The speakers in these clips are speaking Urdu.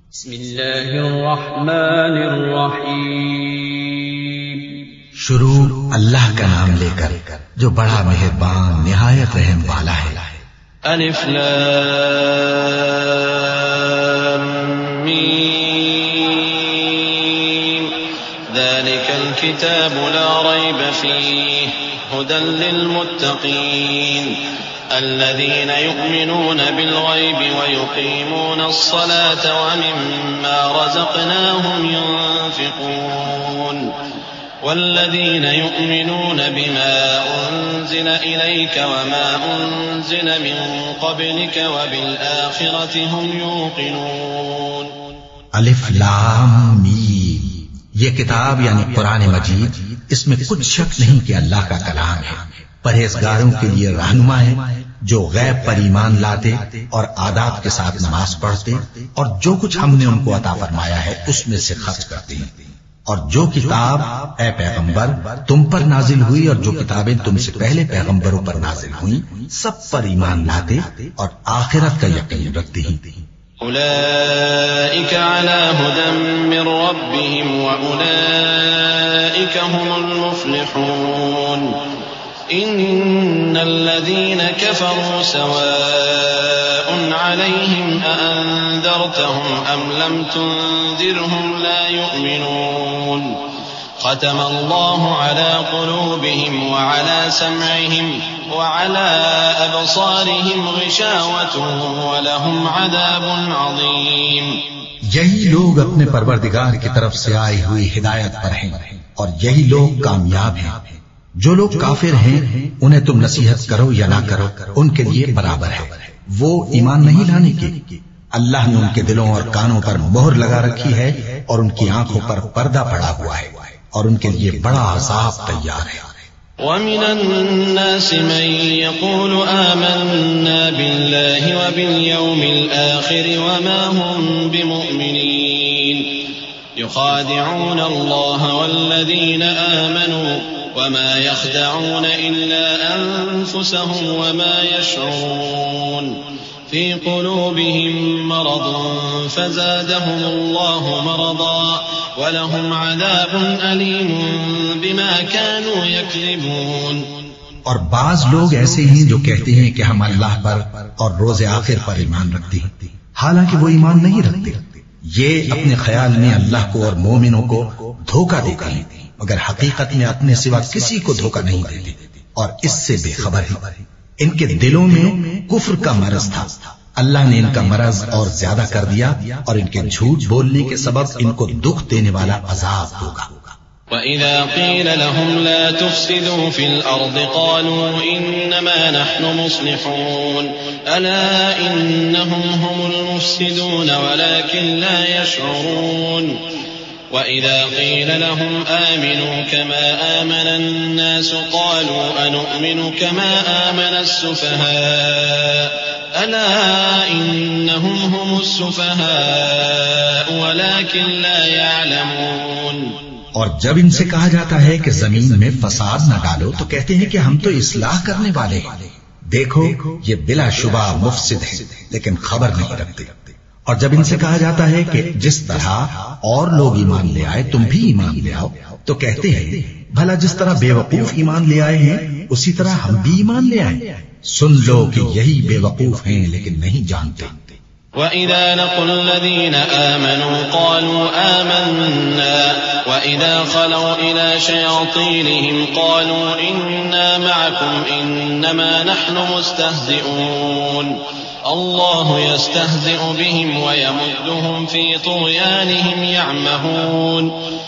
بسم اللہ الرحمن الرحیم۔ شروع اللہ کا نام لے کر جو بڑا مہربان نہایت رحم والا ہے۔ الف لام میم ذلك الكتاب لا ريب فيه هدى للمتقين الذين يؤمنون بالغيب ويقيمون الصلاة ومما رزقناهم ينفقون والذين يؤمنون بما أنزل إليك وما أنزل من قبلك وبالآخرة هم يوقنون۔ الف لام میم، یہ کتاب یعنی قرآن مجید، اس میں کچھ شک نہیں کہ اللہ کا کلام ہے، پرہیزگاروں کے لیے رہنما ہے جو غیب پر ایمان لاتے اور آداب کے ساتھ نماز پڑھتے اور جو کچھ ہم نے ان کو عطا فرمایا ہے اس میں سے خرچ کرتے ہیں، اور جو کتاب اے پیغمبر تم پر نازل ہوئی اور جو کتابیں تم سے پہلے پیغمبروں پر نازل ہوئیں سب پر ایمان لاتے اور آخرت کا یقین رکھتے ہیں۔ أولئك على هدى من ربهم وأولئك هم المفلحون۔ إن الذين كفروا سواء عليهم أأنذرتهم أم لم تنذرهم لا يؤمنون۔ ختم الله على قلوبهم وعلى سمعهم وعلى أبصارهم غشاوة ولهم عذاب عظيم۔ یہی لوگ اپنے پروردگار کی طرف سے آئی ہوئی ہدایت پر ہیں اور یہی لوگ کامیاب ہیں۔ جو لوگ کافر ہیں انہیں تم نصیحت کرو یا نہ کرو ان کے لیے برابر ہے، وہ ایمان نہیں لانے کے۔ اللہ نے ان کے دلوں اور کانوں پر مہر لگا رکھی ہے اور ان کی آنکھوں پر پردہ پڑا ہوا ہے اور ان کے لیے بڑا عذاب تیار ہے۔ وَمِنَ النَّاسِ مَن يَقُولُ آمَنَّا بِاللَّهِ وَبِالْيَوْمِ الْآخِرِ وَمَا هُمْ بِمُؤْمِنِينَ يُخَادِعُونَ اللَّهَ وَالَّذِينَ آمَنُوا وَمَا يَخْدَعُونَ إِلَّا أَنفُسَهُمْ وَمَا يَشْعُرُونَ فِي قُلُوبِهِم مَّرَضٌ فَزَادَهُمُ اللَّهُ مَرَضًا وَلَهُمْ عَذَابٌ أَلِيمٌ بِمَا كَانُوا يَكْذِبُونَ۔ اور بعض لوگ ایسے ہیں جو کہتے ہیں کہ ہم اللہ پر اور روز آخر پر ایمان رکھتے ہیں، حالانکہ وہ ایمان نہیں رکھتے۔ یہ اپنے خیال میں اللہ کو اور مومنوں کو دھوکہ دیتے ہیں مگر حقیقت میں اپنے سوا کسی کو دھوکہ نہیں دیتے اور اس سے بے خبر ہیں۔ ان کے دلوں میں کفر کا مرض تھا، اللہ نے ان کا مرض اور زیادہ کر دیا اور ان کے جھوٹ بولنے کے سبب ان کو دکھ دینے والا عذاب ہوگا۔ وَإِذَا قِيلَ لَهُمْ لَا تُفْسِدُوا فِي الْأَرْضِ قَالُوا إِنَّمَا نَحْنُ مُصْلِحُونَ أَلَا إِنَّهُمْ هُمُ الْمُفْسِدُونَ وَلَكِنْ لَا يَشْعُرُونَ وَإِذَا قِيلَ لَهُمْ آمِنُوا كَمَا آمَنَ النَّاسُ قَالُوا أَنُؤْمِنُ كَمَا آمَنَ السُّفَهَاءُ أَلَا إِنَّهُمْ هُمُ السُّفَهَاءُ وَلَكِنْ لَا يَعْلَمُونَ۔ اور جب ان سے کہا جاتا ہے کہ زمین میں فساد نہ ڈالو تو کہتے ہیں کہ ہم تو اصلاح کرنے والے ہیں، دیکھو یہ بلا شبہ مفسد ہیں لیکن خبر نہیں رکھتے۔ اور جب ان سے کہا جاتا ہے کہ جس طرح اور لوگ ایمان لے آئے تم بھی ایمان لے آؤ تو کہتے ہیں بھلا جس طرح بے وقوف ایمان لے آئے ہیں اسی طرح ہم بھی ایمان لے آئے۔ سن لو کہ یہی بے وقوف ہیں لیکن نہیں جانتے۔ وَإِذَا لَقُوا الَّذِينَ آمَنُوا قَالُوا آمَنَّا وَإِذَا خَلَوْا إِلَى شَيَاطِينِهِمْ قَالُوا إِنَّا مَعَكُمْ إِنَّمَا نَحْنُ مُسْتَهْزِئُونَ اللَّهُ يَسْتَهْزِئُ بِهِمْ وَيَمُدُّهُمْ فِي طُغْيَانِهِمْ يَعْمَهُونَ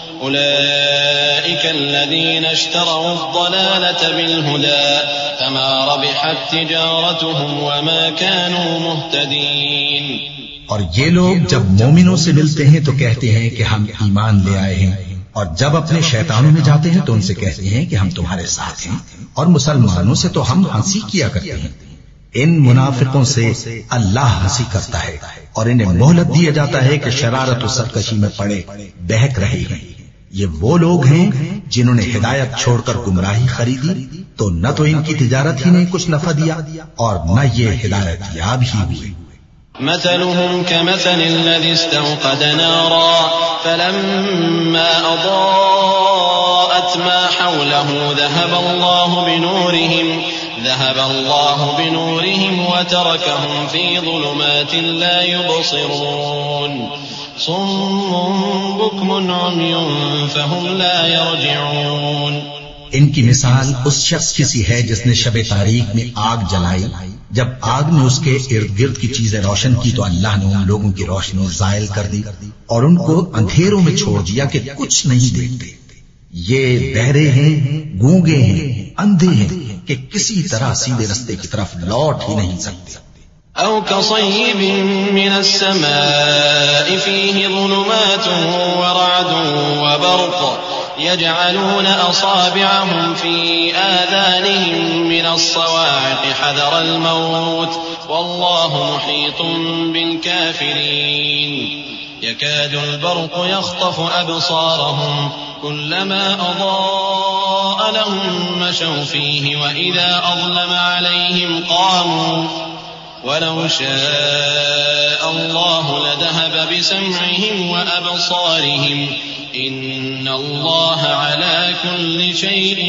أُولَئِكَ الَّذِينَ اشْتَرَوُا الضَّلَالَةَ بِالْهُدَى فَمَا رَبِحَتْ تِجَارَتُهُمْ وَمَا كَانُوا مُهْتَدِينَ۔ اور یہ لوگ جب مومنوں سے ملتے ہیں تو کہتے ہیں کہ ہم ایمان لے آئے ہیں، اور جب اپنے شیطانوں میں جاتے ہیں تو ان سے کہتے ہیں کہ ہم تمہارے ساتھ ہیں، اور مسلمانوں سے تو ہم ہنسی کیا کرتے ہیں۔ ان منافقوں سے اللہ ہنسی کرتا ہے اور انہیں مہلت دیا جاتا ہے کہ شرارت و سرکشی میں پڑے بہک رہے ہیں۔ یہ وہ لوگ ہیں جنہوں نے ہدایت چھوڑ کر گمراہی خریدی تو نہ تو ان کی تجارت ہی نے کچھ نفع دیا اور نہ یہ ہدایت یاب ہی ہوئی۔ مثلهم كمثل الذي استوقد نارا فلما أضاءت ما حوله ذهب الله بنورهم وتركهم في ظلمات لا يبصرون صم بكم عمي فهم لا يرجعون. ان کی مثال اس شخص کی سی ہے جس نے شب تاریک میں آگ جلائی. جب آگ نے اس کے ارد گرد کی چیزیں روشن کی تو اللہ نے ان لوگوں کی روشنی زائل کر دی اور ان کو اندھیروں میں چھوڑ دیا کہ کچھ نہیں دیکھتے. یہ بہرے ہیں، گونگے ہیں، اندھے ہیں کہ کسی طرح سیدھے رستے کی طرف لوٹ ہی نہیں سکتے. أو كصيب من السماء فيه ظلمات ورعد وبرق يجعلون أصابعهم في آذانهم من الصواعق حذر الموت والله محيط بالكافرين. يكاد البرق يخطف أبصارهم كلما أضاء لهم مشوا فيه وإذا أظلم عليهم قاموا ولو شاء الله لذهب بسمعهم وأبصارهم إن الله على كل شيء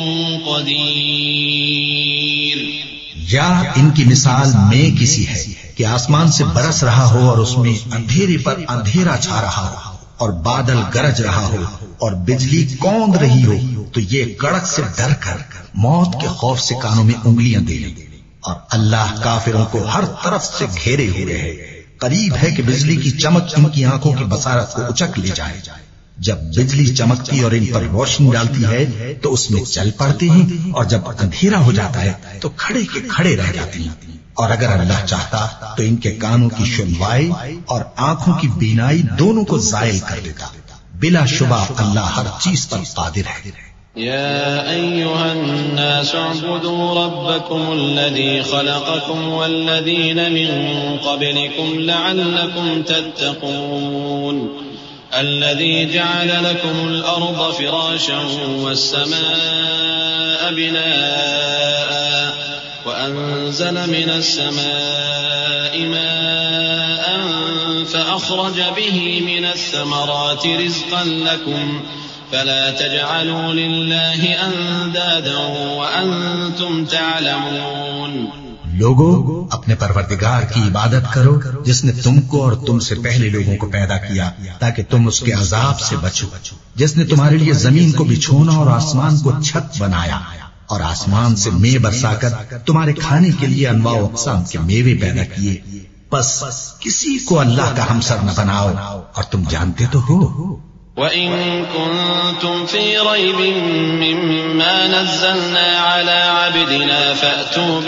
قدير. یا ان کی مثال میں کسی ہے کہ آسمان سے برس رہا ہو اور اس میں اندھیرے پر اندھیرا چھا رہا ہو اور بادل گرج رہا ہو اور بجلی کوند رہی ہو تو یہ کڑک سے ڈر کر موت کے خوف سے کانوں میں انگلیاں دے لیں. اور اللہ کافروں کو ہر طرف سے گھیرے ہوئے ہے. قریب ہے کہ بجلی کی چمک ان کی آنکھوں کی بصارت کو اچک لے جائے. جب بجلی چمکتی اور ان پر روشنی ڈالتی ہے تو اس میں چل پڑتے ہیں اور جب اندھیرا ہو جاتا ہے تو کھڑے کے کھڑے رہ جاتے ہیں. اور اگر اللہ چاہتا تو ان کے کانوں کی سنوائی اور آنکھوں کی بینائی دونوں کو زائل کر دیتا. بلا شبہ اللہ ہر چیز پر قادر ہے. يا أيها الناس اعبدوا ربكم الذي خلقكم والذين من قبلكم لعلكم تتقون. الذي جعل لكم الأرض فراشا والسماء بناء وأنزل من السماء ماء فأخرج به من الثمرات رزقا لكم فلا تجعلوا لله أندادا وأنتم تعلمون. لوگو اپنے پروردگار کی عبادت کرو جس نے تم کو اور تم سے پہلے لوگوں کو پیدا کیا تاکہ تم اس کے عذاب سے بچو. جس نے تمہارے لیے زمین کو بچھونا اور آسمان کو چھت بنایا اور آسمان سے میوے برسا کر تمہارے کھانے کے لیے انواع و اقسام کے میوے پیدا کیے. بس کسی کو اللہ کا ہمسر نہ بناؤ اور تم جانتے تو ہو. وَإِن كُنتُمْ فِي رَيْبٍ مِّمَّا نَزَّلْنَا عَلَىٰ عَبْدِنَا فَأْتُوا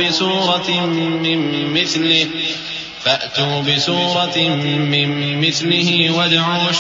بِسُورَةٍ مِّن مِّثْلِهِ وَادْعُوا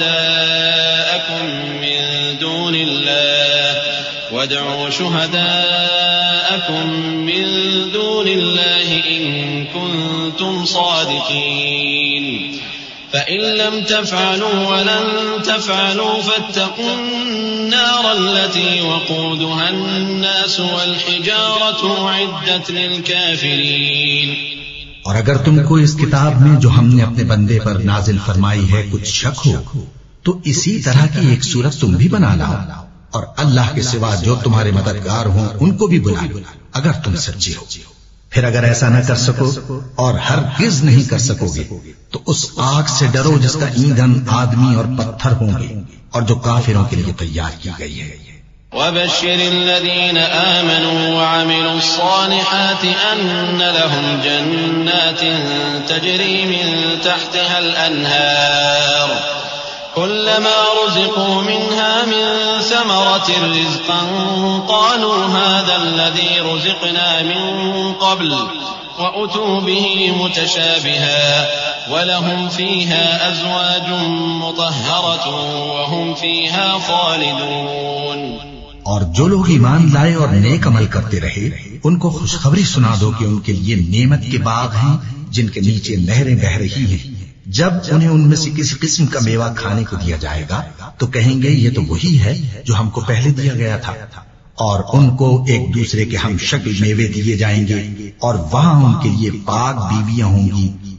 شُهَدَاءَكُم مِّن دُونِ اللَّهِ إِن كُنتُمْ صَادِقِينَ. فإن لم تفعلوا ولن تفعلوا فاتقوا النار التي وقودها الناس والحجارة أعدت للكافرين. اور اگر تم کو اس کتاب میں جو ہم نے اپنے بندے پر نازل فرمائی ہے کچھ شک ہو تو اسی طرح کی ایک صورت تم بھی بنا لاؤ اور اللہ کے سوا جو تمہارے مددگار ہوں ان کو بھی بلا لو اگر تم سچے ہو. پھر اگر ایسا نہ کر سکو اور ہرگز نہیں کر سکو گے تو اس آگ سے ڈرو جس کا ایندھن آدمی اور پتھر ہوں گے اور جو کافروں کے لیے تیار کی گئی ہے. وَبَشِّرِ الَّذِينَ آمَنُوا وَعَمِلُوا الصَّالِحَاتِ أَنَّ لَهُمْ جَنَّاتٍ تَجْرِي مِن تَحْتِهَا الْأَنْهَارُ كُلَّمَا رُزِقُوا مِنْهَا مِن ثَمَرَةٍ رِّزْقًا قَالُوا هَٰذَا الَّذِي رُزِقْنَا مِن قَبْلُ وَأُتُوا بِهِ مُتَشَابِهًا وَلَهُمْ فِيهَا أَزْوَاجٌ مُّطَهَّرَةٌ وَهُمْ فِيهَا خَالِدُونَ. اور جو لوگ ایمان لائے اور نیک عمل کرتے رہے ان کو خوشخبری سنا دو کہ ان کے لیے نعمت کے باغ ہیں جن کے نیچے نہریں بہہ رہی ہیں. جب انہیں ان میں سے کسی قسم کا میوہ کھانے کو دیا جائے گا تو کہیں گے یہ تو وہی ہے جو ہم کو پہلے دیا گیا تھا. اور ان کو ایک دوسرے کے ہم شکل میوے دیے جائیں گے اور وہاں ان کے لیے پاک بیویاں ہوں گی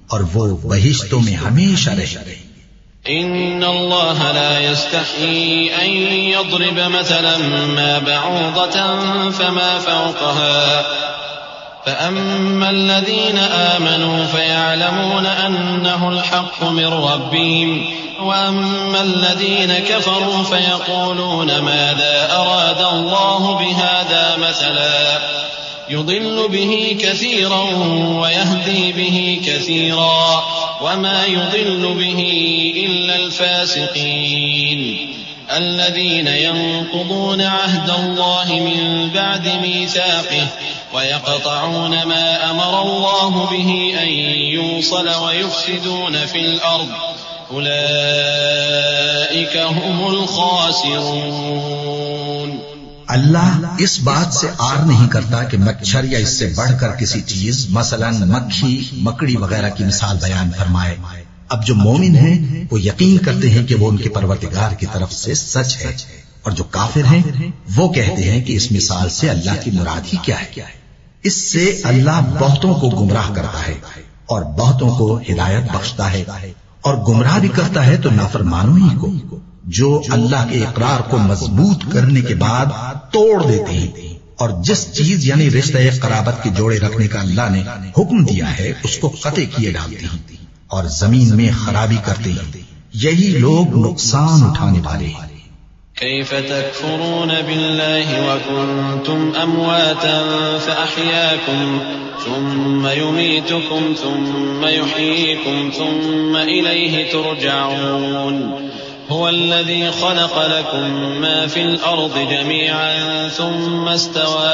اور وہ بہشتوں میں ہمیشہ رہے. إن الله لا يستحيي أن يضرب مثلا ما بعوضة فما فوقها فأما الذين آمنوا فيعلمون أنه الحق من ربهم وأما الذين كفروا فيقولون ماذا أراد الله بهذا مثلا يضل به كثيرا ويهدي به كثيرا وما يضل به إلا الفاسقين الذين ينقضون عهد الله من بعد ميثاقه ويقطعون ما أمر الله به أن يوصل ويفسدون في الأرض أولئك هم الخاسرون. اللہ اس بات سے آر نہیں کرتا کہ مچھر یا اس سے بڑھ کر کسی چیز مثلا مکھی مکڑی وغیرہ کی مثال بیان فرمائے. اب جو مومن ہیں وہ یقین کرتے ہیں کہ وہ ان کے پروردگار کی طرف سے سچ ہے، اور جو کافر ہیں وہ کہتے ہیں کہ اس مثال سے اللہ کی مراد ہی کیا ہے. اس سے اللہ بہتوں کو گمراہ کرتا ہے اور بہتوں کو ہدایت بخشتا ہے، اور گمراہ بھی کرتا ہے تو نافرمانوں ہی کو، جو اللہ کے اقرار کو مضبوط کرنے کے بعد توڑ دیتے ہیں، اور جس چیز یعنی رشتہ قرابت کے جوڑے رکھنے کا اللہ نے حکم دیا ہے اس کو قطع کیے ڈالتے ہیں اور زمین میں خرابی کرتے ہیں. یہی لوگ نقصان اٹھانے والے ہیں. كيف تكفرون بالله وكنتم أمواتا فأحياكم ثم يميتكم ثم يحييكم ثم إليه ترجعون هو الذي خلق لكم ما في الأرض جميعا ثم استوى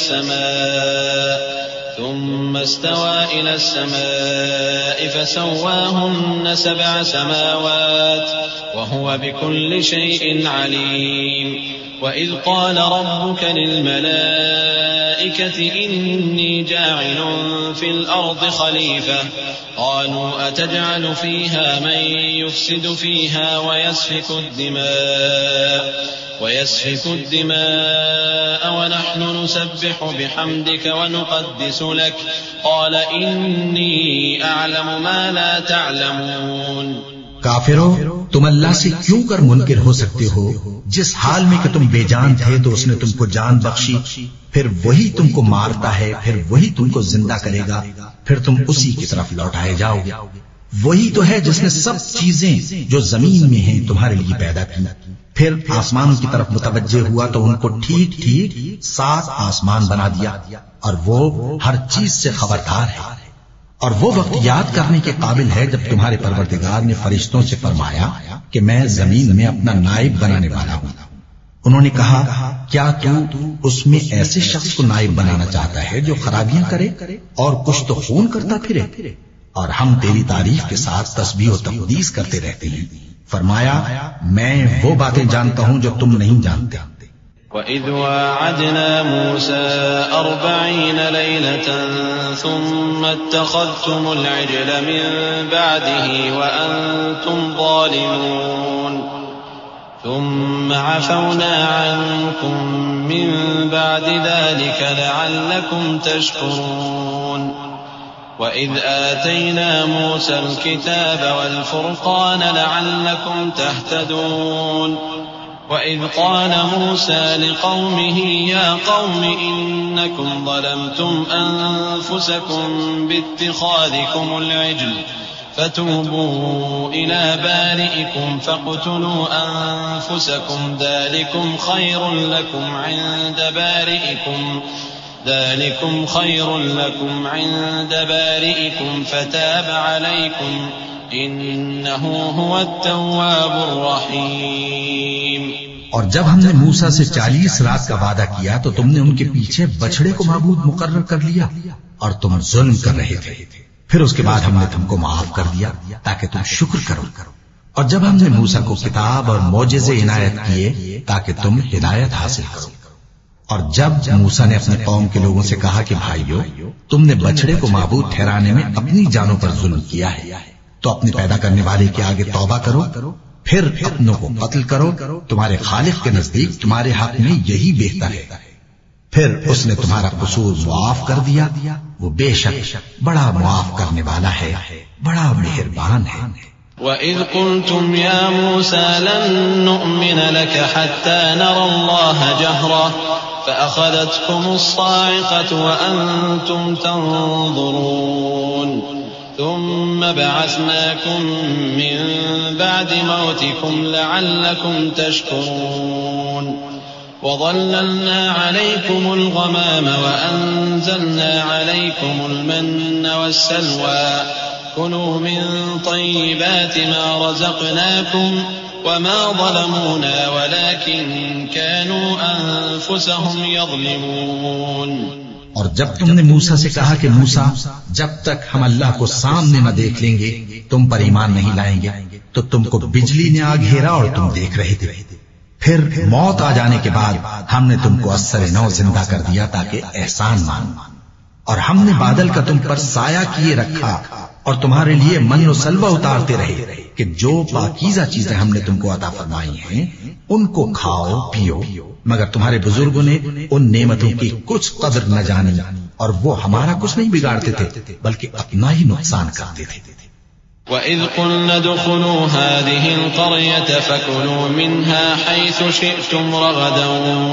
إلى السماء فسواهن 7 سماوات وهو بكل شيء عليم. وإذ قال ربك للملائكة إني جاعل في الأرض خليفة قالوا أتجعل فيها من يفسد فيها ويسفك الدماء ونحن نسبح بحمدك ونقدس لك قال إني أعلم ما لا تعلمون. کافرو، تم اللہ سے کیوں کر منکر ہو سکتے ہو جس حال میں کہ تم بے جان تھے تو اس نے تم کو جان بخشی، پھر وہی تم کو مارتا ہے، پھر وہی تم کو زندہ کرے گا، پھر تم اسی کی طرف لوٹائے جاؤ گے. وہی تو ہے جس نے سب چیزیں جو زمین میں ہیں تمہارے لیے پیدا کی، پھر آسمانوں کی طرف متوجہ ہوا تو ان کو ٹھیک ٹھیک 7 آسمان بنا دیا، اور وہ ہر چیز سے خبردار ہے. اور وہ وقت یاد کرنے کے قابل ہے جب تمہارے پروردگار نے فرشتوں سے فرمایا کہ میں زمین میں اپنا نائب بنانے والا ہوں. انہوں نے کہا کیا تو اس میں ایسے شخص کو نائب بنانا چاہتا ہے جو خرابیاں کرے اور کچھ تو خون کرتا پھرے؟ اور ہم تیری تعریف کے ساتھ تسبیح و تقدیس کرتے رہتے ہیں. فرمایا میں وہ باتیں جانتا ہوں جو تم نہیں جانتے. وَإِذْ وَاعَدْنَا مُوسَىٰ 40 لَيْلَةً ثُمَّ اتَّخَذْتُمُ الْعِجْلَ مِن بَعْدِهِ وَأَنتُمْ ظَالِمُونَ ثُمَّ عَفَوْنَا عَنكُم مِّن بَعْدِ ذَلِكَ لَعَلَّكُمْ تَشْكُرُونَ. وَإِذْ آتَيْنَا مُوسَى الْكِتَابَ وَالْفُرْقَانَ لَعَلَّكُمْ تَهْتَدُونَ. وَإِذْ قَالَ مُوسَى لِقَوْمِهِ يَا قَوْمِ إِنَّكُمْ ظَلَمْتُمْ أَنفُسَكُمْ بِاتِّخَاذِكُمُ الْعِجْلَ فَتُوبُوا إِلَى بَارِئِكُمْ فَاقْتُلُوا أَنفُسَكُمْ ذَلِكُمْ خَيْرٌ لَكُمْ عِندَ بَارِئِكُمْ فَتَابَ عَلَيْكُمْ إِنَّهُ هُوَ التَّوَّابُ الرَّحِيمُ. اور جب ہم نے موسیٰ سے 40 رات کا وعدہ کیا تو تم نے ان کے پیچھے بچڑے کو معبود مقرر کر لیا اور تم ظلم کر رہے تھے. پھر اس کے بعد ہم نے تم کو معاف کر دیا تاکہ تم شکر کرو. اور جب ہم نے موسیٰ کو کتاب اور معجزے عنایت کیے تاکہ تم ہدایت حاصل کرو. اور جب موسیٰ نے اپنے قوم کے لوگوں سے کہا کہ بھائیو تم نے بچڑے کو معبود ٹھہرانے میں اپنی جانوں پر ظلم کیا ہے تو اپنے پیدا کرنے والے کے آگے توبہ کرو، پھر اپنوں کو قتل کرو، تمہارے خالق کے نزدیک تمہارے حق میں یہی بہتر ہے. پھر اس نے تمہارا قصور معاف کر دیا وہ بے شک بڑا معاف کرنے والا ہے، بڑا مہربان ہے۔ وَإِذْ قُلْتُمْ يَا مُوسَى لَن نُّؤْمِنَ لَكَ حَتَّى نَرَى اللَّهَ جَهْرَةً فَأَخَذَتْكُمُ الصَّاعِقَةُ وَأَنتُمْ تَنظُرُونَ ثُمَّ بَعَثْنَاكُم مِّن بَعْدِ مَوْتِكُمْ لَعَلَّكُمْ تَشْكُرُونَ وَظَلَّلْنَا عَلَيْكُمُ الْغَمَامَ وَأَنزَلْنَا عَلَيْكُمُ الْمَنَّ وَالسَّلْوَىٰ كُلُوا مِن طَيِّبَاتِ مَا رَزَقْنَاكُمْ وَمَا ظَلَمُونَا وَلَٰكِن كَانُوا أَنفُسَهُمْ يَظْلِمُونَ۔ اور جب تم نے موسیٰ سے کہا کہ موسیٰ جب تک ہم اللہ کو سامنے نہ دیکھ لیں گے تم پر ایمان نہیں لائیں گے، تو تم کو بجلی نے آ گھیرا اور تم دیکھ رہے تھے، پھر موت آ جانے کے بعد ہم نے تم کو اثر نو زندہ کر دیا تاکہ احسان مانو، اور ہم نے بادل کا تم پر سایہ کیے رکھا اور تمہارے لیے من و سلوہ اتارتے رہے کہ جو پاکیزہ چیزیں ہم نے تم کو عطا فرمائی ہیں ان کو کھاؤ پیو، مگر تمہارے بزرگوں نے ان نعمتوں کی کچھ قدر نہ جانی اور وہ ہمارا کچھ نہیں بگاڑتے تھے بلکہ اپنا ہی نقصان کرتے تھے۔ وَإِذْ قُلْنَا ادْخُلُوا هَٰذِهِ الْقَرْيَةَ فَكُلُوا مِنْهَا حَيْثُ شِئْتُمْ رَغَدًا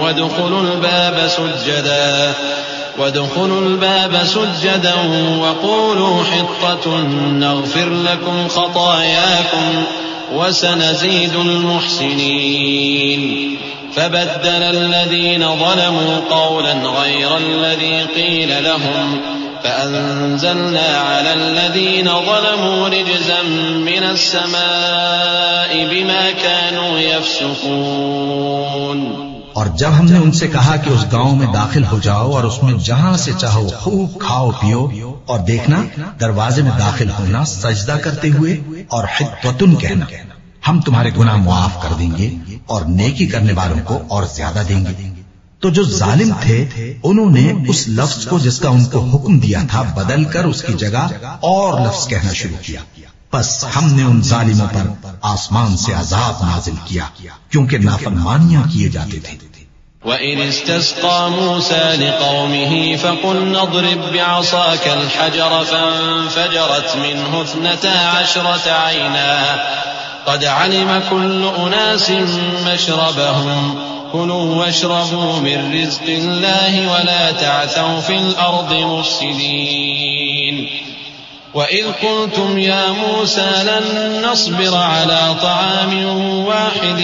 وَادْخُلُوا الْبَابَ سُجَّدًا وَقُولُوا حِطَّةٌ نَّغْفِرْ لَكُمْ خَطَايَاكُمْ وَسَنَزِيدُ الْمُحْسِنِينَ فَبَدَّلَ الَّذِينَ ظَلَمُوا قَوْلًا غَيْرَ الَّذِي قِيلَ لَهُمْ فَأَنزَلْنَا عَلَى الَّذِينَ ظَلَمُوا رِجْزًا مِّنَ السَّمَاءِ بِمَا كَانُوا يَفْسُقُونَ۔ اور جب ہم نے ان سے کہا کہ اس گاؤں میں داخل ہو جاؤ اور اس میں جہاں سے چاہو خوب کھاؤ پیو، اور دیکھنا دروازے میں داخل ہونا سجدہ کرتے ہوئے اور حطۃ کہنا، ہم تمہارے گناہ معاف کر دیں گے اور نیکی کرنے والوں کو اور زیادہ دیں گے۔ تو جو ظالم تھے انہوں نے اس لفظ کو جس کا ان کو حکم دیا تھا بدل کر اس کی جگہ اور لفظ کہنا شروع کیا، بس ہم نے ان ظالموں پر آسمان سے عذاب نازل کیا کیونکہ نافرمانیاں کیے جاتے تھے۔ وَإِذِ اسْتَسْقَىٰ مُوسَىٰ لِقَوْمِهِ فَقُلْنَا اضْرِب بِّعَصَاكَ الْحَجَرَ فَانفَجَرَتْ مِنْهُ 12 عَيْنًا قَدْ عَلِمَ كُلُّ أُنَاسٍ مَّشْرَبَهُمْ كُلُوا وَاشْرَبُوا مِن رِّزْقِ اللَّهِ وَلَا تَعْثَوْا فِي الْأَرْضِ مُفْسِدِينَ وَإِذْ قُلْتُمْ يَا مُوسَىٰ لَن نَّصْبِرَ عَلَىٰ طَعَامٍ وَاحِدٍ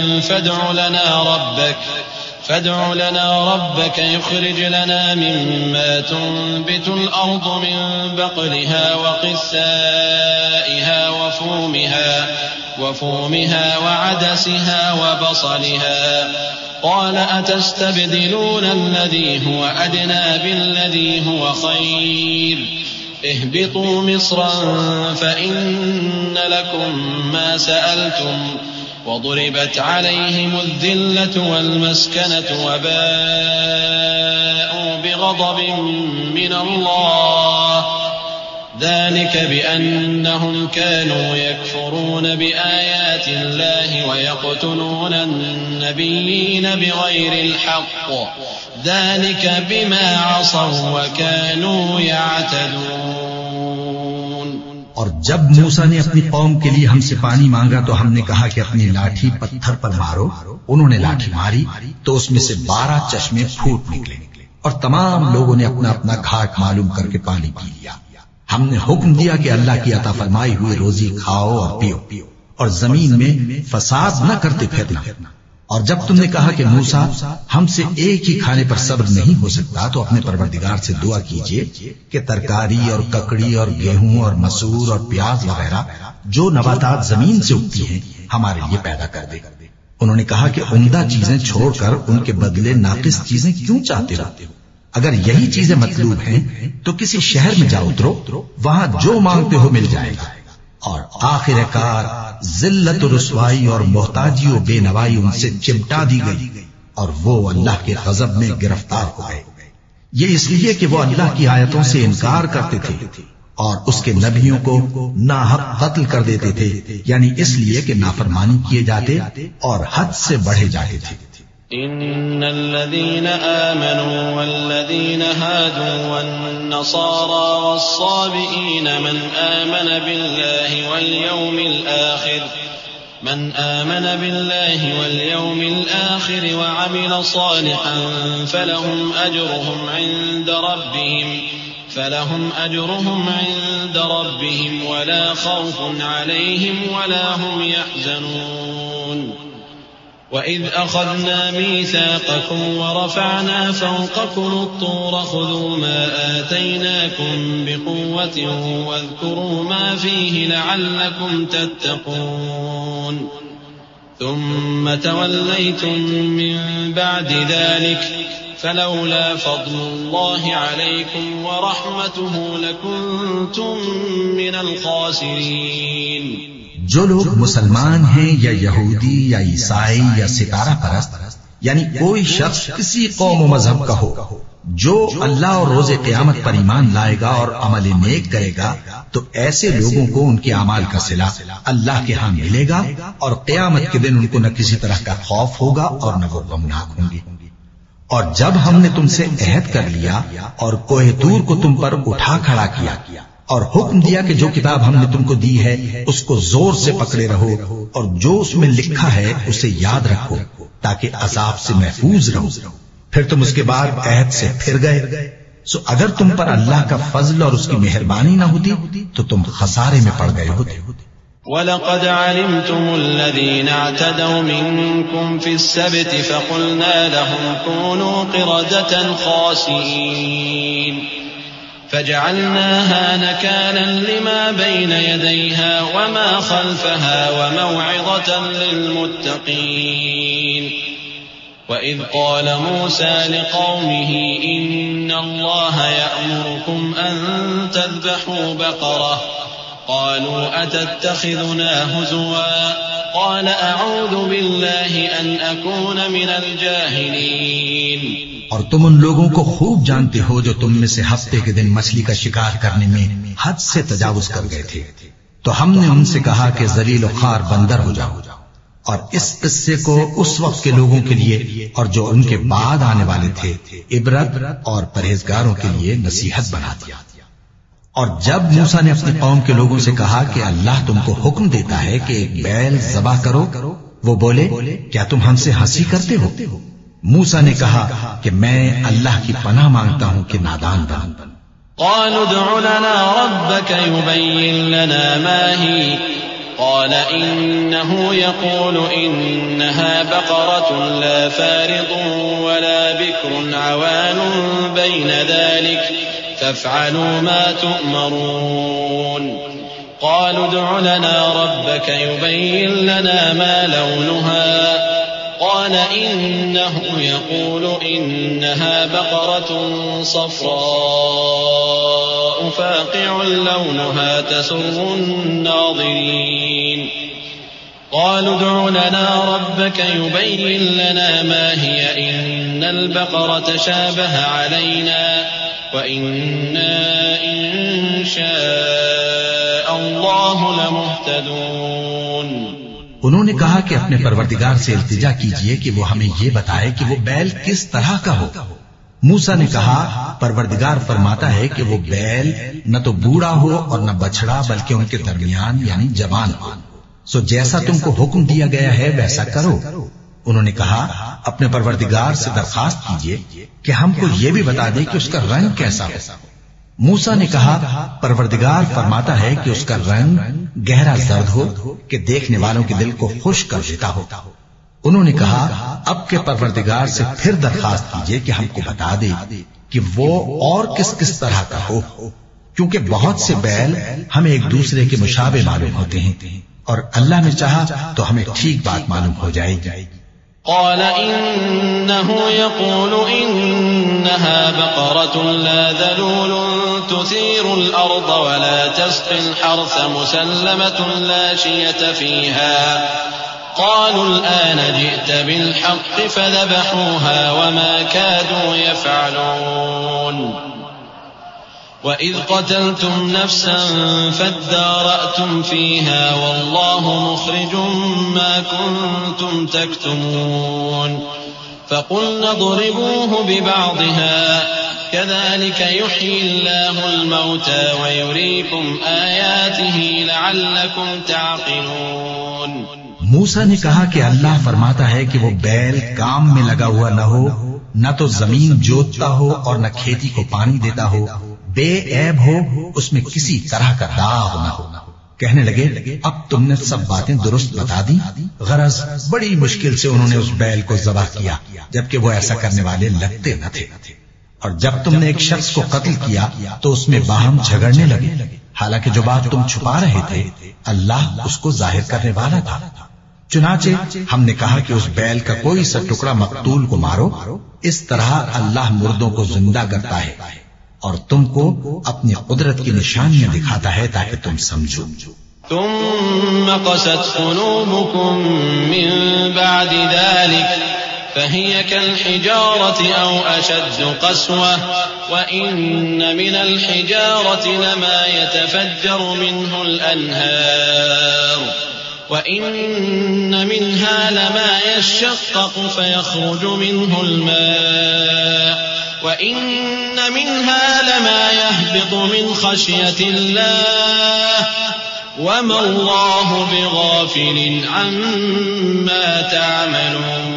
فادع لنا ربك يخرج لنا مما تنبت الأرض من بقلها وقثائها وفومها وعدسها وبصلها قال أتستبدلون الذي هو أدنى بالذي هو خير اهبطوا مصرا فإن لكم ما سألتم وضربت عليهم الذلة والمسكنة وباءوا بغضب من الله ذلك بأنهم كانوا يكفرون بآيات الله ويقتلون النبيين بغير الحق ذلك بما عصوا وكانوا يعتدون۔ اور جب موسیٰ نے اپنی قوم کے لیے ہم سے پانی مانگا تو ہم نے کہا کہ اپنی لاٹھی پتھر پر مارو، انہوں نے لاٹھی ماری تو اس میں سے 12 چشمے پھوٹ نکلے اور تمام لوگوں نے اپنا اپنا گھاٹ معلوم کر کے پانی پی لیا۔ ہم نے حکم دیا کہ اللہ کی عطا فرمائی ہوئی روزی کھاؤ اور پیو اور زمین میں فساد نہ کرتے پھرنا۔ اور جب تم نے کہا کہ موسیٰ ہم سے ایک ہی کھانے پر صبر نہیں ہو سکتا تو اپنے پروردگار سے دعا کیجئے کہ ترکاری اور ککڑی اور گیہوں اور مسور اور پیاز وغیرہ جو نباتات زمین سے اگتی ہیں ہمارے لیے پیدا کر دے۔ انہوں نے کہا کہ عمدہ چیزیں چھوڑ کر ان کے بدلے ناقص چیزیں کیوں چاہتے ہو؟ اگر یہی چیزیں مطلوب ہیں تو کسی شہر میں جا اترو، وہاں جو مانگتے ہو مل جائے گا۔ اور آخر کار ذلت و رسوائی اور محتاجی و بے نوائی ان سے چمٹا دی گئی اور وہ اللہ کے غضب میں گرفتار ہو گئے۔ یہ اس لیے کہ وہ اللہ کی آیتوں سے انکار کرتے تھے اور اس کے نبیوں کو ناحق قتل کر دیتے تھے، یعنی اس لیے کہ نافرمانی کیے جاتے اور حد سے بڑھے جاتے تھے۔ إن الذين آمنوا والذين هادوا والنصارى والصابئين من آمن بالله واليوم الآخر وعمل صالحا فلهم أجرهم عند ربهم ولا خوف عليهم ولا هم يحزنون وإذ أخذنا ميثاقكم ورفعنا فوقكم الطور خذوا ما آتيناكم بقوة واذكروا ما فيه لعلكم تتقون ثم توليتم من بعد ذلك فلولا فضل الله عليكم ورحمته لكنتم من الخاسرين. جو لوگ مسلمان ہیں یا یہودی یا عیسائی یا ستارہ پرست، یعنی کوئی شخص کسی قوم و مذہب کا ہو، جو اللہ اور روز قیامت پر ایمان لائے گا اور عمل نیک کرے گا تو ایسے لوگوں کو ان کے اعمال کا صلہ اللہ کے ہاں ملے گا، اور قیامت کے دن ان کو نہ کسی طرح کا خوف ہوگا اور نہ وہ غمناک ہوں گے. اور جب ہم نے تم سے عہد کر لیا اور کوہ طور کو تم پر اٹھا کھڑا کیا اور حکم دیا کہ جو کتاب ہم نے تم کو دی ہے اس کو زور سے پکڑے رہو اور جو اس میں لکھا ہے اسے یاد رکھو تاکہ عذاب سے محفوظ رہو، پھر تم اس کے بعد عہد سے پھر گئے، سو اگر تم پر اللہ کا فضل اور اس کی مہربانی نہ ہوتی تو تم خسارے میں پڑ گئے ہوتے. وَلَقَدْ عَلِمْتُمُ الَّذِينَ اعْتَدَوْا مِنكُمْ فِي السَّبْتِ فَقُلْنَا لَهُمْ كُونُوا قِرَدَةً خَاسِئِينَ فَجَعَلْنَاهَا نَكَالًا لِمَا بَيْنَ يَدَيْهَا وَمَا خَلْفَهَا وَمَوْعِظَةً لِلْمُتَّقِينَ. وَإِذْ قَالَ مُوسَى لِقَوْمِهِ إِنَّ اللَّهَ يَأْمُرُكُمْ أَن تَذْبَحُوا بَقَرَةً قالوا أتتخذنا هزوا قال أعوذ بالله أن أكون من الجاهلين. اور تم ان لوگوں کو خوب جانتے ہو جو تم میں سے ہفتے کے دن مچھلی کا شکار کرنے میں حد سے تجاوز کر گئے تھے، تو ہم نے ان سے کہا کہ ذلیل و خوار بندر ہو جاؤ، اور اس قصے کو اس وقت کے لوگوں کے لیے اور جو ان کے بعد آنے والے تھے عبرت اور پرہیزگاروں کے لیے نصیحت بنا دیا. اور جب موسیٰ نے اپنی قوم کے لوگوں سے کہا کہ اللہ تم کو حکم دیتا ہے کہ ایک بیل ذبح کرو، وہ بولے کیا تم ہم سے ہنسی کرتے ہو؟ موسیٰ نے کہا کہ میں اللہ کی پناہ مانگتا ہوں کہ نادان بنوں. قالوا ادع لنا ربك يبين لنا ما هي قال إنه يقول إنها بقرة لا فارض ولا بكر عوان بين ذلك فافعلوا ما تؤمرون. قالوا ادع لنا ربك يبين لنا ما لونها قال إنه يقول إنها بقرة صفراء فاقع لونها تسر الناظرين. قالوا ادع لنا ربك يبين لنا ما هي إن البقرة شابه علينا وَإِنَّا إِن شَاءَ اللَّهُ لَمُهْتَدُونَ. انہوں نے کہا کہ اپنے پروردگار سے التجا کیجئے کہ وہ ہمیں یہ بتائے کہ وہ بیل کس طرح کا ہو. موسیٰ نے کہا پروردگار فرماتا ہے کہ وہ بیل نہ تو بوڑھا ہو اور نہ بچڑا بلکہ ان کے درمیان یعنی جوان ہو. سو جیسا تم کو حکم دیا گیا ہے ویسا کرو. انہوں نے کہا اپنے پروردگار سے درخواست کیجئے کہ ہم کو یہ بھی بتا دے کہ اس کا رنگ کیسا ہو. موسیٰ نے کہا پروردگار فرماتا ہے کہ اس کا رنگ گہرا زرد ہو کہ دیکھنے والوں کے دل کو خوش کر دیتا ہو. انہوں نے کہا اب کے پروردگار سے پھر درخواست کیجئے کہ ہم کو بتا دے کہ وہ اور کس کس طرح کا ہو، کیونکہ بہت سے بیل ہمیں ایک دوسرے کے مشابہ معلوم ہوتے ہیں، اور اللہ نے چاہا تو ہمیں ٹھیک بات معلوم ہو جائے. قال إنه يقول إنها بقرة لا ذلول تثير الأرض ولا تسقي الحرث مسلمة لا شية فيها. قالوا الآن جئت بالحق فذبحوها وما كادوا يفعلون. وَإِذْ قَتَلْتُمْ نَفْسًا فَادَّارَأْتُمْ فِيهَا وَاللَّهُ مُخْرِجٌ مَا كُنْتُمْ تَكْتُمُونَ. فقلنا اضربوه ببعضها كذلك يحيي الله الموتى ويريكم آياته لعلكم تعقلون. موسیٰ نے کہا کہ اللہ فرماتا ہے کہ وہ بیل کام میں لگا ہوا نہ ہو، نہ تو زمین جوتتا ہو اور نہ کھیتی کو پانی دیتا ہو، بے عیب ہو، اس میں کسی طرح کا داغ نہ ہو. کہنے لگے اب تم نے سب باتیں درست بتا دی. غرض بڑی مشکل سے انہوں نے اس بیل کو ذبح کیا، جبکہ وہ ایسا کرنے والے لگتے نہ تھے. اور جب تم نے ایک شخص کو قتل کیا تو اس میں باہم جھگڑنے لگے، حالانکہ جو بات تم چھپا رہے تھے اللہ اس کو ظاہر کرنے والا تھا. چنانچہ ہم نے کہا کہ اس بیل کا کوئی سا ٹکڑا مقتول کو مارو، اس طرح اللہ مردوں کو زندہ کرتا ہے اور تم کو اپنی قدرت کی نشانیاں دکھاتا ہے تاکہ تم سمجھو. ثم قست قلوبكم من بعد ذلك فهي كالحجارة أو أشد قسوة وإن من الحجارة لما يتفجر منه الأنهار وإن منها لما يشقق فيخرج منه الماء وإن منها لما يهبط من خشية الله وما الله بغافل عما تعملون.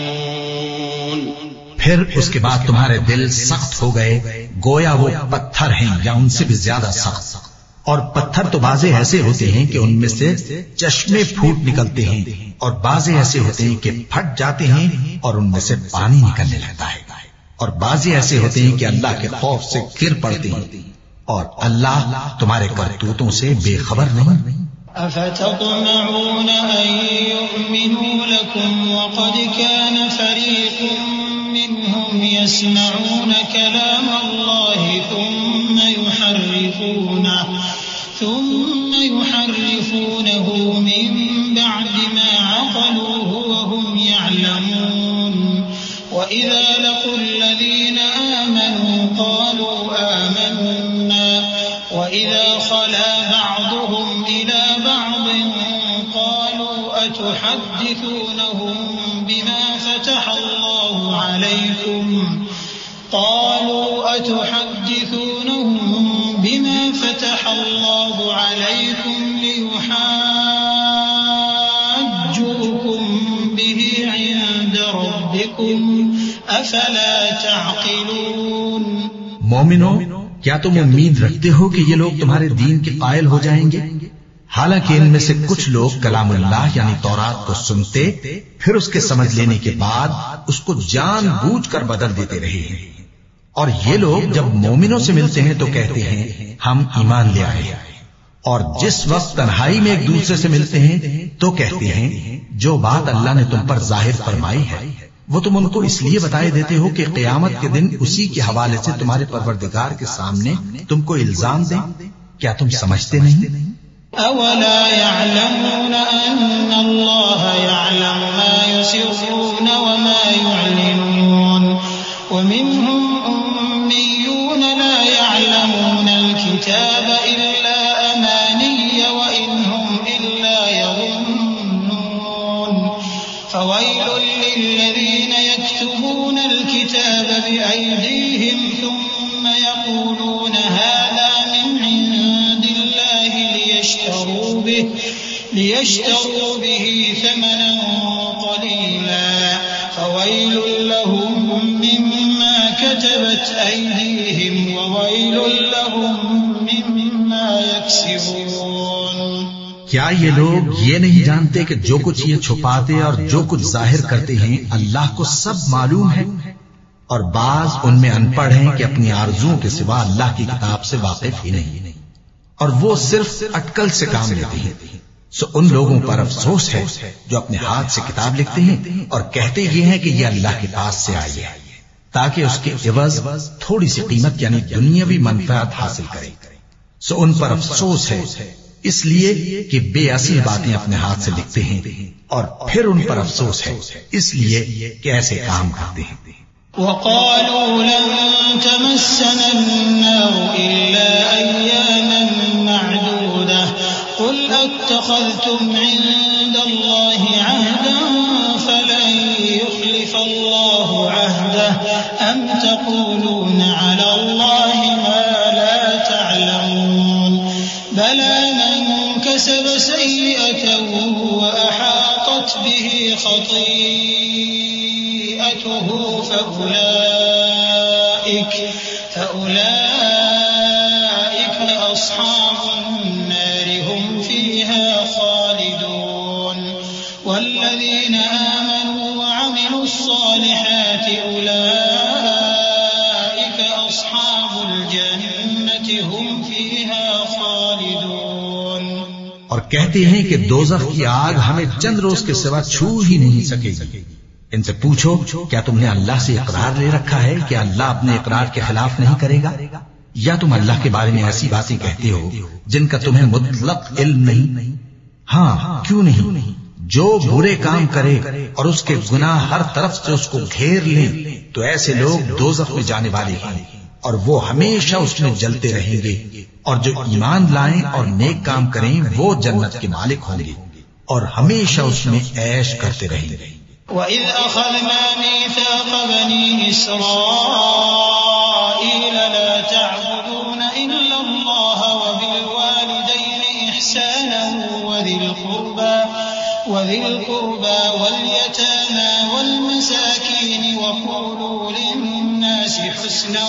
پھر اس کے بعد تمہارے دل سخت ہو گئے گویا وہ پتھر ہیں یا ان سے بھی زیادہ سخت. اور پتھر تو بعضے ایسے ہوتے ہیں کہ ان میں سے چشمے پھوٹ نکلتے ہیں اور بعضے ایسے ہوتے ہیں کہ پھٹ جاتے ہیں اور ان میں سے پانی نکلنے لگتا ہے اور بعضے ایسے ہوتے ہیں کہ اللہ کے خوف سے گر پڑتے ہیں اور اللہ تمہارے کرتوتوں سے بے خبر نہیں. أفتطمعون أن يؤمنوا لكم وقد كان فريق منهم يسمعون كلام الله ثم يحرفونه من بعد ما عقلوه وهم يعلمون وإذا لقوا الذين آمنوا قالوا آمنا وإذا خلا بعضهم إلى بعض قالوا أتحدثونهم بما فتح الله عليكم ليحاجوكم به عند ربكم أفلا تعقلون. مومنو، کیا تم امید رکھتے ہو کہ یہ لوگ تمہارے دین کے قائل ہو جائیں گے؟ حالانکہ ان میں سے کچھ لوگ کلام اللہ یعنی تورات کو سنتے پھر اس کے سمجھ لینے کے بعد اس کو جان بوجھ کر بدل دیتے رہے ہیں. اور یہ لوگ جب مومنوں سے ملتے ہیں تو کہتے ہیں ہم ایمان لے آئے، اور جس وقت تنہائی میں ایک دوسرے سے ملتے ہیں تو کہتے ہیں جو بات اللہ نے تم پر ظاہر فرمائی ہے وہ تم ان کو اس لیے بتائے دیتے ہو کہ قیامت کے دن اسی کے حوالے سے تمہارے پروردگار کے سامنے تم کو الزام دیں. کیا تم سمجھتے نہیں؟ اولا يعلمون ان الله يعلم ما يسرون وما يعلنون ومنهم اميون لا يعلمون الكتاب الا اماني وان هم الا يظنون فويل للذين يكتبون الكتاب بايديهم ثم يقولون هذا من عند الله ليشتروا به ثمنا قليلا فويل لهم مما كتبت أيديهم وويل لهم مما يكسبون. کیا یہ لوگ یہ نہیں جانتے کہ جو کچھ یہ چھپاتے اور جو کچھ ظاہر کرتے ہیں اللہ کو سب معلوم ہے؟ اور بعض ان میں ان پڑھ ہیں کہ اپنی آرزوؤں کے سوا اللہ کی کتاب سے واقف ہی نہیں اور وہ صرف اٹکل سے کام لیتے ہیں. سو ان لوگوں پر افسوس ہے جو اپنے ہاتھ سے کتاب لکھتے ہیں اور کہتے یہ ہیں کہ یہ اللہ کے پاس سے آئی ہے تاکہ اس کے عوض تھوڑی سی قیمت یعنی دنیاوی منفعت حاصل کرے. سو ان پر افسوس ہے اس لیے کہ بے اصل باتیں اپنے ہاتھ سے لکھتے ہیں، اور پھر ان پر افسوس ہے اس لیے کہ ایسے کام کرتے ہیں. وقالوا لن تمسنا النار إلا أياما معدودة قل أتخذتم عند الله عهدا فلن يخلف الله عهدا تقولون على الله ما لا تعلمون بلى من كسب سيئة وأحاطت به خطيئته فأولئك أصحاب النار هم فيها خالدون والذين آمنوا وعملوا الصالحات أولئك أصحاب الجنة هم فيها خالدون. اور کہتے ہیں کہ دوزخ کی آگ ہمیں چند روز کے سوا چھو ہی نہیں سکے گی. ان سے پوچھو کیا تم نے اللہ سے اقرار لے رکھا ہے کہ اللہ اپنے اقرار کے خلاف نہیں کرے گا؟ یا تم اللہ کے بارے میں ایسی باتیں کہتے ہو جن کا تمہیں مطلق علم نہیں؟ ہاں کیوں نہیں؟ جو برے کام کرے اور اس کے گناہ ہر طرف سے اس کو گھیر لیں تو ایسے لوگ دوزخ میں جانے والے ہیں اور وہ ہمیشہ اس میں جلتے رہیں گے. اور جو ایمان لائیں اور نیک کام کریں وہ جنت کے مالک ہوں گے اور ہمیشہ اس میں عیش کرتے رہیں گے. وَإِذْ أَخَذْنَا مِيثَاقَ بَنِي إِسْرَائِيلَ لَا تَعْبُدُونَ إِلَّا اللَّهَ وَبِالْوَالِدَيْنِ إِحْسَانًا وَذِي الْقُرْبَى وَالْيَتَامَى وَالْمَسَاكِينِ وَقُولُوا لِلنَّاسِ حُسْنًا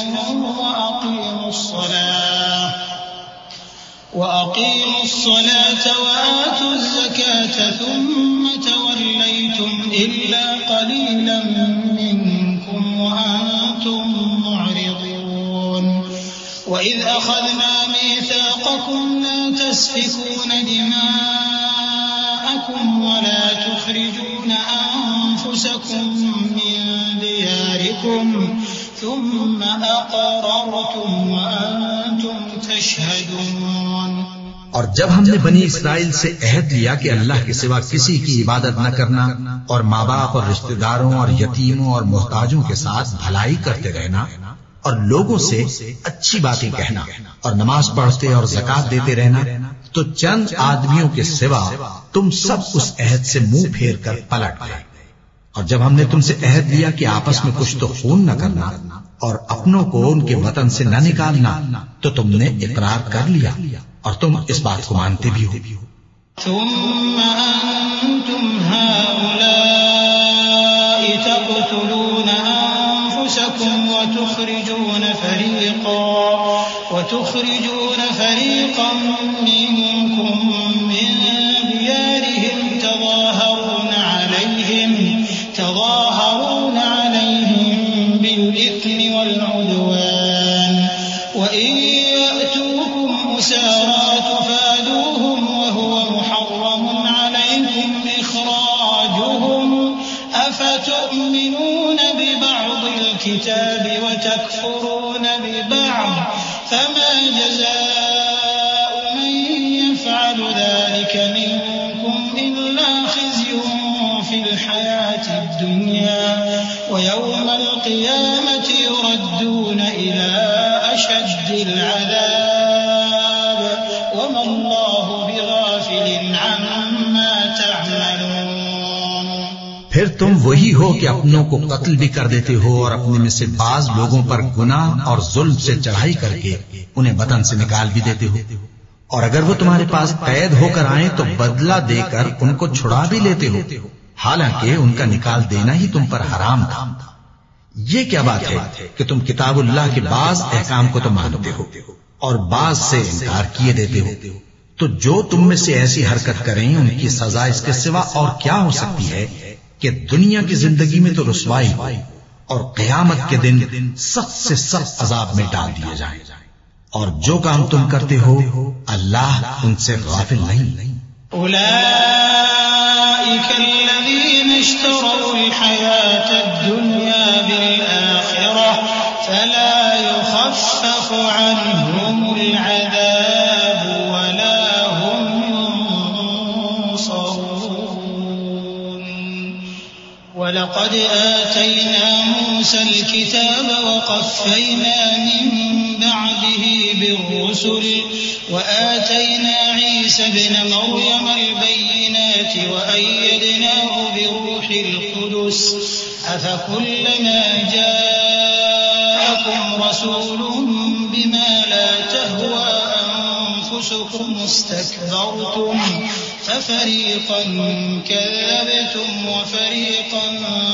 وَأَقِيمُوا الصَّلَاةَ وَآتُوا الزَّكَاةَ ثُمَّ تَوَلَّيْتُمْ إِلَّا قَلِيلًا مِّنكُمْ وَأَنتُمْ مُعْرِضُونَ. وَإِذْ أَخَذْنَا مِيثَاقَكُمْ لَا تَسْفِكُونَ دِمَاءَكُمْ وَلَا تُخْرِجُونَ أَنفُسَكُمْ مِنْ دِيَارِكُمْ ثُمَّ أَقْرَرْتُمْ وَأَنتُمْ تَشْهَدُونَ. اور جب ہم نے بنی اسرائیل سے عہد لیا کہ اللہ کے سوا کسی کی عبادت نہ کرنا اور ماں باپ اور رشتہ داروں اور یتیموں اور محتاجوں کے ساتھ بھلائی کرتے رہنا اور لوگوں سے اچھی باتیں کہنا اور نماز پڑھتے اور زکوٰۃ دیتے رہنا، تو چند آدمیوں کے سوا تم سب اس عہد سے منہ پھیر کر پلٹ گئے. اور جب ہم نے تم سے عہد لیا کہ آپس میں کچھ تو خون نہ کرنا اور اپنوں کو ان کے وطن سے نہ نکالنا، تو تم نے اقرار کر لیا اور تم اس بات کو مانتے بھی ہو. ثم أنتم هؤلاء تقتلون أنفسكم وتخرجون فريقا منكم من ديارهم تظاهرون عليهم بالإثم والعدوان وإن يأتوكم أسارى تفادوهم وهو محرم عليكم إخراجهم أفتؤمنون ببعض الكتاب وتكفرون ببعض فما جزاء من يفعل ذلك منكم إلا خزي في الحياة الدنيا ويوم القيامة يردون إلى أشد العذاب وما الله بغافل عما تعملون. پھر تم وہی ہو کہ اپنوں کو قتل بھی کر دیتے ہو اور اپنے میں سے بعض لوگوں پر گناہ اور ظلم سے چڑھائی کر کے انہیں وطن سے نکال بھی دیتے ہو، اور اگر وہ تمہارے پاس قید ہو کر آئیں تو بدلہ دے کر ان کو چھڑا بھی لیتے ہو، حالانکہ ان کا نکال دینا ہی تم پر حرام تھا. یہ کیا بات ہے کہ تم کتاب اللہ کے بعض احکام کو تو مانتے ہو اور بعض سے انکار کیے دیتے ہو؟ تو جو تم میں سے ایسی حرکت کریں ان کی سزا اس کے سوا اور کیا ہو سکتی ہے کہ دنیا کی زندگی میں تو رسوائی ہو اور قیامت کے دن سخت سے سخت عذاب میں ڈال دیے جائیں. اور جو کام تم کرتے ہو اللہ ان سے غافل نہیں. أولئك الذين اشتروا الحياة الدنيا بالآخرة فلا يخفف عنهم العذاب ولا هم ينصرون. ولقد آتينا موسى الكتاب وقفينا من بعده بالرسل وآتينا عيسى ابن مريم البينات وأيدناه بروح القدس أفكلما جاءكم جاءكم رسول بما لا تهوى أنفسكم استكبرتم ففريقا كذبتم وفريقا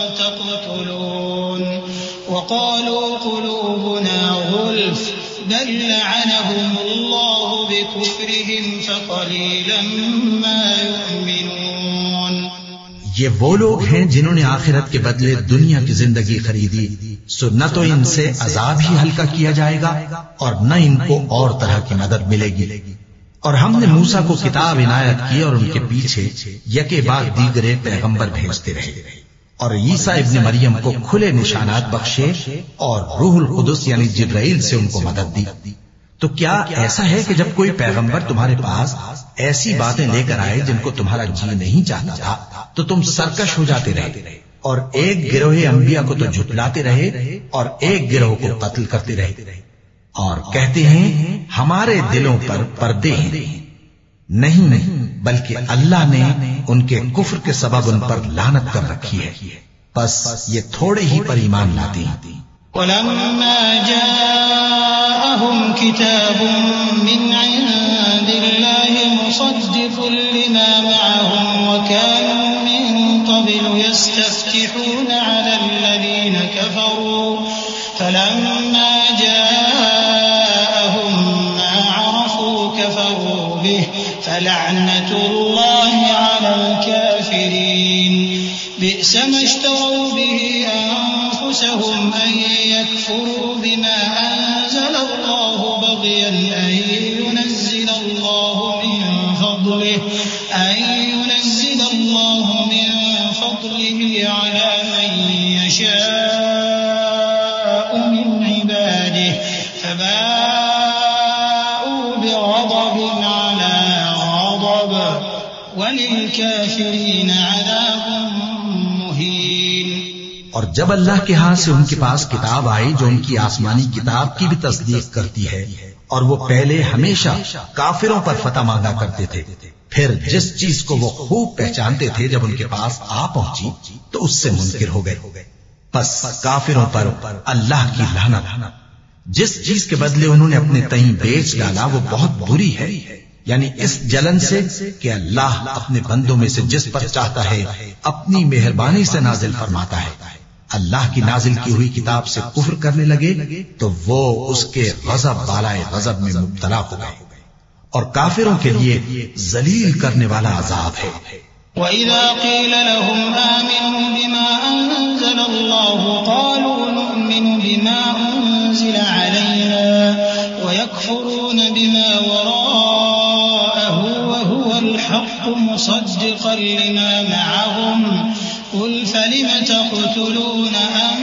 تقتلون وقالوا قلوبنا غلف بل لعنهم الله بكفرهم فقليلا ما يؤمنون. یہ وہ لوگ ہیں جنہوں نے آخرت کے بدلے دنیا کی زندگی خریدی، سو نہ تو ان سے عذاب ہی ہلکا کیا جائے گا اور نہ ان کو اور طرح کی مدد ملے گی. اور ہم نے موسیٰ کو کتاب عنایت کی اور ان کے پیچھے یکے بعد دیگرے پیغمبر بھیجتے رہے اور عیسیٰ ابن مریم کو کھلے نشانات بخشے اور روح القدس یعنی جبرائیل سے ان کو مدد دی. تو کیا ایسا ہے کہ جب کوئی پیغمبر تمہارے پاس ایسی باتیں لے کر آئے جن کو تمہارا جی نہیں چاہتا تھا تو تم سرکش ہو جاتے رہے اور ایک گروہ انبیاء کو تو جھٹلاتے رہے اور ایک گروہ کو قتل کرتے رہے اور کہتے ہیں ہمارے دلوں پر پردے ہیں؟ نہیں بلکہ اللہ نے ان کے کفر کے سبب ان پر لعنت کر رکھی ہے، بس یہ تھوڑے ہی پر ایمان لاتے ہیں. ولما جاءهم كتاب من عند الله مصدق لما معهم وكانوا من قبل يستفتحون على الذين كفروا فلما جاءهم ما عرفوا كفروا به فلعنة الله على الكافرين. بئس ما اشتروا به أنفسهم أن يكفروا بما أنزل الله بغيا أن ينزل الله من فضله على من يشاء من عباده فباءوا بغضب على غضب وللكافرين عذاب مهين. اور جب اللہ کے ہاں سے ان کے پاس کتاب آئی جو ان کی آسمانی کتاب کی بھی تصدیق کرتی ہے اور وہ پہلے ہمیشہ کافروں پر فتح مانگا کرتے تھے، پھر جس چیز کو وہ خوب پہچانتے تھے جب ان کے پاس آ پہنچی تو اس سے منکر ہو گئے. بس کافروں پر اللہ کی لعنت. جس چیز کے بدلے انہوں نے اپنے تئیں بیچ ڈالا وہ بہت بری ہے، یعنی اس جلن سے کہ اللہ اپنے بندوں میں سے جس پر چاہتا ہے اپنی مہربانی سے نازل فرماتا ہے. اللہ کی نازل کی ہوئی کتاب سے کفر کرنے لگے تو وہ اس کے غضب بالائے غضب میں مبتلا ہو گئے اور کافروں کے لیے ذلیل کرنے والا عذاب ہے. وَإِذَا قِيلَ لَهُمْ آمِنُوا بِمَا أَنزَلَ اللَّهُ قَالُوا نُؤْمِنُ بِمَا أُنزِلَ عَلَيْنَا وَيَكْفُرُونَ بِمَا وَرَاءَهُ وَهُوَ الْحَقُّ مُصَدِّقًا لِمَا مَعَهُمْ قُلْ فَلِمَ تَقْتُلُونَ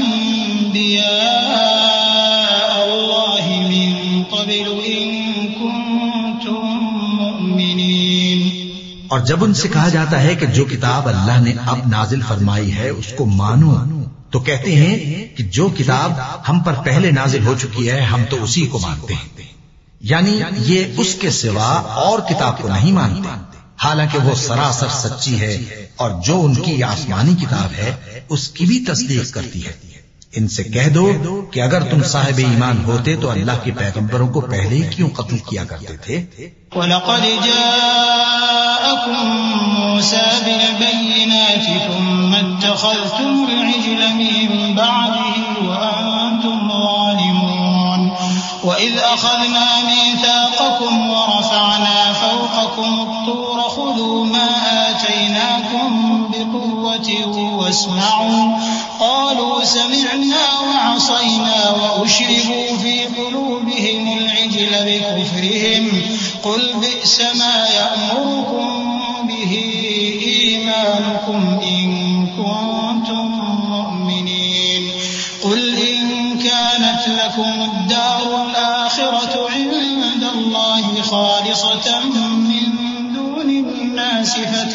أَنبِيَاءَ اللَّهِ مِن قَبْلُ إِن كُنتُم مُّؤْمِنِينَ. اور جب ان سے کہا جاتا ہے کہ جو کتاب اللہ نے اب نازل فرمائی ہے اس کو مانو تو کہتے ہیں کہ جو کتاب ہم پر پہلے نازل ہو چکی ہے ہم تو اسی کو مانتے ہیں، یعنی یہ اس کے سوا اور کتاب کو نہیں مانتے، حالانکہ وہ سراسر سچی ہے اور جو ان کی آسمانی کتاب ہے اس کی بھی تصدیق کرتی ہے. ان سے کہہ دو کہ اگر تم صاحب ایمان ہوتے تو اللہ کے پیغمبروں کو پہلے ہی کیوں قتل کیا کرتے تھے؟ وَلَقَدْ جَاءَكُم مُوسَىٰ بِالْبَيِّنَاتِ ثُمَّ اتَّخَذْتُمُ الْعِجْلَ مِن بَعْدِهِ وَأَنتُمْ ظَالِمُونَ. وَإِذْ أَخَذْنَا مِيثَاقَكُمْ وَرَفَعْنَا فَوْقَكُمُ الطُّورَ خُذُوا مَا آتَيْنَاكُمْ بِقُوَّةٍ وَاسْمَعُوا قَالُوا سَمِعْنَا وَعَصَيْنَا وَأُشْرِبُوا فِي قُلُوبِهِمُ الْعِجْلَ بِكُفْرِهِمْ قُلْ بِئْسَ مَا يَأْمُرُكُمْ بِهِ إِيمَانُكُمْ إِن كُنتُم مُّؤْمِنِينَ. قُلْ إِن كَانَتْ لَكُمُ الدَّارُ الْآخِرَةُ عِندَ اللَّهِ خَالِصَةً مِّن دُونِ النَّاسِ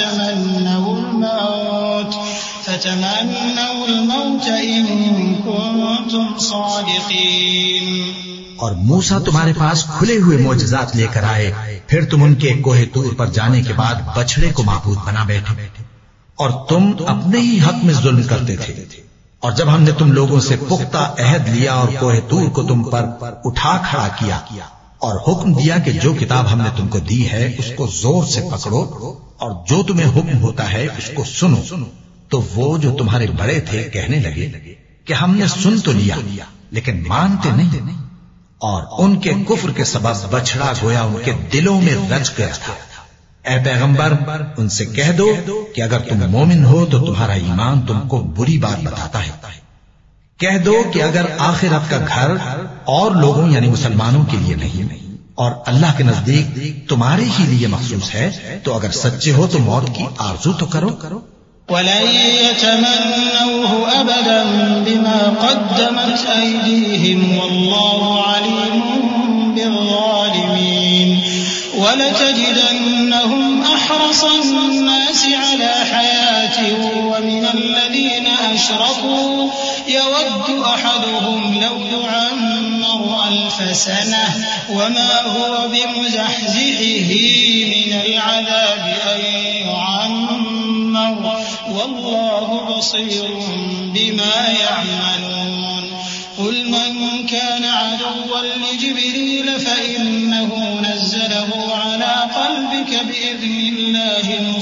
فتمنوا الموت إن كنتم صادقين. اور موسیٰ تمہارے پاس کھلے ہوئے معجزات لے کر آئے، پھر تم ان کے کوہ طور پر جانے کے بعد بچڑے کو معبود بنا بیٹھے اور تم اپنے ہی حق میں ظلم کرتے تھے اور جب ہم نے تم لوگوں سے پختہ عہد لیا اور کوہ طور کو تم پر اٹھا کھڑا کیا اور حکم دیا کہ جو کتاب ہم نے تم کو دی ہے اس کو زور سے پکڑو اور جو تمہیں حکم ہوتا ہے اس کو سنو، تو وہ جو تمہارے بڑے تھے کہنے لگے کہ ہم نے سن تو لیا لیکن مانتے نہیں، اور ان کے کفر کے سبب بچڑا گویا ان کے دلوں میں رچ گیا تھا۔ اے پیغمبر ان سے کہہ دو کہ اگر تم مومن ہو تو تمہارا ایمان تم کو بری بات بتاتا ہے، کہہ دو کہ اگر آخرت کا گھر اور لوگوں یعنی مسلمانوں کے لیے نہیں اور اللہ کے نزدیک تمہارے ہی لیے مخصوص ہے تو اگر سچے ہو تو موت کی آرزو تو کرو۔ وَلَن يَتَمَنَّوْهُ أَبَدًا بِمَا قَدَّمَتْ أَيْدِيهِمْ وَاللَّهُ عَلِيمٌ بِالظَّالِمِينَ وَلَتَجِدَنَّهُمْ أَحْرَصَ النَّاسِ عَلَى حَيَاةٍ وَمِنَ الَّذِينَ أَشْرَكُوا يَوَدُّ أَحَدُهُمْ لَوْ يُعَمَّرُ أَلْفَ سَنَةٍ وَمَا هُوَ بِمُزَحْزِحِهِ مِنَ الْعَذَابِ أَن يُعَمَّرَ والله بصير بما يعملون قل من كان عدوا لجبريل فإنه نزله على قلبك بإذن الله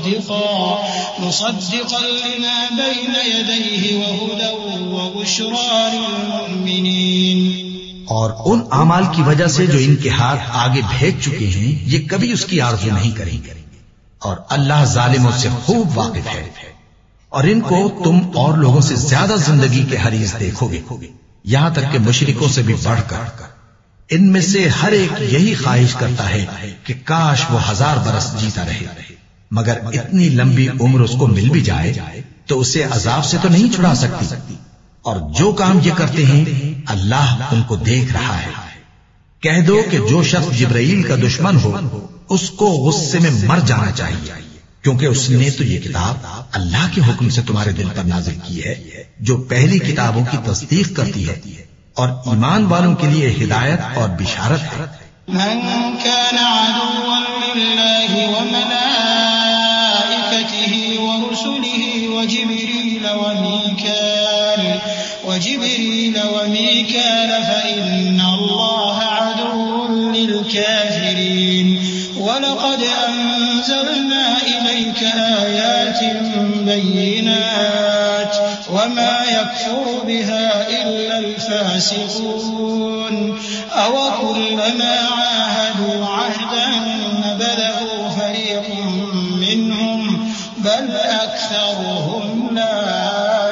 مصدقا لما بين يديه وهدى وبشرى للمؤمنين۔ اور ان اعمال کی وجہ سے جو ان کے ہاتھ آگے بھیج چکے ہیں یہ کبھی اس کی آرزو نہیں کریں گے، اور اللہ ظالموں سے خوب واقف ہے، اور ان کو تم اور لوگوں سے زیادہ زندگی کے حریص دیکھو گے، یہاں تک کہ مشرکوں سے بھی بڑھ کر۔ ان میں سے ہر ایک یہی خواہش کرتا ہے کہ کاش وہ 1000 برس جیتا رہے، مگر اتنی لمبی عمر اس کو مل بھی جائے تو اسے عذاب سے تو نہیں چھڑا سکتی، اور جو کام یہ کرتے ہیں اللہ ان کو دیکھ رہا ہے۔ کہہ دو کہ جو شخص جبرائیل کا دشمن ہو اس کو غصے میں مر جانا چاہیے، کیونکہ اس نے تو یہ کتاب اللہ کے حکم سے تمہارے دل پر نازل کی ہے جو پہلی کتابوں کی تصدیق کرتی ہے اور ایمان والوں کے لیے ہدایت اور بشارت ہے۔ من كان عدوا لله وملائكته ورسله وجبريل وميكال فإن الله عدو للكافرين ولقد أنزلنا إليك آيات بينات وما يكفر بها إلا الفاسقون أوكلما عاهدوا عهدا نبذه فريق منهم بل أكثرهم لا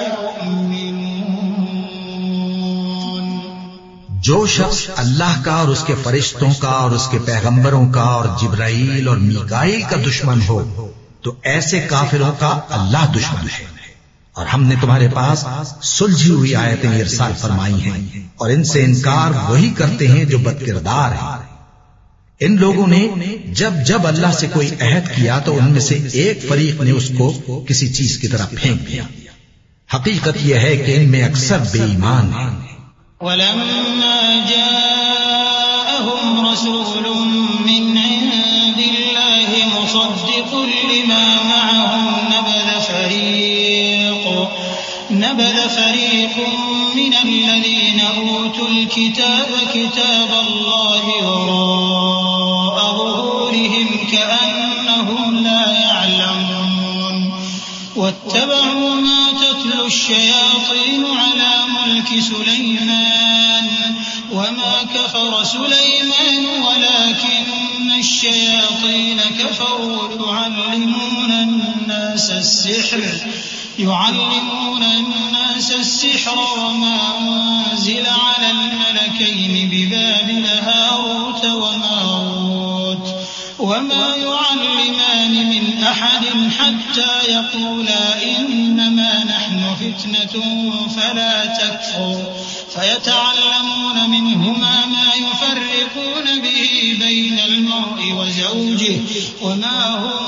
يؤمنون۔ جو شخص اللہ کا اور اس کے فرشتوں کا اور اس کے پیغمبروں کا اور جبرائیل اور میکائیل کا دشمن ہو تو ایسے کافروں کا اللہ دشمن ہے، اور ہم نے تمہارے پاس سلجھی ہوئی آیتیں ارسال فرمائی ہیں، اور ان سے انکار وہی کرتے ہیں جو بد کردار ہیں۔ ان لوگوں نے جب اللہ سے کوئی عہد کیا تو ان میں سے ایک فریق نے اس کو کسی چیز کی طرح پھینک دیا۔ حقیقت یہ ہے کہ ان میں اکثر بے ایمان ہیں۔ وَلَمَّا جَاءَهُمْ رَسُولٌ مِّنْ عِندِ اللَّهِ مُصَدِّقٌ لِّمَا مَعَهُمْ نَبَذَ فَرِيقٌ مِّنَ الَّذِينَ أُوتُوا الْكِتَابَ كِتَابَ اللَّهِ وَرَاءَ ظُهُورِهِمْ كَأَنَّهُمْ لَا يَعْلَمُونَ وَاتَّبَعُوا مَا تَتْلُو الشَّيَاطِينُ عَلَى مُلْكِ سُلَيْمَانَ وَمَا كَفَرَ سُلَيْمَانُ وَلَكِنَّ الشَّيَاطِينَ كَفَرُوا يُعَلِّمُونَ النَّاسَ السِّحْرَ وَمَا أُنزِلَ عَلَى الْمَلَكَيْنِ بِبَابِلَ هَارُوتَ وَمَارُوتَ وَمَا يُعَلِّمَانِ مِنْ أَحَدٍ حَتَّى يَقُولَا إِنَّمَا نَحْنُ فِتْنَةٌ فَلَا تَكْفُرْ فَيَتَعَلَّمُونَ مِنْهُمَا مَا يُفَرِّقُونَ بِهِ بَيْنَ الْمَرْءِ وَزَوْجِهِ وَمَا هُمْ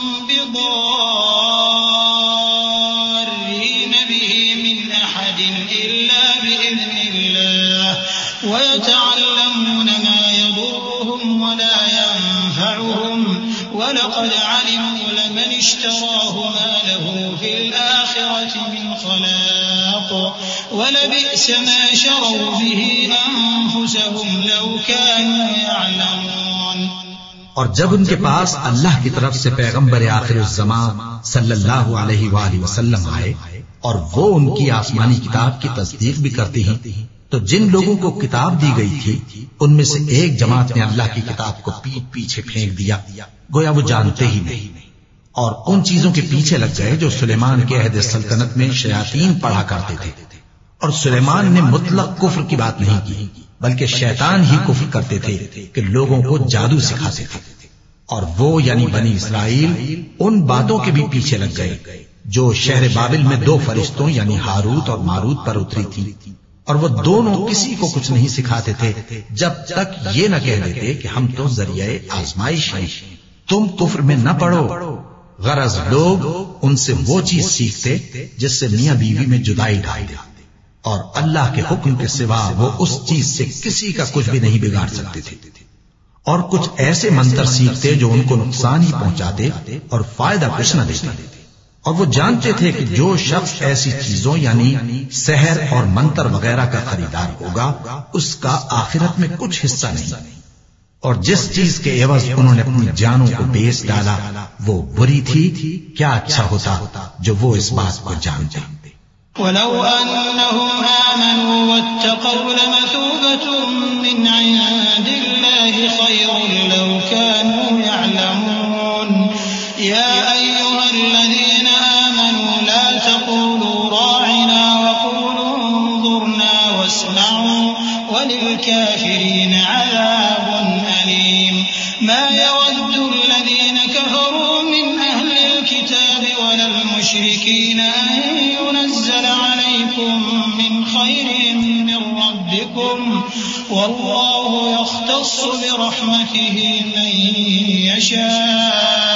بِضَارِّينَ بِهِ مِنْ أَحَدٍ إِلَّا بِإِذْنِ اللَّهِ وَيَتَعَلَّمُونَ مَا يَضُرُّهُمْ وَلَا يَنفَعُهُمْ وَلَقَدْ عَلِمُوا لَمَنِ اشْتَرَاهُ مَا لَهُ فِي الْآخِرَةِ مِنْ خَلَاقٍ وَلَبِئْسَ مَا شَرَوْا بِهِ أَنفُسَهُمْ لَوْ كَانُوا يَعْلَمُونَ۔ اور جب ان کے پاس اللہ کی طرف سے پیغمبر آخر الزمان صلی اللہ علیہ وآلہ وسلم آئے اور وہ ان کی آسمانی کتاب کی تصدیق بھی کرتی ہیں، تو جن لوگوں کو کتاب دی گئی تھی ان میں سے ایک جماعت نے اللہ کی کتاب کو پیٹ پیچھے پھینک دیا، گویا وہ جانتے ہی نہیں، اور ان چیزوں کے پیچھے لگ گئے جو سلیمان کے عہد سلطنت میں شیاطین پڑھا کرتے تھے۔ اور سلیمان نے مطلق کفر کی بات نہیں کی، بلکہ شیطان ہی کفر کرتے تھے کہ لوگوں کو جادو سکھاتے تھے، اور وہ یعنی بنی اسرائیل ان باتوں کے بھی پیچھے لگ گئے جو شہر بابل میں دو فرشتوں یعنی ہاروت اور ماروت پر اتری تھی، اور وہ دونوں کسی کو کچھ نہیں سکھاتے تھے جب تک یہ نہ کہہ دیتے کہ ہم تو ذریعہ آزمائش ہیں، تم کفر میں نہ پڑو۔ غرض لوگ ان سے وہ چیز سیکھتے جس سے میاں بیوی میں جدائی ڈال دے، اور اللہ کے حکم کے سوا وہ اس چیز سے کسی کا کچھ بھی نہیں بگاڑ سکتے تھے، اور کچھ ایسے منتر سیکھتے جو ان کو نقصان ہی پہنچاتے اور فائدہ کچھ نہ دیتے، اور وہ جانتے تھے کہ جو شخص ایسی چیزوں یعنی سحر اور منتر وغیرہ کا خریدار ہوگا اس کا آخرت میں کچھ حصہ نہیں، اور جس چیز کے عوض انہوں نے اپنی جانوں کو بیچ ڈالا وہ بری تھی، کیا اچھا ہوتا جو وہ اس بات کو جانتے۔ وَلَوْ أَنَّهُمْ آمَنُوا وَاتَّقَوْا لَمَثُوبَةٌ مِّنْ عِندِ اللَّهِ خَيْرٌ لَوْ كَانُوا يَعْلَمُونَ يَا أَيُّهَا الَّذِينَ آمَنُوا لَا تَقُولُوا رَاعِنَا وَقُولُوا انظُرْنَا وَاسْمَعُوا وَلِلْكَافِرِينَ عَذَابٌ أَلِيمٌ مَا يَوَدُّ الَّذِينَ كَفَرُوا مِنْ أَهْلِ الْكِتَابِ وَلَا الْمُشْرِكِينَ أَن يُنَزَّلَ عَلَيْكُم مِّنْ خَيْرٍ مِّن رَّبِّكُمْ وَاللَّهُ يَخْتَصُّ بِرَحْمَتِهِ مَن يَشَاءُ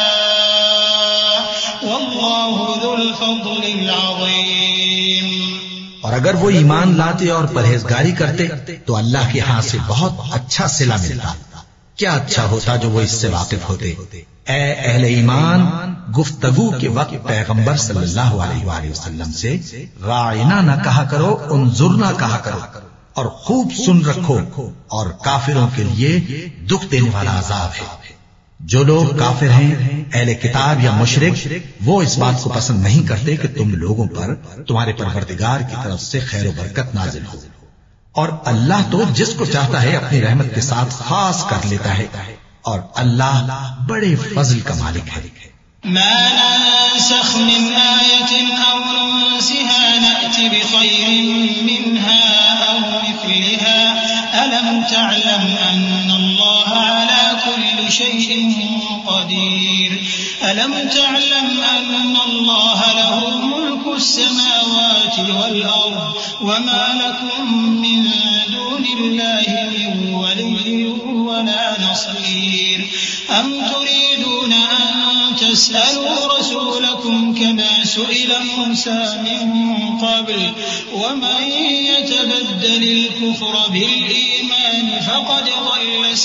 وَاللَّهُ ذُو الْفَضْلِ الْعَظِيمِ۔ اور اگر وہ ایمان لاتے اور پرہیزگاری کرتے تو اللہ کے ہاں سے بہت اچھا صلہ ملتا، کیا اچھا ہوتا جو وہ اس سے واقف ہوتے۔ اے اہل ایمان، گفتگو کے وقت پیغمبر صلی اللہ علیہ وآلہ وسلم سے راعنا نہ کہا کرو، انظرنا کہا کرو، اور خوب سن رکھو، اور کافروں کے لیے دکھ دینے والا عذاب ہے۔ جو لوگ کافر ہیں اہل کتاب یا مشرک وہ اس بات کو پسند نہیں کرتے کہ تم لوگوں پر تمہارے پروردگار کی طرف سے خیر و برکت نازل ہو، اور اللہ تو جس کو چاہتا ہے اپنی رحمت کے ساتھ خاص کر لیتا ہے، اور اللہ بڑے فضل کا مالک ہے۔ ما ننسخ من آية أو ننسها نأت بخير منها أو مثلها ألم تعلم أن الله على كل شيء قدير ألم تعلم أن الله له ملك السماوات والأرض وما لكم من دون الله من ولي ولا نصير أم تريدون أن تسألوا رسولكم كما سئل موسى من قبل ومن يتبدل الكفر بالإيمان فقد ضل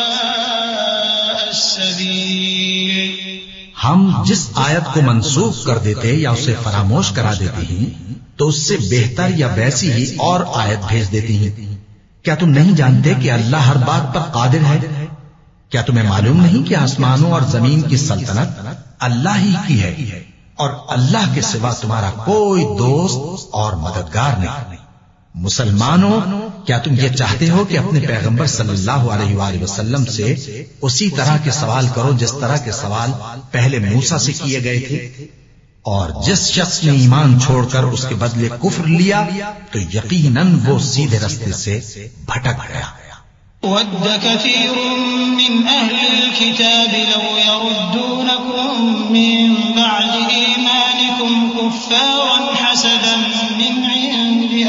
سواء السبيل۔ ہم جس آیت کو منسوخ کر دیتے یا اسے فراموش کرا دیتے ہیں تو اس سے بہتر یا ویسی ہی اور آیت بھیج دیتی ہیں۔ کیا تم نہیں جانتے کہ اللہ ہر بات پر قادر ہے؟ کیا تمہیں معلوم نہیں کہ آسمانوں اور زمین کی سلطنت اللہ ہی کی ہے، اور اللہ کے سوا تمہارا کوئی دوست اور مددگار نہیں؟ مسلمانوں، کیا تم یہ چاہتے ہو کہ اپنے پیغمبر صلی اللہ علیہ وآلہ وسلم سے اسی طرح کے سوال کرو جس طرح کے سوال پہلے موسیٰ سے کیے گئے تھے؟ اور جس شخص نے ایمان چھوڑ کر اس کے بدلے کفر لیا تو یقیناً وہ سیدھے راستے سے بھٹک گیا۔ وَدَّ كَثِيرٌ مِّنْ أَهْلِ الْكِتَابِ لَوْ يَرُدُّونَكُم مِّن بَعْدِ إِيمَانِكُمْ كُفَّارًا حَسَدًا مِّنْ عِندِ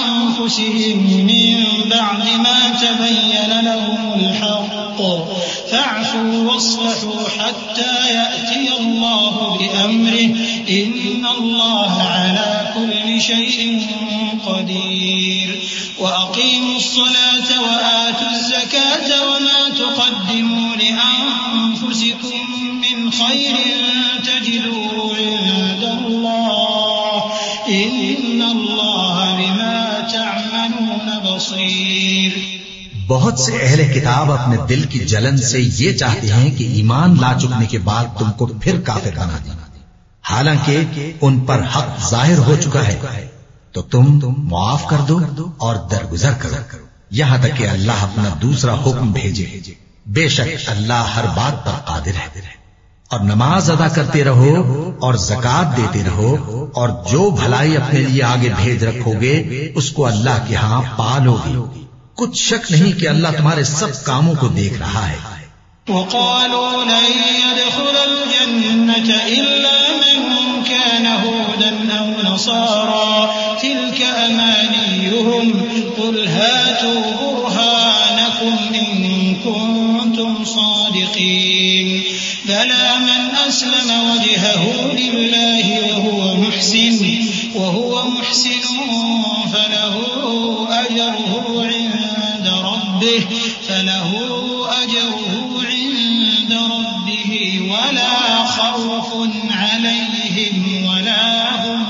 أَنفُسِهِم مِّن بَعْدِ مَا تَبَيَّنَ لَهُمُ الْحَقُّ فاعفوا واصفحوا حتى يأتي الله بأمره إن الله على كل شيء قدير وأقيموا الصلاة وآتوا الزكاة وما تقدموا لأنفسكم من خير تجدوه عند الله إن الله بما تعملون بصير. بہت سے اہل کتاب اپنے دل کی جلن سے یہ چاہتے ہیں کہ ایمان لا چکنے کے بعد تم کو پھر کافر بنا دیں، حالانکہ ان پر حق ظاہر ہو چکا ہے، تو تم معاف کر دو اور درگزر کرو یہاں تک کہ اللہ اپنا دوسرا حکم بھیجے. بے شک اللہ ہر بات پر قادر ہے. اور نماز ادا کرتے رہو اور زکات دیتے رہو، اور جو بھلائی اپنے لیے آگے بھیج رکھو گے اس کو اللہ کے ہاں پالو گے. کچھ شک نہیں کہ اللہ تمہارے سب کاموں کو دیکھ رہا ہے. وقالوا لن يدخل الجنة إلا من كان هودا أو نصارى تلك أمانيهم قل هاتوا برهانكم إن كنتم صادقين بلى من أسلم وجهه لله وهو محسن فله أجره عند ربه ولا خوف عليهم ولا هم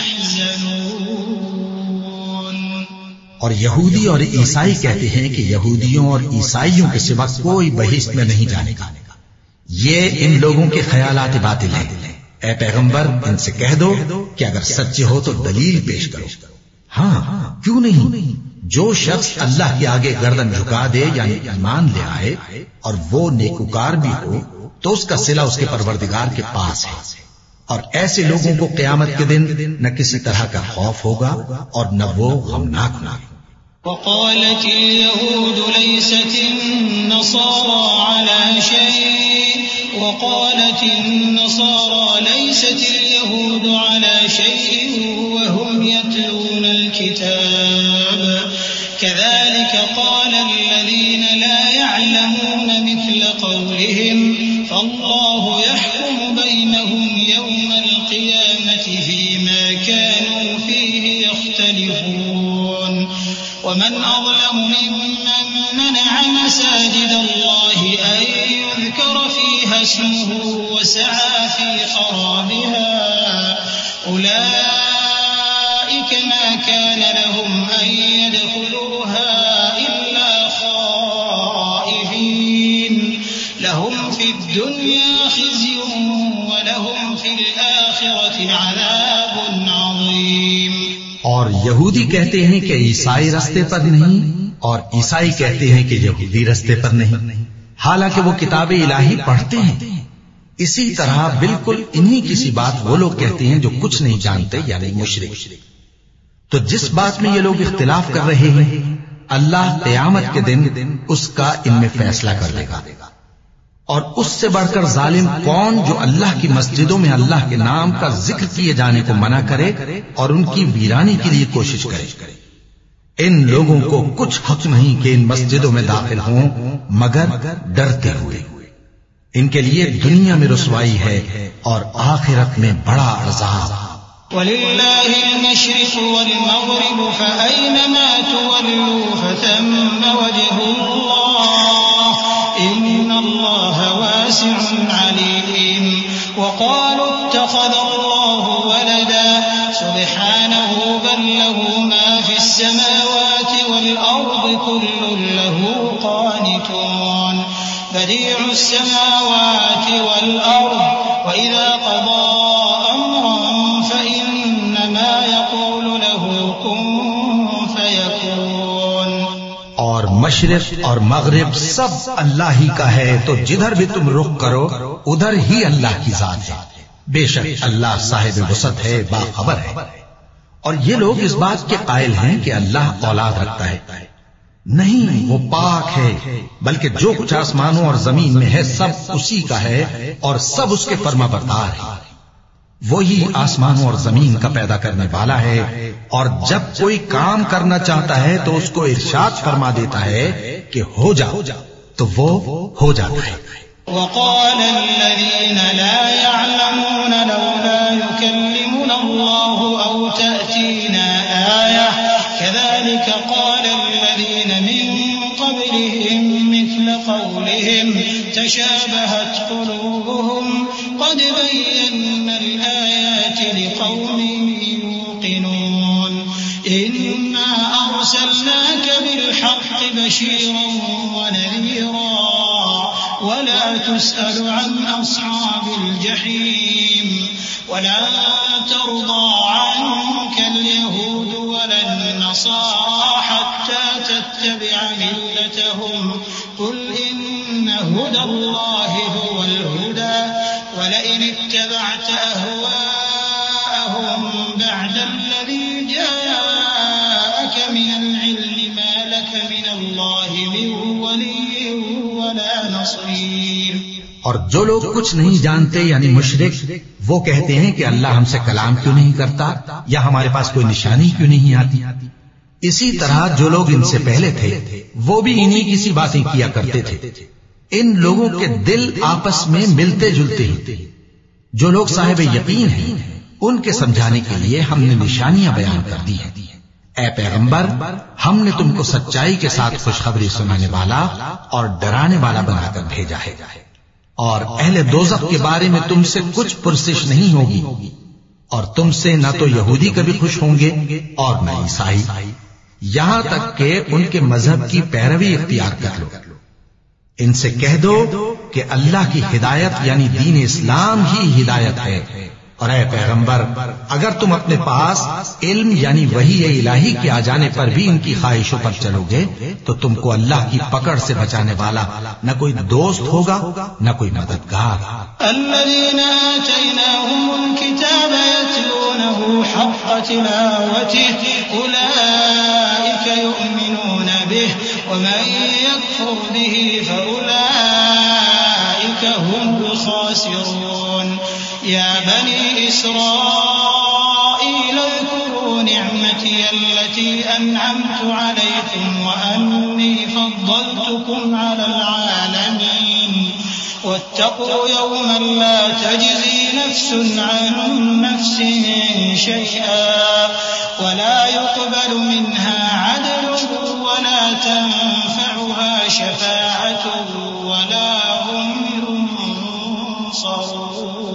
يحزنون. اور یہودی اور عیسائی کہتے ہیں کہ یہودیوں اور عیسائیوں کے سوا کوئی بہشت میں نہیں جانے گا. یہ ان لوگوں کے خیالات باطل ہیں. اے پیغمبر ان سے کہہ دو کہ اگر سچے ہو تو دلیل پیش کرو. ہاں کیوں نہیں، جو شخص اللہ کے آگے گردن جھکا دے یعنی ایمان لے آئے اور وہ نیکوکار بھی ہو تو اس کا صلہ اس کے پروردگار کے پاس ہے. اور ایسے لوگوں کو قیامت کے دن نہ کسی طرح کا خوف ہوگا اور نہ وہ غمناک ہوں گے. وقالت اليهود ليست النصارى على شيء وقالت النصارى ليست اليهود على شيء وهم يتلون الكتاب كذلك قال الذين لا يعلمون مثل قولهم فالله يحكم بينهم يوم القيامة فيما كانوا فيه يختلفون ومن أظلم ممن منع مساجد الله أن يذكر فيها اسمه وسعى في خرابها أولئك ما كان لهم أن يدخلوها إلا خائفين لهم في الدنيا خزي ولهم في الآخرة عذاب عظيم. اور یہودی کہتے ہیں کہ عیسائی رستے پر نہیں اور عیسائی کہتے ہیں کہ یہودی رستے پر نہیں، حالانکہ وہ کتاب الہی پڑھتے ہیں. اسی طرح بالکل انہی کسی بات وہ لوگ کہتے ہیں جو کچھ نہیں جانتے یعنی مشرک. تو جس بات میں یہ لوگ اختلاف کر رہے ہیں اللہ قیامت کے دن اس کا ان میں فیصلہ کر لے گا. اور اس سے بڑھ کر ظالم کون جو اللہ کی مسجدوں میں اللہ کے نام کا ذکر کیے جانے کو منع کرے اور ان کی ویرانی کے لیے کوشش کرے. ان لوگوں کو کچھ حق نہیں کہ ان مسجدوں میں داخل ہوں مگر ڈرتے ہوئے. ان کے لیے دنیا میں رسوائی ہے اور آخرت میں بڑا عذاب. وَلِلَّهِ الْمَشْرِقُ وَالْمَغْرِبُ فَأَيْنَمَا تُوَلُّوا فَثَمَّ وَجْهُ اللَّهِ إِنَّ اللَّهَ وَاسِعٌ عَلِيمٌ. وَقَالُوا اتَّخَذَ اللَّهُ وَلَدًا سُبْحَانَهُ بَل لَّهُ مَا فِي السَّمَاوَاتِ وَالْأَرْضِ كُلٌّ لَّهُ قَانِتُونَ. بديع السماوات والأرض وإذا قضى أمرا فإنما يقول له كن فيكون. اور مشرق اور مغرب سب اللہ ہی کا ہے، تو جدھر بھی تم رخ کرو ادھر ہی اللہ کی ذات ہے. بے شک اللہ صاحب وسعت ہے، باخبر ہے. اور یہ لوگ اس بات کے قائل ہیں کہ اللہ اولاد رکھتا ہے. نہیں، وہ پاک ہے، بلکہ جو کچھ آسمانوں اور زمین میں ہے سب اسی کا ہے اور سب اس کے فرما بردار ہے. وہی آسمانوں اور زمین کا پیدا کرنے والا ہے، اور جب کوئی کام کرنا چاہتا ہے تو اس کو ارشاد فرما دیتا ہے کہ ہو جا، تو وہ ہو جاتا ہے۔ وقال الذين لا يعلمون لولا يكلمنا الله أو تأتينا آية كذلك قال الذين من قبلهم مثل قولهم تشابهت قلوبهم قد بينا الآيات لقوم يوقنون إنا أرسلناك بالحق بشيرا ونذيرا ولا تسأل عن أصحاب الجحيم ولا ترضى عنك اليهود ولا النصارى حتى تتبع ملتهم قل إن هدى الله هو الهدى ولئن اتبعت أهواءهم بعد الذي جاءك من العلم ما لك من الله من ولي ولا نصير۔ اور جو لوگ کچھ نہیں جانتے یعنی مشرک، وہ کہتے ہیں کہ اللہ ہم سے کلام کیوں نہیں کرتا یا ہمارے پاس کوئی نشانی کیوں نہیں آتی۔ اسی طرح جو لوگ ان سے پہلے تھے وہ بھی انہی کسی باتیں کیا کرتے تھے۔ ان لوگوں کے دل آپس میں ملتے جلتے ہی۔ جو لوگ صاحب یقین ہیں ان کے سمجھانے کے لیے ہم نے نشانیاں بیان کر دی ہیں۔ اے پیغمبر، ہم نے تم کو سچائی کے ساتھ خوشخبری سنانے والا اور ڈرانے والا بنا کر بھیجا ہے، اور اہل دوزخ کے بارے میں تم سے کچھ پرسش نہیں ہوگی، اور تم سے نہ تو یہودی کبھی خوش ہوں گے اور نہ عیسائی، یہاں تک کہ ان کے مذہب کی پیروی اختیار کر لو۔ ان سے کہہ دو کہ اللہ کی ہدایت یعنی دین اسلام ہی ہدایت ہے، اور اے پیغمبر اگر تم اپنے پاس علم یعنی وحی الہی کے آ جانے پر بھی ان کی خواہشوں پر چلو گے تو تم کو اللہ کی پکڑ سے بچانے والا نہ کوئی دوست ہوگا نہ کوئی مددگار۔ الذين آتيناهم الكتاب يتلونه حق تلاوته أولئك يؤمنون به ومن يكفر به فأولئك هم الخاسرون۔ يا بني إسرائيل اذكروا نعمتي التي أنعمت عليكم وأني فضلتكم على العالمين واتقوا يوما لا تجزي نفس عن نفس شيئا ولا يقبل منها عدل ولا تنفعها شفاعة ولا هم ينصرون۔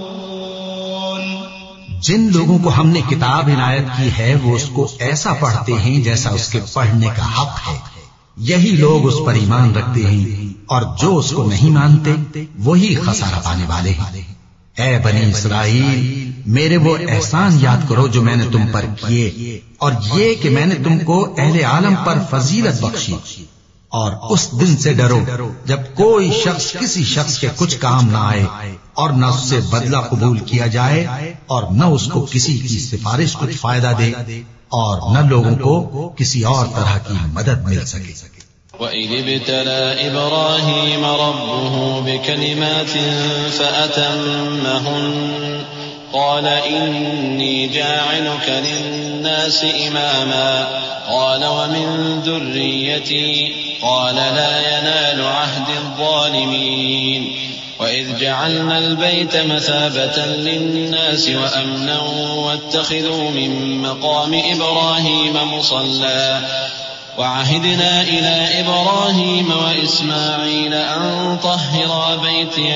جن لوگوں کو ہم نے کتاب عنایت کی ہے وہ اس کو ایسا پڑھتے ہیں جیسا اس کے پڑھنے کا حق ہے، یہی لوگ اس پر ایمان رکھتے ہیں، اور جو اس کو نہیں مانتے وہی خسارہ پانے والے ہیں۔ اے بنی اسرائیل، میرے وہ احسان یاد کرو جو میں نے تم پر کیے، اور یہ کہ میں نے تم کو اہل عالم پر فضیلت بخشی، اور اس دن سے ڈرو جب کوئی شخص کسی شخص کے کچھ کام نہ آئے اور نہ اس سے بدلہ قبول کیا جائے اور نہ اس کو کسی کی سفارش کچھ فائدہ دے اور نہ لوگوں کو کسی اور طرح کی مدد مل سکے۔ وَإِذِ ابْتَلَى إِبْرَاهِيمَ رَبُّهُ بِكَلِمَاتٍ فَأَتَمَّهُنَّ قَالَ إِنِّي جَاعِلُكَ لِلنَّاسِ إِمَامًا قَالَ وَمِن ذُرِّيَّتِي قَالَ لَا يَنَالُ عَهْدِي الظَّالِمِينَ وَإِذْ جَعَلْنَا الْبَيْتَ مَثَابَةً لِلنَّاسِ وَأَمْنًا وَاتَّخِذُوا مِن مَّقَامِ إِبْرَاهِيمَ مُصَلًّى وعهدنا إلى إبراهيم وإسماعيل أن طهرا بيتي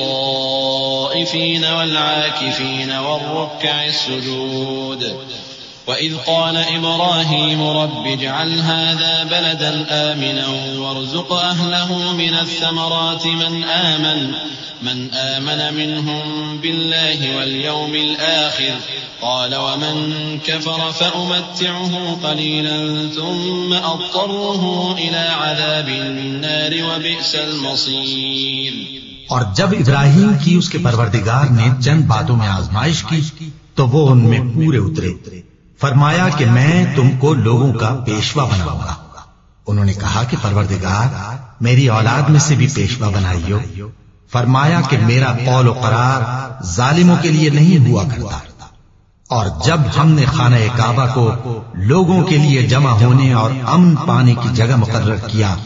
للطائفين والعاكفين والركع السجود وإذ قال إبراهيم رب اجعل هذا بلدا آمنا وارزق أهله من الثمرات من آمن منهم بالله واليوم الآخر قال ومن كفر فأمتعه قليلا ثم أضطره إلى عذاب النار وبئس المصير۔ اور جب ابراہیم کی اس کے پروردگار نے چند باتوں میں آزمائش کی تو وہ ان میں پورے اترے، فرمایا کہ میں تم کو لوگوں کا پیشوا بناؤں گا۔ انہوں نے کہا کہ پروردگار میری اولاد میں سے بھی پیشوا بنائیو۔ فرمایا کہ میرا قول و قرار ظالموں کے لیے نہیں ہوا کرتا۔ اور جب ہم نے خانہ کعبہ کو لوگوں کے لیے جمع ہونے اور امن پانے کی جگہ مقرر کیا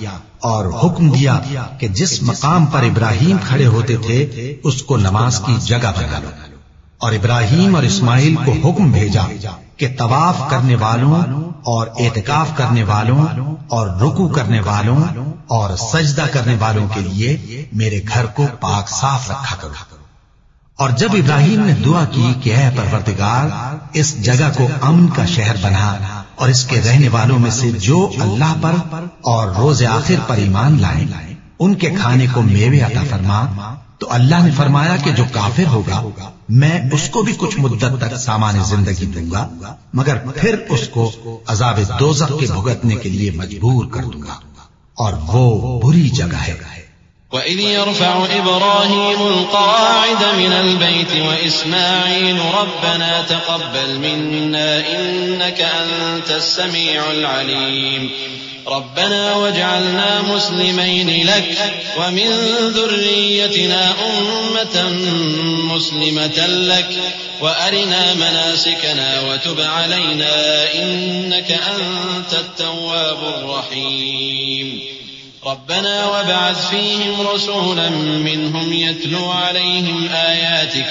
اور حکم دیا کہ جس مقام پر ابراہیم کھڑے ہوتے تھے اس کو نماز کی جگہ بنا لو، اور ابراہیم اور اسماعیل کو حکم بھیجا کہ طواف کرنے والوں اور اعتکاف کرنے والوں اور رکوع کرنے والوں اور سجدہ کرنے والوں کے لیے میرے گھر کو پاک صاف رکھا کرو۔ اور جب ابراہیم نے دعا کی کہ اے پروردگار اس جگہ کو امن کا شہر بنا اور اس کے رہنے والوں میں سے جو اللہ پر اور روز آخر پر ایمان لائیں ان کے کھانے کو میوے عطا فرما، تو اللہ نے فرمایا کہ جو کافر ہوگا میں اس کو بھی کچھ مدت تک سامان زندگی دوں گا، مگر پھر اس کو عذاب دوزخ کے بھگتنے کے لیے مجبور کر دوں گا، اور وہ بری جگہ ہے۔ وَإِذْ يَرْفَعُ إِبْرَاهِيمُ الْقَوَاعِدَ مِنَ الْبَيْتِ وَإِسْمَاعِيلُ رَبَّنَا تَقَبَّلْ مِنَّا إِنَّكَ أَنْتَ السَّمِيعُ الْعَلِيمُ رَبَّنَا وَاجْعَلْنَا مُسْلِمَيْنِ لَكَ وَمِنْ ذُرِّيَّتِنَا أُمَّةً مُسْلِمَةً لَكَ وَأَرِنَا مَنَاسِكَنَا وَتُبْ عَلَيْنَا إِنَّكَ أَنْتَ التَّوَّابُ الرَّحِيمُ ربنا وابعث فيهم رسولا منهم يتلو عليهم آياتك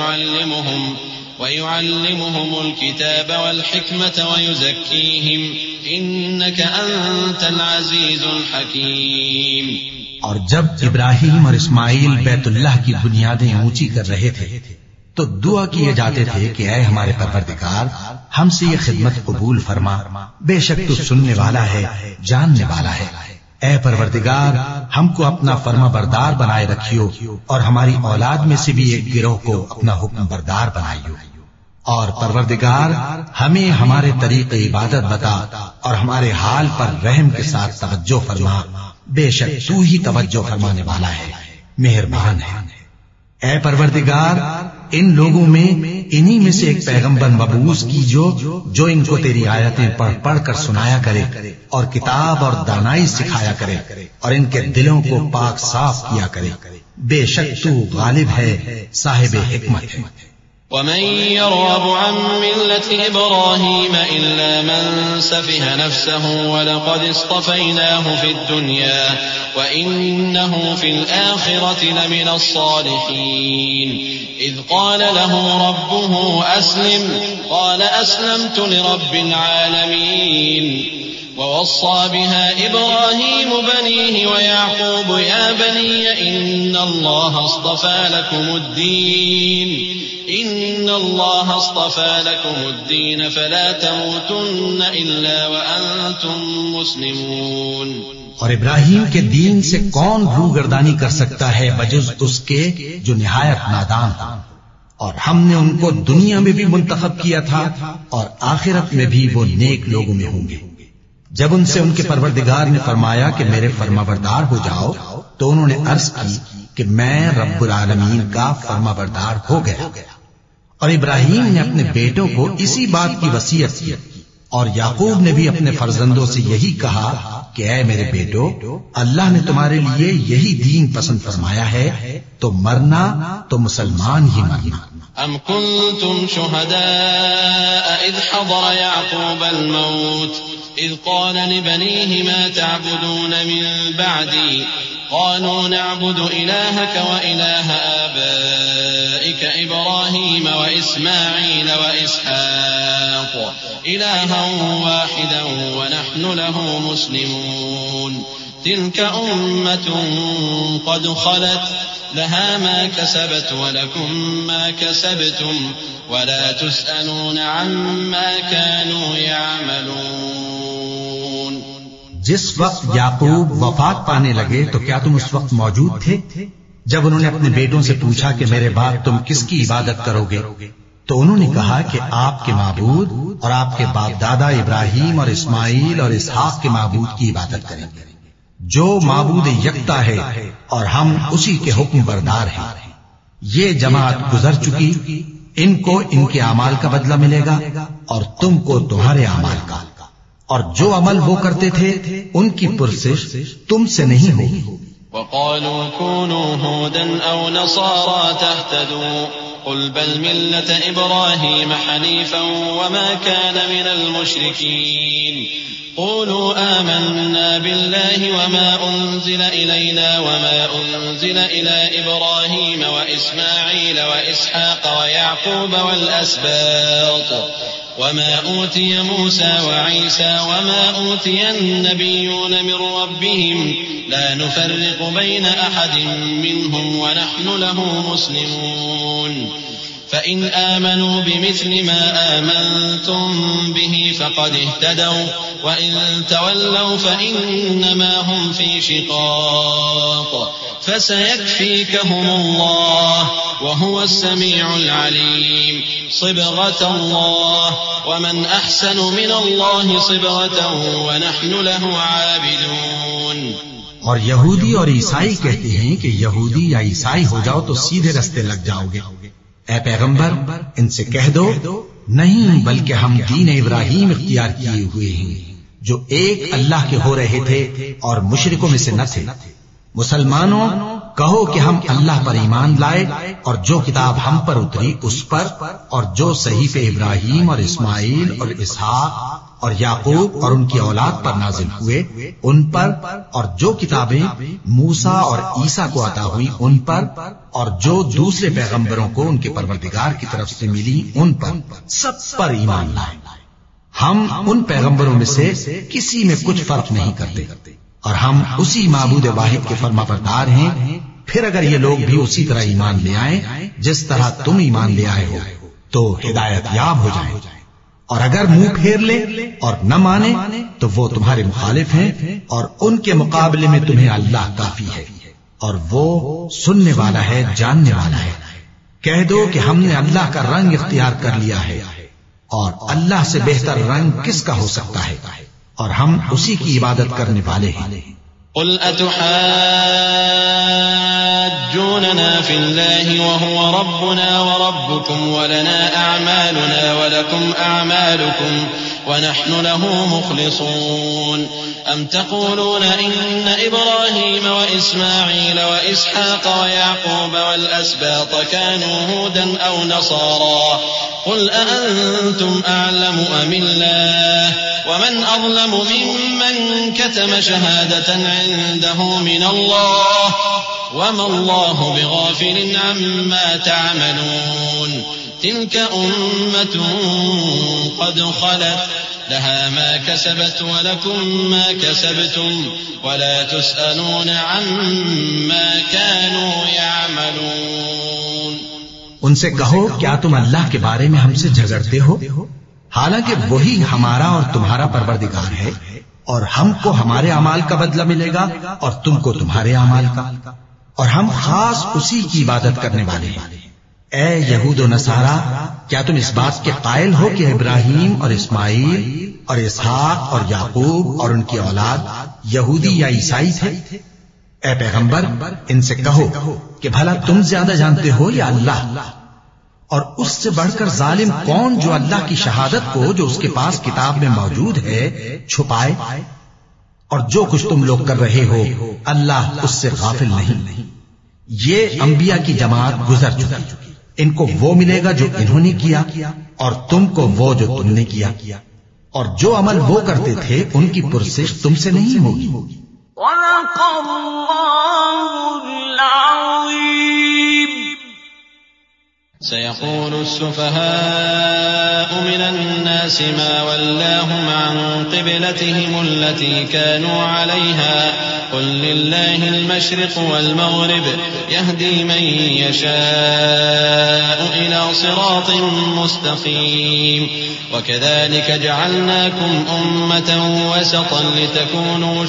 ويعلمهم الكتاب والحكمة ويزكيهم إنك أنت العزيز الحكيم۔ اور جب ابراہیم اور اسماعیل بیت اللہ کی بنیادیں اونچی کر رہے تھے تو دعا کیے جاتے تھے کہ اے ہمارے پروردگار ہم سے یہ خدمت قبول فرما، بے شک تو سننے والا ہے، جاننے والا ہے۔ اے پروردگار ہم کو اپنا فرما بردار بنائے رکھیو اور ہماری اولاد میں سے بھی ایک گروہ کو اپنا حکم بردار بنائیو، اور پروردگار ہمیں ہمارے طریق عبادت بتا اور ہمارے حال پر رحم کے ساتھ توجہ فرما، بے شک تو ہی توجہ فرمانے والا ہے، مہربان ہے۔ اے پروردگار ان لوگوں میں انہی میں سے ایک پیغمبر مبعوث کیجو جو ان کو تیری آیتیں پڑھ پڑھ کر سنایا کرے اور کتاب اور دانائی سکھایا کرے اور ان کے دلوں کو پاک صاف کیا کرے، بے شک تو غالب ہے، صاحب حکمت ہے۔ ومن يرغب عن ملة إبراهيم إلا من سفه نفسه ولقد اصطفيناه في الدنيا وإنه في الآخرة لمن الصالحين إذ قال له ربه أسلم قال أسلمت لرب العالمين ووصى بها إبراهيم بنيه ويعقوب يا بني إن الله اصطفى لكم الدين فلا تموتن إلا وأنتم مسلمون۔ اور ابراہیم کے دین سے کون روگردانی کر سکتا ہے بجز اس کے جو نہایت نادان تھا، اور ہم نے ان کو دنیا میں بھی منتخب کیا تھا اور آخرت میں بھی وہ نیک لوگوں میں ہوں گے۔ جب ان سے ان کے پروردگار نے فرمایا کہ میرے فرمانبردار ہو جاؤ تو انہوں نے عرض کی کہ میں رب العالمین کا فرمانبردار ہو گیا، اور ابراہیم نے اپنے بیٹوں کو اسی بات کی وصیت کی، اور یعقوب نے بھی اپنے فرزندوں سے یہی کہا کہ اے میرے بیٹو اللہ نے تمہارے لیے یہی دین پسند فرمایا ہے تو مرنا تو مسلمان ہی مرنا۔ ام کنتم شہداء اذ حضر یعقوب الموت اذ قال لبنیہ ما تعبدون من بعدی قالوا نعبد إلهك وإله آبائك إبراهيم وإسماعيل وإسحاق إلها واحدا ونحن له مسلمون تلك أمة قد خلت لها ما كسبت ولكم ما كسبتم ولا تسألون عما كانوا يعملون۔ جس وقت یعقوب وفات پانے لگے تو کیا تم اس وقت موجود تھے جب انہوں نے اپنے بیٹوں سے پوچھا کہ میرے بعد تم کس کی عبادت کرو گے؟ تو انہوں نے کہا کہ آپ کے معبود اور آپ کے باپ دادا ابراہیم اور اسماعیل اور اسحاق کے معبود کی عبادت کریں گے جو معبود یکتا ہے اور ہم اسی کے حکم بردار ہیں۔ یہ جماعت گزر چکی، ان کو ان کے اعمال کا بدلہ ملے گا اور تم کو تمہارے اعمال کا، اور جو عمل وہ کرتے تھے ان کی پرسش تم سے نہیں ہوگی، وقالوا كونوا هودا أو نصارى تهتدوا قل بل ملة إبراهيم حنيفا وما كان من المشركين قولوا آمنا بالله وما أنزل إلينا وما أنزل إلى إبراهيم وإسماعيل وإسحاق ويعقوب والأسباط وما أوتي موسى وعيسى وما أوتي النبيون من ربهم لا نفرق بين أحد منهم ونحن له مسلمون فإن آمنوا بمثل ما آمنتم به فقد اهتدوا وإن تولوا فإنما هم في شقاق فسيكفيكهم الله وهو السميع العليم صبغة الله ومن أحسن من الله صبغة ونحن له عابدون. اور یہودی اور عیسائی کہتے ہیں کہ یہودی یا عیسائی ہو جاؤ تو سیدھے رستے لگ جاؤ گے. اے پیغمبر ان سے کہہ دو نہیں بلکہ ہم دین ابراہیم اختیار کیے ہوئے ہیں جو ایک اللہ کے ہو رہے تھے اور مشرکوں میں سے نہ تھے. مسلمانوں کہو کہ ہم اللہ پر ایمان لائے اور جو کتاب ہم پر اتری اس پر اور جو صحیفے ابراہیم اور اسماعیل اور اسحاق اور یعقوب اور ان کی اولاد پر نازل ہوئے ان پر اور جو کتابیں موسیٰ اور عیسیٰ کو عطا ہوئی ان پر اور جو دوسرے پیغمبروں کو ان کے پروردگار کی طرف سے ملی ان پر سب پر ایمان لائے. ہم ان پیغمبروں میں سے کسی میں کچھ فرق نہیں کرتے اور ہم اسی معبود واحد کے فرما بردار ہیں. پھر اگر یہ لوگ بھی اسی طرح ایمان لے آئیں جس طرح تم ایمان لے آئے ہو تو ہدایت یاب ہو جائیں اور اگر منہ پھیر لے اور نہ مانے تو وہ تمہارے مخالف ہیں اور ان کے مقابلے میں تمہیں اللہ کافی ہے اور وہ سننے والا ہے جاننے والا ہے. کہہ دو کہ ہم نے اللہ کا رنگ اختیار کر لیا ہے اور اللہ سے بہتر رنگ کس کا ہو سکتا ہے اور ہم اسی کی عبادت کرنے والے ہیں. قل أتحاجوننا في الله وهو ربنا وربكم ولنا أعمالنا ولكم أعمالكم ونحن له مخلصون أم تقولون إن إبراهيم وإسماعيل وإسحاق ويعقوب والأسباط كانوا هودا أو نصارى قل أأنتم أعلم أم الله ومن أظلم ممن كتم شهادة عنده من الله وما الله بغافل عما تعملون تلك أمة قد خلت لها ما كسبت ولكم ما كسبتم ولا تسألون عما كانوا يعملون. ان سے کہو کیا تم اللہ کے بارے میں ہم سے جھگڑتے ہو حالانکہ وہی ہمارا اور تمہارا پروردگار ہے اور ہم کو ہمارے اعمال کا بدلہ ملے گا اور تم کو تمہارے اعمال کا اور ہم خاص اسی کی عبادت کرنے والے ہیں. اے یہود و نصارا کیا تم اس بات کے قائل ہو کہ ابراہیم اور اسماعیل اور اسحاق اور یعقوب اور ان کی اولاد یہودی یا عیسائی تھے؟ اے پیغمبر ان سے کہو کہ بھلا تم زیادہ جانتے ہو یا اللہ؟ اور اس سے بڑھ کر ظالم کون جو اللہ کی شہادت کو جو اس کے پاس کتاب میں موجود ہے چھپائے؟ اور جو کچھ تم لوگ کر رہے ہو اللہ اس سے غافل نہیں. یہ انبیاء کی جماعت گزر چکی ان کو وہ ملے گا جو انہوں نے کیا اور تم کو وہ جو تم نے کیا اور جو عمل وہ کرتے تھے ان کی پرسش تم سے نہیں ہوگی. وَلَقَ اللَّهُ الْعَظِيمُ. سيقول السفهاء من الناس ما ولاهم عن قبلتهم التي كانوا عليها قل لله المشرق والمغرب يهدي من يشاء إلى صراط مستقيم وكذلك جعلناكم أمة وسطا لتكونوا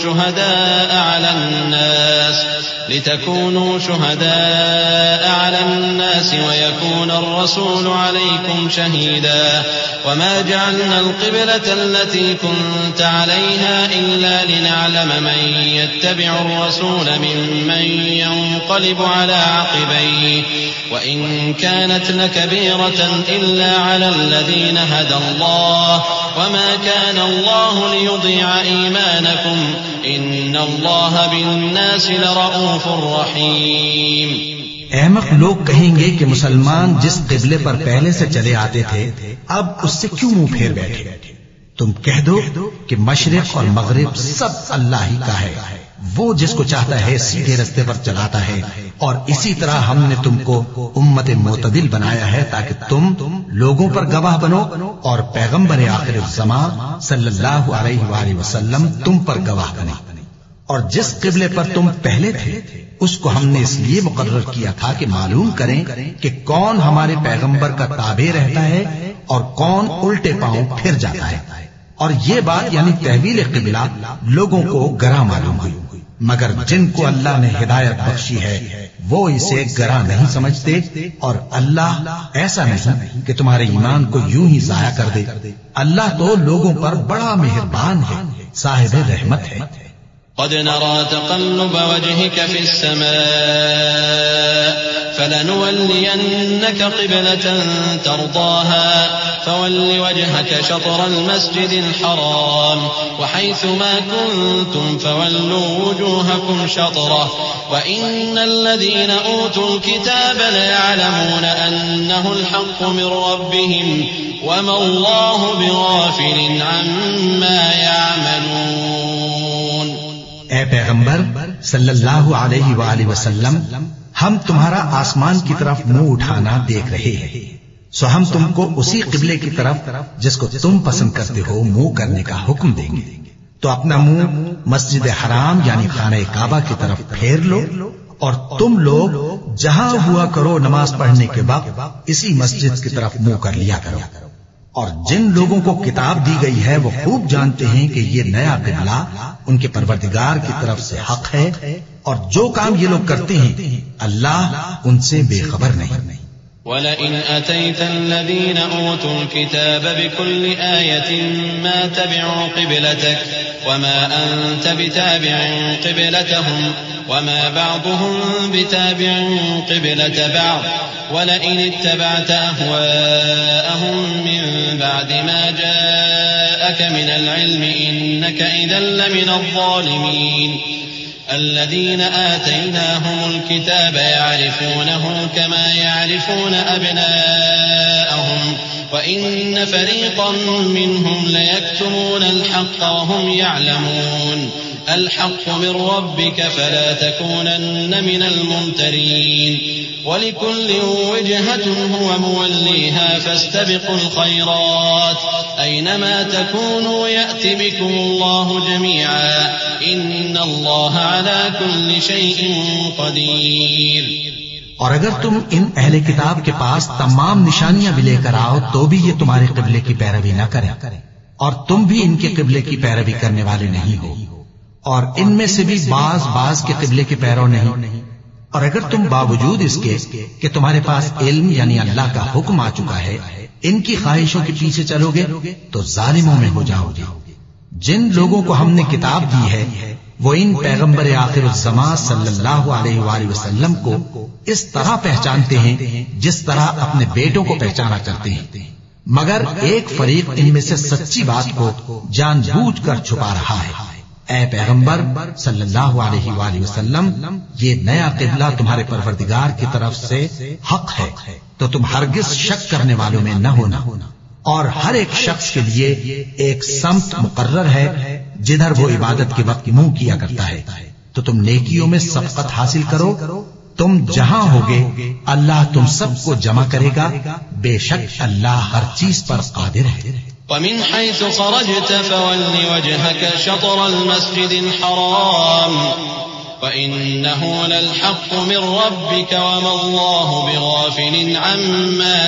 شهداء على الناس ويكون الرسول عليكم شهيدا وما جعلنا القبلة التي كنت عليها إلا لنعلم من يتبع الرسول ممن ينقلب على عقبيه وإن كانت لكبيرة إلا على الذين هدى الله وما كان الله ليضيع إيمانكم إن الله بالناس لرؤوف رحيم. احمق لوگ کہیں گے کہ مسلمان جس قبلے پر پہلے سے چلے آتے تھے اب اس سے کیوں منہ پھیر بیٹھے؟ تم کہہ دو کہ مشرق اور مغرب سب اللہ ہی کا ہے، وہ جس کو چاہتا ہے سیدھے رستے پر چلاتا ہے، اور اسی طرح ہم نے تم کو امت معتدل بنایا ہے تاکہ تم لوگوں پر گواہ بنو اور پیغمبر آخر الزمان صلی اللہ علیہ وآلہ وسلم تم پر گواہ بنے. اور جس قبلے پر تم پہلے تھے اس کو ہم نے اس لیے مقرر کیا تھا کہ معلوم کریں کہ کون ہمارے پیغمبر کا تابع رہتا ہے اور کون الٹے پاؤں پھر جاتا ہے. اور یہ بات یعنی تحویل قبلہ لوگوں کو گراں معلوم ہوئی، مگر جن کو اللہ نے ہدایت بخشی ہے وہ اسے گراں نہیں سمجھتے، اور اللہ ایسا نہیں کہ تمہارے ایمان کو یوں ہی ضائع کر دے. اللہ تو لوگوں پر بڑا مہربان ہے، صاحب رحمت ہے. قد نرى تقلب وجهك في السماء فلنولينك قبلة ترضاها فول وجهك شطر المسجد الحرام وحيث ما كنتم فولوا وجوهكم شطره وإن الذين أوتوا الكتاب ليعلمون أنه الحق من ربهم وما الله بغافل عما يعملون. اے پیغمبر صلی اللہ علیہ وآلہ وسلم، ہم تمہارا آسمان کی طرف منہ اٹھانا دیکھ رہے ہیں، سو ہم تم کو اسی قبلے کی طرف جس کو تم پسند کرتے ہو منہ کرنے کا حکم دیں گے. تو اپنا منہ مسجد حرام یعنی خانہ کعبہ کی طرف پھیر لو، اور تم لوگ جہاں ہوا کرو نماز پڑھنے کے وقت اسی مسجد کی طرف منہ کر لیا کرو. اور جن لوگوں کو کتاب دی گئی ہے وہ خوب جانتے ہیں کہ یہ نیا قبلہ ان کے پروردگار کی طرف سے حق ہے، اور جو کام یہ لوگ کرتے ہیں اللہ ان سے بے خبر نہیں. وَلَئِنْ أَتَيْتَ الَّذِينَ أُوتُوا الْكِتَابَ بِكُلِّ آيَةٍ مَا تَبِعُوا قِبْلَتَكَ وَمَا أَنْتَ بِتَابِعٍ قِبْلَتَهُمْ وَمَا بَعْضُهُمْ بِتَابِعٍ قِبْلَةَ بَعْضٍ وَلَئِنِ اتَّبَعْتَ أَهْوَاءَهُمْ مِنْ بَعْدِ مَا جَاءَكَ مِنَ الْعِلْمِ إِنَّكَ إِذًا لَمِنَ الظَّالِمِينَ. الذين آتيناهم الكتاب يعرفونه كما يعرفون أبناءهم وإن فريقا منهم ليكتمون الحق وهم يعلمون. الحق من ربك فلا تكونن من الممترين. ولكل وجهة هو موليها فاستبقوا الخيرات أينما تكونوا يأت بكم الله جميعا إن الله على كل شيء قدير. اور اگر تم ان اہل کتاب کے پاس تمام نشانیاں بھی لے کر آؤ تو بھی یہ تمہارے قبلے کی پیروی نہ کریں، اور تم بھی ان کے قبلے کی پیروی کرنے والے نہیں ہو، اور ان میں سے بھی بعض کے قبلے کے پیرو نہیں. اور اگر تم باوجود اس کے کہ تمہارے پاس علم یعنی اللہ کا حکم آ چکا ہے ان کی خواہشوں کے پیچھے چلو گے تو ظالموں میں ہو جاؤ گے. جن لوگوں کو ہم نے کتاب دی ہے وہ ان پیغمبر آخر الزمان صلی اللہ علیہ وآلہ وسلم کو اس طرح پہچانتے ہیں جس طرح اپنے بیٹوں کو پہچانا کرتے ہیں، مگر ایک فریق ان میں سے سچی بات کو جان بوجھ کر چھپا رہا ہے. اے پیغمبر صلی اللہ علیہ وآلہ وسلم، یہ نیا قبلہ تمہارے پروردگار کی طرف سے حق ہے تو تم ہرگز شک کرنے والوں میں نہ ہونا. اور ہر ایک شخص کے لیے ایک سمت مقرر ہے جدھر وہ عبادت کے وقت منہ کیا کرتا ہے. تو تم نیکیوں میں سبقت حاصل کرو، تم جہاں ہوگے اللہ تم سب کو جمع کرے گا، بے شک اللہ ہر چیز پر قادر ہے. ومن حيث خرجت فول وجهك شطر المسجد الحرام وإنه للحق من ربك وما الله بغافل عما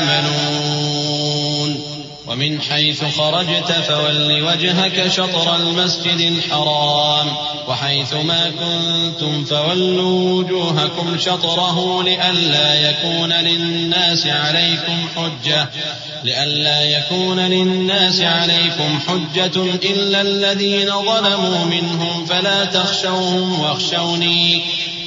تعملون. ومن حيث خرجت فول وجهك شطر المسجد الحرام وحيث ما كنتم فولوا وجوهكم شطره لئلا يكون للناس عليكم حجة إلا الذين ظلموا منهم فلا تخشوهم واخشوني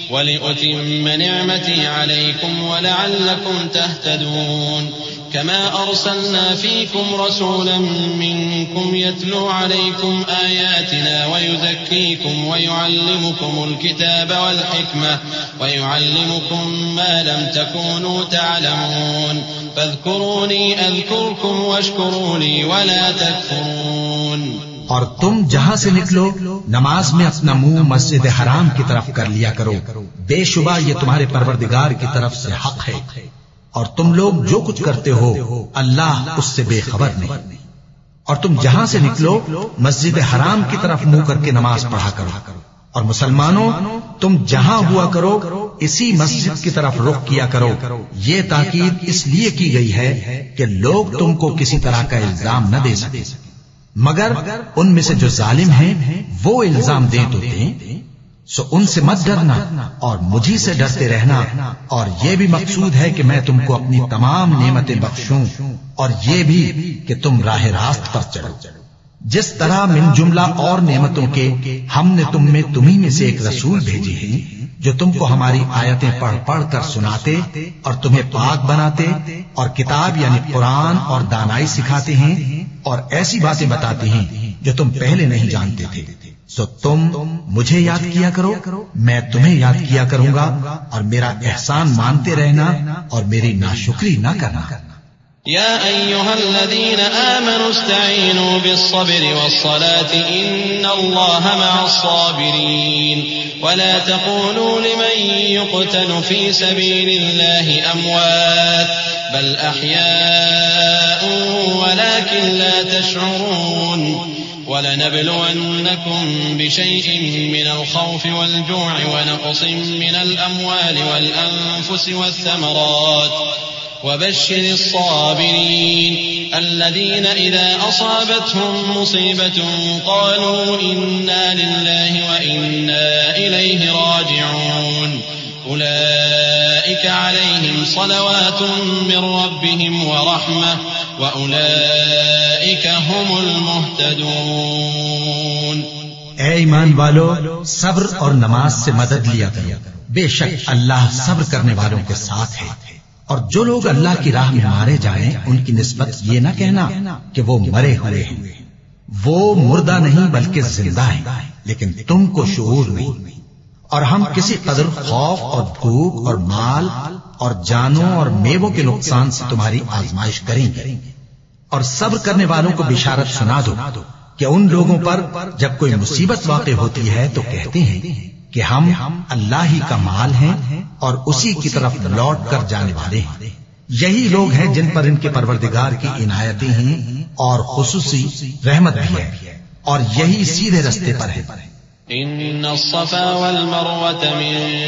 وَلِأُتِمَّ نِعْمَتِي عَلَيْكُمْ وَلَعَلَّكُمْ تَهْتَدُونَ كما أرسلنا فيكم رسولا منكم يتلو عليكم آياتنا ويزكيكم ويعلمكم الكتاب والحكمة ويعلمكم ما لم تكونوا تعلمون فاذكروني أذكركم واشكروا لي ولا تكفرون. اور تم جہاں سے نکلو نماز میں اپنا منہ مسجد حرام کی طرف کر لیا کرو، بے شبہ یہ تمہارے پروردگار کی طرف سے حق ہے، اور تم لوگ جو کچھ کرتے ہو اللہ اس سے بے خبر نہیں. اور تم جہاں سے نکلو مسجد حرام کی طرف منہ کر کے نماز پڑھا کرو، اور مسلمانوں تم جہاں ہوا کرو اسی مسجد کی طرف رخ کیا کرو. یہ تاکید اس لیے کی گئی ہے کہ لوگ تم کو کسی طرح کا الزام نہ دے سکے، مگر ان میں سے جو ظالم ہیں وہ الزام دیں تو دیں، سو ان سے مت ڈرنا اور مجھی سے ڈرتے رہنا. اور یہ بھی مقصود ہے کہ میں تم کو اپنی تمام نعمتیں بخشوں، اور یہ بھی کہ تم راہ راست پر چلو. جس طرح من جملہ اور نعمتوں کے ہم نے تمہیں میں سے ایک رسول بھیجے ہیں جو تم کو ہماری آیتیں پڑھ پڑھ کر سناتے اور تمہیں پاک بناتے اور کتاب یعنی قرآن اور دانائی سکھاتے ہیں اور ایسی باتیں بتاتے ہیں جو تم پہلے نہیں جانتے تھے. سو تم مجھے یاد کیا کرو، میں تمہیں یاد کیا کروں گا، اور میرا احسان مانتے رہنا اور میری ناشکری نہ کرنا. يا أيها الذين آمنوا استعينوا بالصبر والصلاة إن الله مع الصابرين ولا تقولوا لمن يقتل في سبيل الله أموات بل أحياء ولكن لا تشعرون. ولنبلونكم بشيء من الخوف والجوع ونقص من الأموال والأنفس والثمرات وبشر الصابرين الذين إذا أصابتهم مصيبة قالوا إنا لله وإنا إليه راجعون أولئك عليهم صلوات من ربهم ورحمة وأولئك هم المهتدون. اے ایمان والو، صبر اور نماز سے مدد لیا کرو، بے شک اللہ صبر کرنے والوں کے ساتھ ہے. اور جو لوگ اللہ کی راہ میں مارے جائیں ان کی نسبت یہ نہ کہنا کہ وہ مرے ہوئے ہیں، وہ مردہ نہیں بلکہ زندہ ہیں، لیکن تم کو شعور نہیں. اور ہم کسی قدر خوف اور بھوک اور مال اور جانوں اور میووں کے نقصان سے تمہاری آزمائش کریں گے. اور صبر کرنے والوں کو بشارت سنا دو کہ ان لوگوں پر جب کوئی مصیبت واقع ہوتی ہے تو کہتے ہیں کہ ہم اللہ ہی کا مال ہیں اور اسی کی طرف لوٹ کر جانے والے ہیں. یہی لوگ ہیں جن پر ان کے پروردگار کی عنایتیں ہیں اور خصوصی رحمت بھی ہے، اور یہی سیدھے رستے پر ہے. ان الصفا والمروة من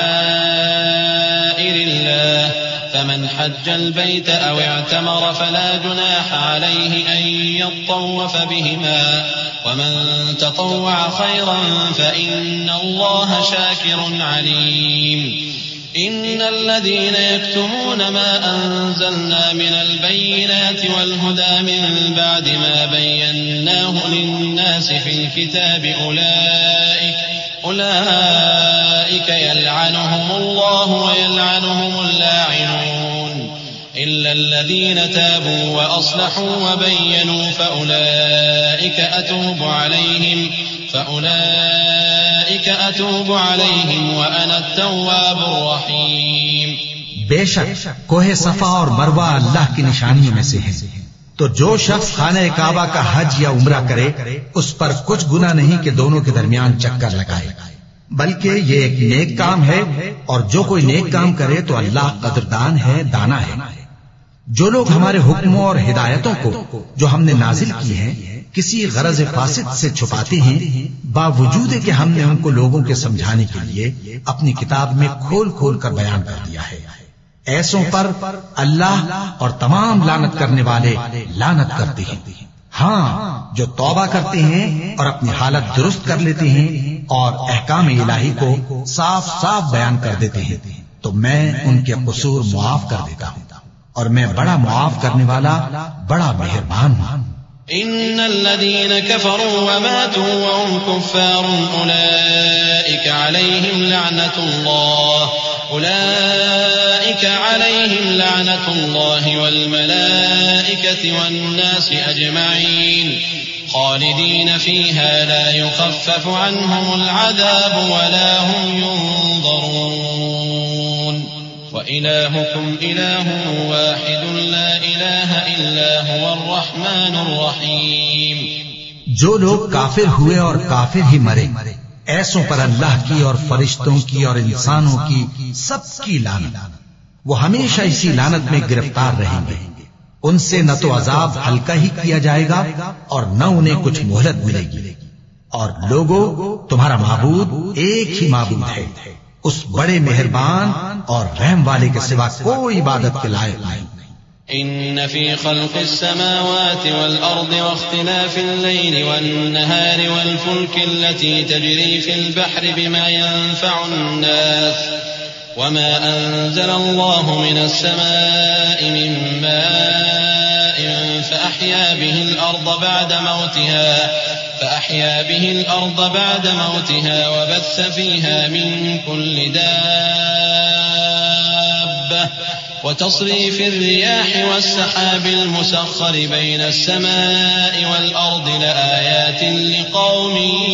شعائر الله فمن حج البيت او اعتمر فلا جناح عليه ان يطوف بهما ومن تطوع خيرا فإن الله شاكر عليم. إن الذين يكتمون ما أنزلنا من البينات والهدى من بعد ما بيناه للناس في الكتاب أولئك يلعنهم الله ويلعنهم اللاعنون إلا الذين تابوا وأصلحوا وبينوا فأولئك أتوب عليهم وأنا التواب الرحيم. بے شک کوہ صفا اور مروہ اللہ کی نشانیوں میں سے ہیں، تو جو شخص خانہ کعبہ کا حج یا عمرہ کرے اس پر کچھ گناہ نہیں کہ دونوں کے درمیان چکر لگائے، بلکہ یہ ایک نیک کام ہے، اور جو کوئی نیک کام کرے تو اللہ قدردان ہے، دانا ہے. جو لوگ ہمارے حکموں اور ہدایتوں کو جو ہم نے نازل کی ہیں کسی غرض فاسد سے چھپاتے ہیں، باوجود کہ ہم نے ان کو لوگوں کے سمجھانے کے لیے اپنی کتاب میں کھول کھول کر بیان کر دیا ہے، ایسوں پر اللہ اور تمام لعنت کرنے والے لعنت کرتے ہیں. ہاں، جو توبہ کرتے ہیں اور اپنی حالت درست کر لیتے ہیں اور احکام الہی کو صاف صاف بیان کر دیتے ہیں تو میں ان کے قصور معاف کر دیتا ہوں، اور میں بڑا معاف کرنے والا بڑا مہربان ہوں. إن الذين كفروا وماتوا وهم كفار أولئك عليهم لعنة الله والملائكة والناس أجمعين خالدين فيها لا يخفف عنهم العذاب ولا هم ينظرون وإلهكم إله واحد لا إله إلا هو الرحمن الرحيم. جو لوگ کافر ہوئے اور کافر ہی مرے، ایسوں پر اللہ کی اور فرشتوں کی اور انسانوں کی سب کی لعنت، وہ ہمیشہ اسی لعنت میں گرفتار رہیں گے. ان سے نہ تو عذاب ہلکا ہی کیا جائے گا اور نہ انہیں کچھ مہلت ملے گی. اور لوگوں، تمہارا معبود ایک ہی معبود ہے، اس بڑے مہربان اور رحم والے کے سوا کوئی عبادت کے لائق نہیں. إن في خلق السماوات والأرض واختلاف الليل والنهار والفلك التي تجري في البحر بما ينفع الناس وما أنزل الله من السماء من ماء فأحيا به الأرض بعد موتها وبث فيها من كل دابة وتصريف الرياح والسحاب المسخر بين السماء والأرض لآيات لقوم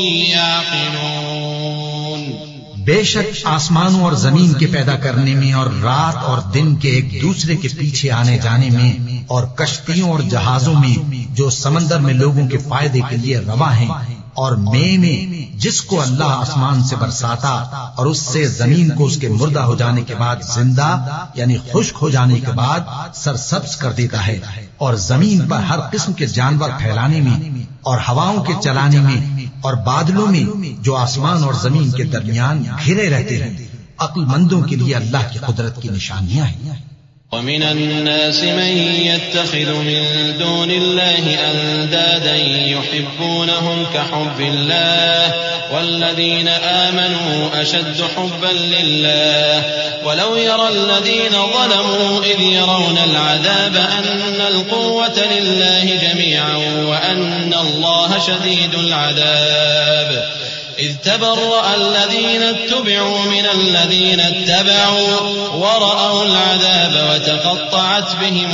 يعقلون. بے شک آسمانوں اور زمین کے پیدا کرنے میں اور رات اور دن کے ایک دوسرے کے پیچھے آنے جانے میں اور کشتیوں اور جہازوں میں جو سمندر میں لوگوں کے فائدے کے لیے رواں ہیں، اور میں جس کو اللہ آسمان سے برساتا اور اس سے زمین کو اس کے مردہ ہو جانے کے بعد زندہ یعنی خشک ہو جانے کے بعد سرسبز کر دیتا ہے، اور زمین پر ہر قسم کے جانور پھیلانے میں اور ہواؤں کے چلانے میں اور بادلوں میں جو آسمان اور زمین کے درمیان گھرے رہتے ہیں، عقل مندوں کے لیے اللہ کی قدرت کی نشانیاں ہیں. ومن الناس من يتخذ من دون الله أندادا يحبونهم كحب الله والذين آمنوا أشد حبا لله ولو يرى الذين ظلموا إذ يرون العذاب أن القوة لله جميعا وأن الله شديد العذاب إذ تبرأ الذين اتبعوا من الذين اتبعوا ورأوا العذاب وتقطعت بهم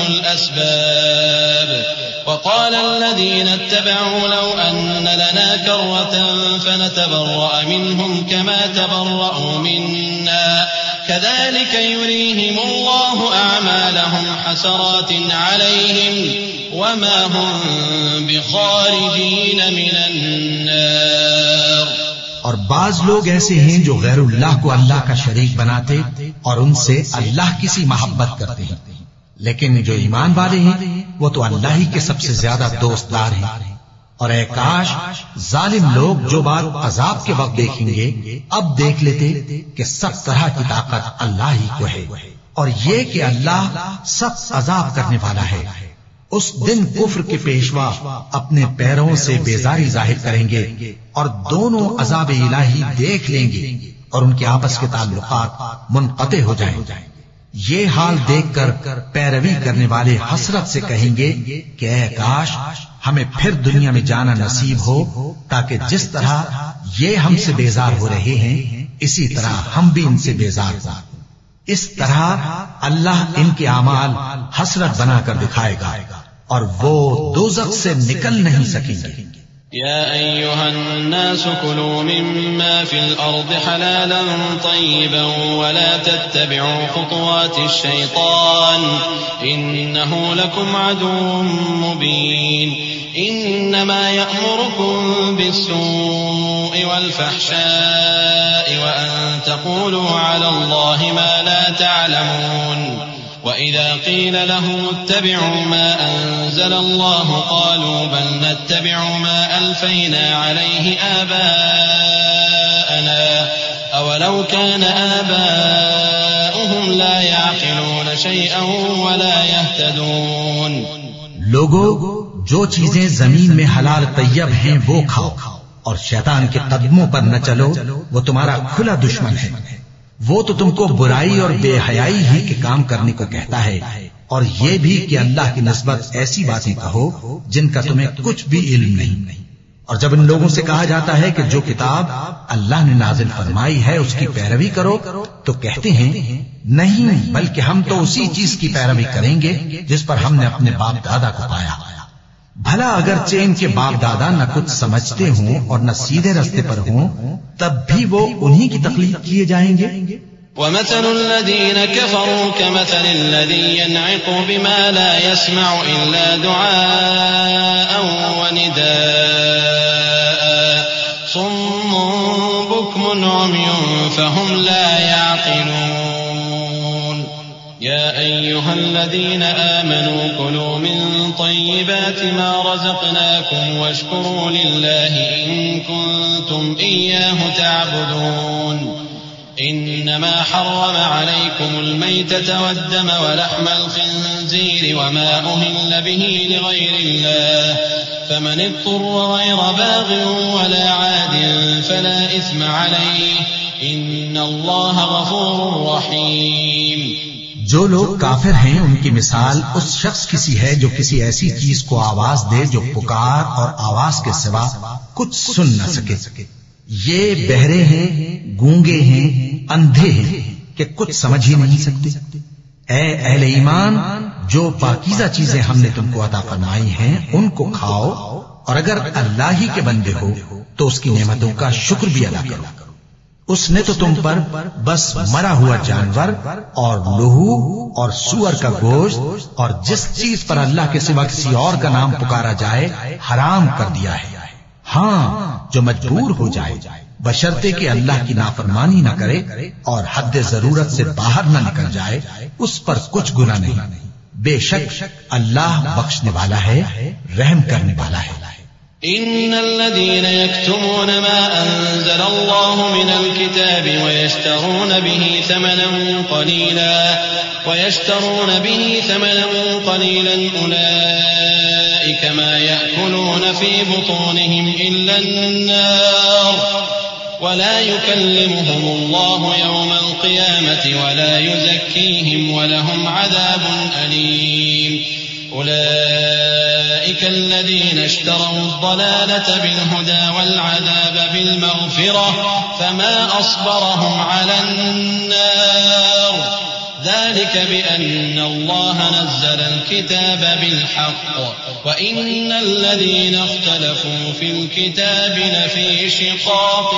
الأسباب وقال الذين اتبعوا لو أن لنا كرة فنتبرأ منهم كما تبرأوا منا كذلك يريهم الله أعمالهم حسرات عليهم وما هم بخارجين من النار. اور بعض لوگ ایسے ہیں جو غیر اللہ کو اللہ کا شریک بناتے اور ان سے اللہ کی سی محبت کرتے ہیں، لیکن جو ایمان والے ہیں وہ تو اللہ ہی کے سب سے زیادہ دوستدار ہیں. اور اے کاش ظالم لوگ جو بات عذاب کے وقت دیکھیں گے اب دیکھ لیتے کہ سب طرح کی طاقت اللہ ہی کو ہے، اور یہ کہ اللہ سخت عذاب کرنے والا ہے. اس دن کفر کے پیشوا اپنے پیروں سے بیزاری ظاہر کریں گے اور دونوں عذاب الہی دیکھ لیں گے اور ان کے آپس کے تعلقات منقطع ہو جائیں گے. یہ حال دیکھ کر پیروی کرنے والے حسرت سے کہیں گے کہ اے کاش ہمیں پھر دنیا میں جانا نصیب ہو تاکہ جس طرح یہ ہم سے بیزار ہو رہے ہیں اسی طرح ہم بھی ان سے بیزار ہوں. اس طرح اللہ ان کے اعمال حسرت بنا کر دکھائے گا اور وہ دوزخ سے نکل نہیں سکیں گے. يا أيها الناس كلوا مما في الأرض حلالا طيبا ولا تتبعوا خطوات الشيطان إنه لكم عدو مبين. إنما يأمركم بالسوء والفحشاء وأن تقولوا على الله ما لا تعلمون. وإذا قيل لهم اتبعوا ما أنزل الله قالوا بل نتبع ما ألفينا عليه آباءنا أولو كان آباؤهم لا يعقلون شيئا ولا يهتدون. لوگو، جو چیزیں زمین میں حلال طیب ہیں وہ کھاؤ اور شیطان کے قدموں پر نہ چلو، وہ تمہارا کھلا دشمن ہے. وہ تو تم کو برائی اور بے حیائی ہی کے کام کرنے کو کہتا ہے اور یہ بھی کہ اللہ کی نسبت ایسی باتیں کہو جن کا تمہیں کچھ بھی علم نہیں۔ اور جب ان لوگوں سے کہا جاتا ہے کہ جو کتاب اللہ نے نازل فرمائی ہے اس کی پیروی کرو تو کہتے ہیں نہیں، بلکہ ہم تو اسی چیز کی پیروی کریں گے جس پر ہم نے اپنے باپ دادا کو پایا۔ بھلا اگرچہ ان کے باپ دادا نہ کچھ سمجھتے ہوں اور نہ سیدھے رستے پر ہوں، تب بھی وہ انہی کی تقلید کیے جائیں گے۔ ومثل الذين كفروا كمثل الذي ينعق بما لا يسمع إلا دعاء ونداء صم بكم عمي فهم لا يعقلون يا أيها الذين آمنوا كلوا من طيبات ما رزقناكم واشكروا لله إن كنتم إياه تعبدون إنما حرم عليكم الميتة والدم ولحم الخنزير وما أهل به لغير الله فمن اضطر غير باغ ولا عاد فلا إثم عليه إن الله غفور رحيم۔ جو لوگ کافر ہیں ان کی مثال اس شخص کی سی ہے جو کسی ایسی چیز کو آواز دے جو پکار اور آواز کے سوا کچھ سن نہ سکے۔ یہ بہرے ہیں، گونگے ہیں، اندھے ہیں کہ کچھ سمجھ ہی نہیں سکتے۔ اے اہل ایمان، جو پاکیزہ چیزیں ہم نے تم کو عطا فرمائی ہیں ان کو کھاؤ، اور اگر اللہ ہی کے بندے ہو تو اس کی نعمتوں کا شکر بھی ادا کرو۔ اس نے تو تم پر بس مرا ہوا جانور اور لہو اور سور کا گوشت اور جس چیز پر اللہ کے سوا کسی اور کا نام پکارا جائے حرام کر دیا ہے۔ ہاں، جو مجبور ہو جائے بشرطے کہ اللہ کی نافرمانی نہ کرے اور حد ضرورت سے باہر نہ نکل جائے، اس پر کچھ گناہ نہیں۔ بے شک اللہ بخشنے والا ہے، رحم کرنے والا ہے۔ إن الذين يكتمون ما أنزل الله من الكتاب ويشترون به ثمنا قليلا أولئك ما يأكلون في بطونهم إلا النار ولا يكلمهم الله يوم القيامة ولا يزكيهم ولهم عذاب أليم أولئك الذين اشتروا الضلالة بالهدى والعذاب بالمغفرة فما أصبرهم على النار ذلك بأن الله نزل الكتاب بالحق وإن الذين اختلفوا في الكتاب لفي شقاق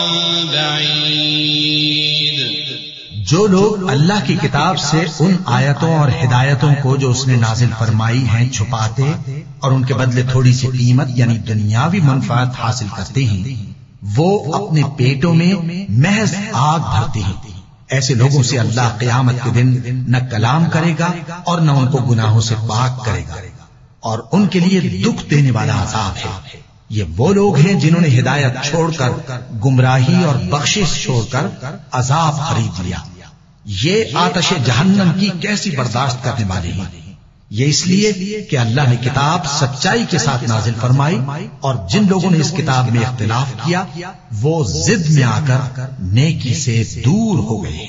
بعيد۔ جو لوگ اللہ کی کتاب سے ان آیتوں اور ہدایتوں کو جو اس نے نازل فرمائی ہیں چھپاتے اور ان کے بدلے تھوڑی سی قیمت یعنی دنیاوی منفعت حاصل کرتے ہیں، وہ اپنے پیٹوں میں محض آگ بھرتے ہیں۔ ایسے لوگوں سے اللہ قیامت کے دن نہ کلام کرے گا اور نہ ان کو گناہوں سے پاک کرے گا، اور ان کے لیے دکھ دینے والا عذاب ہے۔ یہ وہ لوگ ہیں جنہوں نے ہدایت چھوڑ کر گمراہی اور بخشش چھوڑ کر عذاب خرید لیا۔ یہ آتش جہنم کی کیسی برداشت کرنے والے ہیں۔ یہ اس لیے کہ اللہ نے کتاب سچائی کے ساتھ نازل فرمائی، اور جن لوگوں نے اس کتاب میں اختلاف کیا وہ ضد میں آ کر نیکی سے دور ہو گئے۔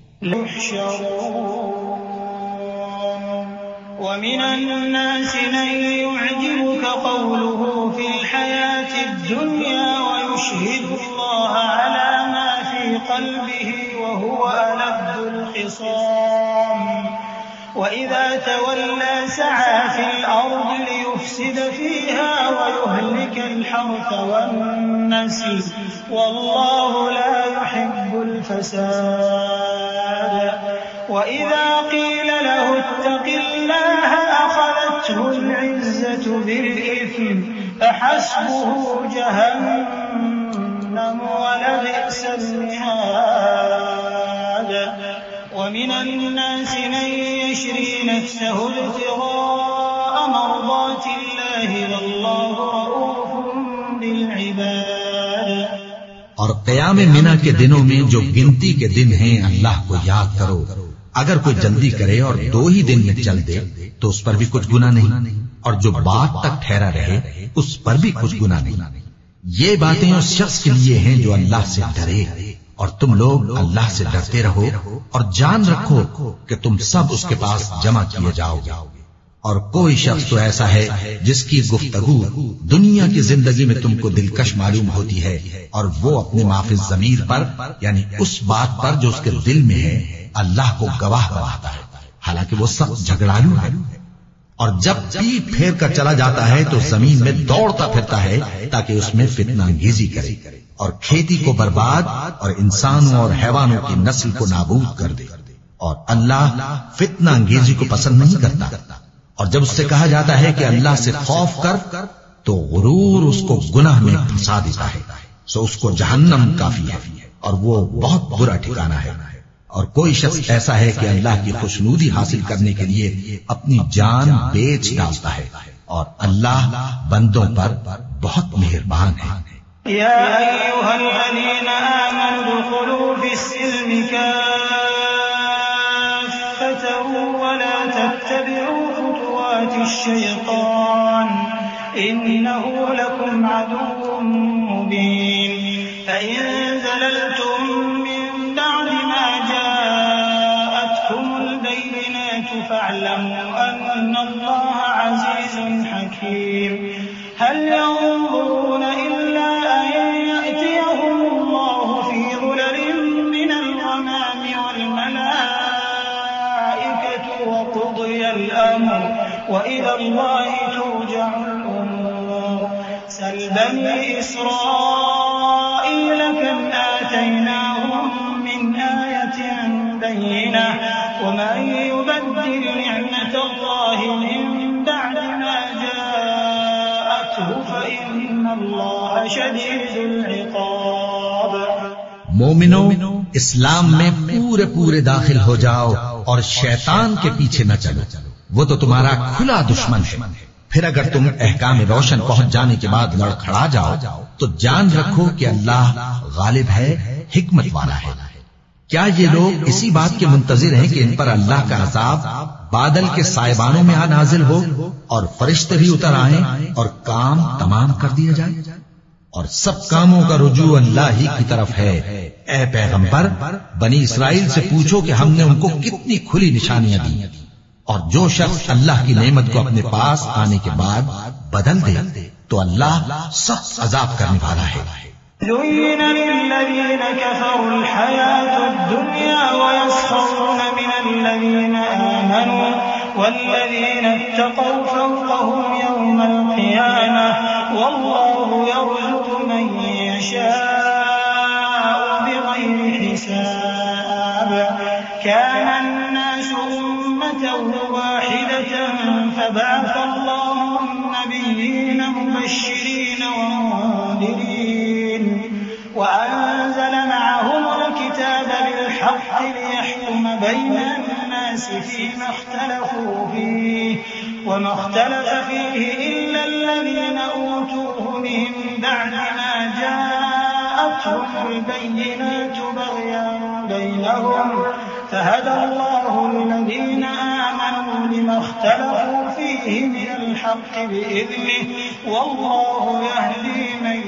ومن الناس من يعجبك قوله في الحياة الدنيا ويشهد الله على ما في قلبه وهو ألد الخصام وإذا تولى سعى في الأرض ليفسد فيها ويهلك الحرث والنسل والله لا يحب الفساد وإذا قيل له اتق الله أخذته العزة بالإثم فحسبه جهنم ولبئس المهاد ومن الناس من يشري نفسه ابتغاء مرضات الله والله رؤوف بالعباد۔ اور قیام منا کے دنوں میں جو گنتی کے دن ہیں اللہ کو یاد کرو۔ اگر کوئی جلدی کرے اور 2 ہی دن میں چل دے تو اس پر بھی کچھ گناہ نہیں، اور جو بات تک ٹھہرا رہے اس پر بھی کچھ گناہ نہیں۔ یہ باتیں اس شخص کے لیے ہیں جو اللہ سے ڈرے اور تم لوگ اللہ سے ڈرتے رہو اور جان رکھو کہ تم سب اس کے پاس جمع کیے جاؤ گے. اور کوئی شخص تو ایسا ہے جس کی گفتگو دنیا کی زندگی میں تم کو دلکش معلوم ہوتی ہے اور وہ اپنے معافی ضمیر پر یعنی اس بات پر جو اس کے دل میں ہے اللہ کو گواہ بناتا ہے، حالانکہ وہ سخت جھگڑالو ہے. اور جب پیٹ پھیر کر چلا جاتا ہے تو زمین میں دوڑتا پھرتا ہے تاکہ اس میں فتنہ انگیزی کرے اور کھیتی کو برباد اور انسانوں اور حیوانوں کی نسل کو نابود کر دے. اور اللہ فتنہ انگیزی کو پسند نہیں کرتا. اور جب اس سے کہا جاتا ہے کہ اللہ سے خوف کر تو غرور اس کو گناہ میں پھنسا دیتا ہے، سو اس کو جہنم کافی ہے اور وہ بہت برا ٹھکانہ ہے. اور کوئی شخص ایسا ہے کہ اللہ کی خوشنودی حاصل کرنے کے لیے اپنی جان بیچ ڈالتا ہے، اور اللہ بندوں پر بہت مہربان ہے. یا ایھا الذین آمنوا ادخلوا فی السلم کافۃ ولا تتبعوا خطوات الشیطان انه لکم عدو مبین فإن زللتم من بعد ما جاءتكم البينات فاعلموا أن الله عزيز حكيم هل ينظرون إلا أن يأتيهم الله في ظلل من الغمام والملائكة وقضي الأمر وإلى الله ترجع الأمور سل بني إسرائيل كم آتيناهم من آية بينة ومن يبدل نعمة الله من بعد ما جاءته فإن الله شديد العقاب. مومنو، اسلام میں پورے داخل ہو جاؤ اور شیطان کے پیچھے نہ چلو، وہ تو تمہارا کھلا دشمن ہے. پھر اگر تم احکام روشن پہنچ جانے کے بعد لڑکھڑا جاؤ تو جان رکھو کہ اللہ غالب ہے، حکمت والا ہے. کیا یہ لوگ اسی بات کے منتظر ہیں کہ ان پر اللہ کا عذاب بادل کے سائبانوں میں نازل ہو اور فرشتے بھی اتر آئیں اور کام تمام کر دیا جائے؟ اور سب کاموں کا رجوع اللہ ہی کی طرف ہے. اے پیغمبر، بنی اسرائیل سے پوچھو کہ ہم نے ان کو کتنی کھلی نشانیاں دی، اور جو شخص اللہ کی نعمت کو اپنے پاس آنے کے بعد بدل دے تو اللہ سخت عذاب کرنے والا ہے. زين للذين كفروا الحياة الدنيا ويسخرون من الذين آمنوا والذين اتقوا فوقهم يوم القيامة والله يرزق من يشاء بغير حساب. كان الناس أمة واحدة فبعث الله النبيين مبشرين ومنذرين وأنزل معهم الكتاب بالحق ليحكم بين الناس فيما اختلفوا فيه وما اختلف فيه إلا الذين أوتوه من بعد ما جاءتهم البينات بغيا بينهم فهدى الله الذين آمنوا لما اختلفوا فيه من الحق بإذنه والله يهدي من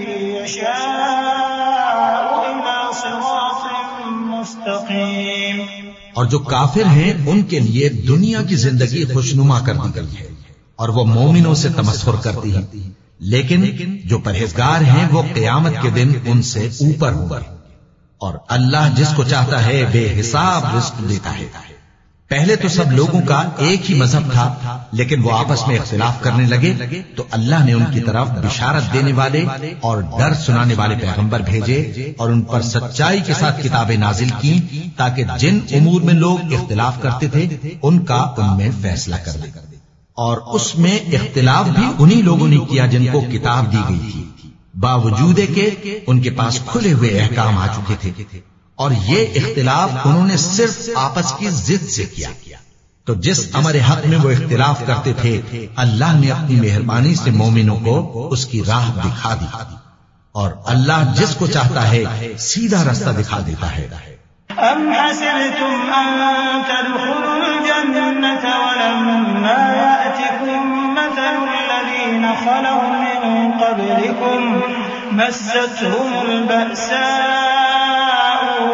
يشاء إلى صراط مستقيم. اور جو کافر ہیں ان کے لیے دنیا کی زندگی خوشنما کر دی گئی ہے اور وہ مومنوں سے تمسخر کرتی ہیں، لیکن جو پرہیزگار ہیں وہ قیامت کے دن ان سے اوپر ہوں گے. اور اللہ جس کو چاہتا ہے بے حساب رزق دیتا ہے. پہلے تو سب لوگوں کا ایک ہی مذہب تھا، لیکن وہ آپس میں اختلاف کرنے لگے تو اللہ نے ان کی طرف بشارت دینے والے اور ڈر سنانے والے پیغمبر بھیجے اور ان پر سچائی کے ساتھ کتابیں نازل کی تاکہ جن امور میں لوگ اختلاف کرتے تھے ان کا ان میں فیصلہ کر دے. اور اس میں اختلاف بھی انہی لوگوں نے کیا جن کو کتاب دی گئی تھی، باوجود کہ ان کے پاس کھلے ہوئے احکام آ چکے تھے. اور یہ اختلاف انہوں نے صرف آپس کی ضد سے کیا. تو جس امر حق میں وہ اختلاف کرتے تھے اللہ نے اپنی مہربانی سے مومنوں کو اس کی راہ دکھا دی، اور اللہ جس کو چاہتا ہے سیدھا راستہ دکھا دیتا ہے. ام حسبتم ان تدخلوا الجنة ولما يأتكم مثل الذين خلوا من قبلكم مستهم البأساء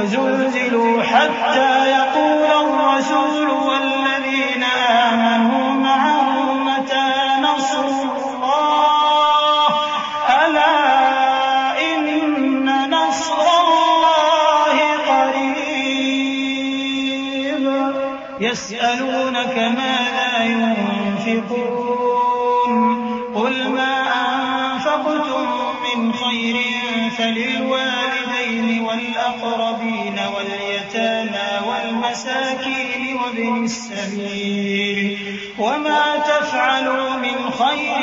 وزلزلوا حتى يقول الرسول والذين آمنوا معه متى نصر الله ألا إن نصر الله قريب يسألونك ماذا ينفقون قل ما أنفقتم من خير فللوالدين والأقربين واليتامى والمساكين وابن السبيل وما تفعلوا من خير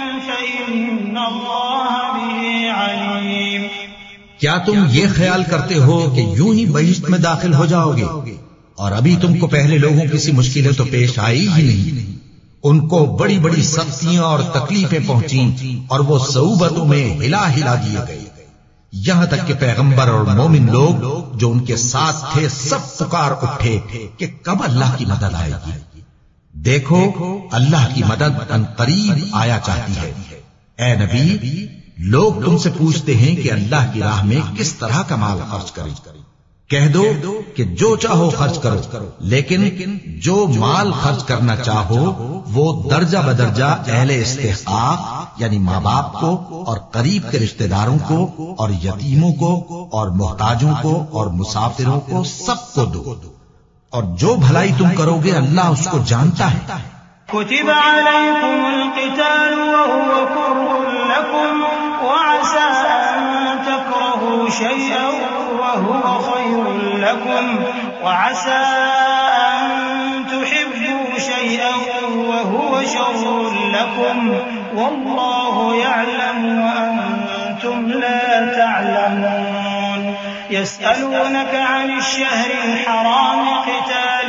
فإن الله به عليم. کیا تم یہ خیال کرتے ہو کہ یوں ہی بہشت میں داخل ہو جاؤ گے اور ابھی تم کو پہلے لوگوں کسی مشکلیں تو پیش آئی ہی نہیں؟ ان کو بڑی بڑی سختیاں اور تکلیفیں پہنچیں اور وہ صعوبتوں میں ہلا ہلا دیے گئے، یہاں تک کہ پیغمبر اور مومن لوگ جو ان کے ساتھ تھے سب پکار اٹھے کہ کب اللہ کی مدد آئے گی. دیکھو اللہ کی مدد ان قریب آیا چاہتی ہے. اے نبی، لوگ تم سے پوچھتے ہیں کہ اللہ کی راہ میں کس طرح کا مال خرچ کریں. کہہ دو کہ جو چاہو خرچ کرو، لیکن جو مال خرچ کرنا چاہو وہ درجہ بدرجہ اہل استحقاق یعنی ماں باپ کو اور قریب کے رشتہ داروں کو اور یتیموں کو اور محتاجوں کو اور مسافروں کو سب کو دو، اور جو بھلائی تم کرو گے اللہ اس کو جانتا ہے. كتب عليكم القتال وهو كره لكم وعسى أن تكرهوا شيئا وهو خير لكم وعسى أن تحبوا شيئا وهو شر لكم والله يعلم وأنتم لا تعلمون. يسألونك عن الشهر الحرام قتال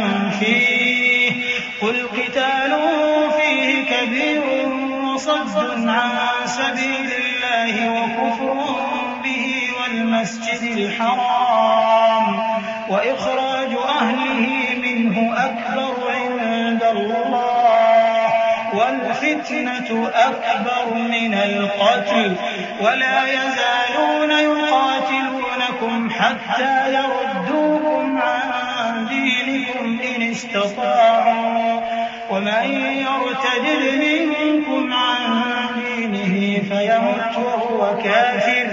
فيه قل قتال فيه كبير وصد عن سبيل الله وكفر به والمسجد الحرام وإخراج أهله منه أكبر عند الله والفتنة أكبر من القتل ولا يزالون يقاتلونكم حتى يردوكم عن دينكم إن استطاعوا ومن يرتد منكم عن دينه فيمت وهو كافر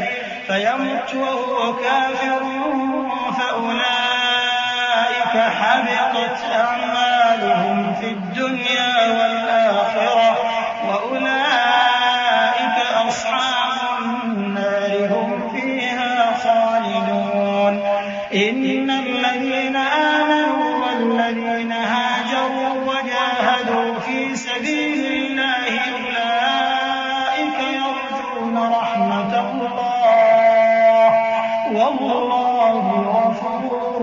فأولئك حبطت أعمالهم في الدنيا والآخرة وأولئك أصحاب النار هم فيها خالدون. إن الذين آمنوا والذين هاجروا وجاهدوا في سبيل الله أولئك يرجون رحمة الله والله غفور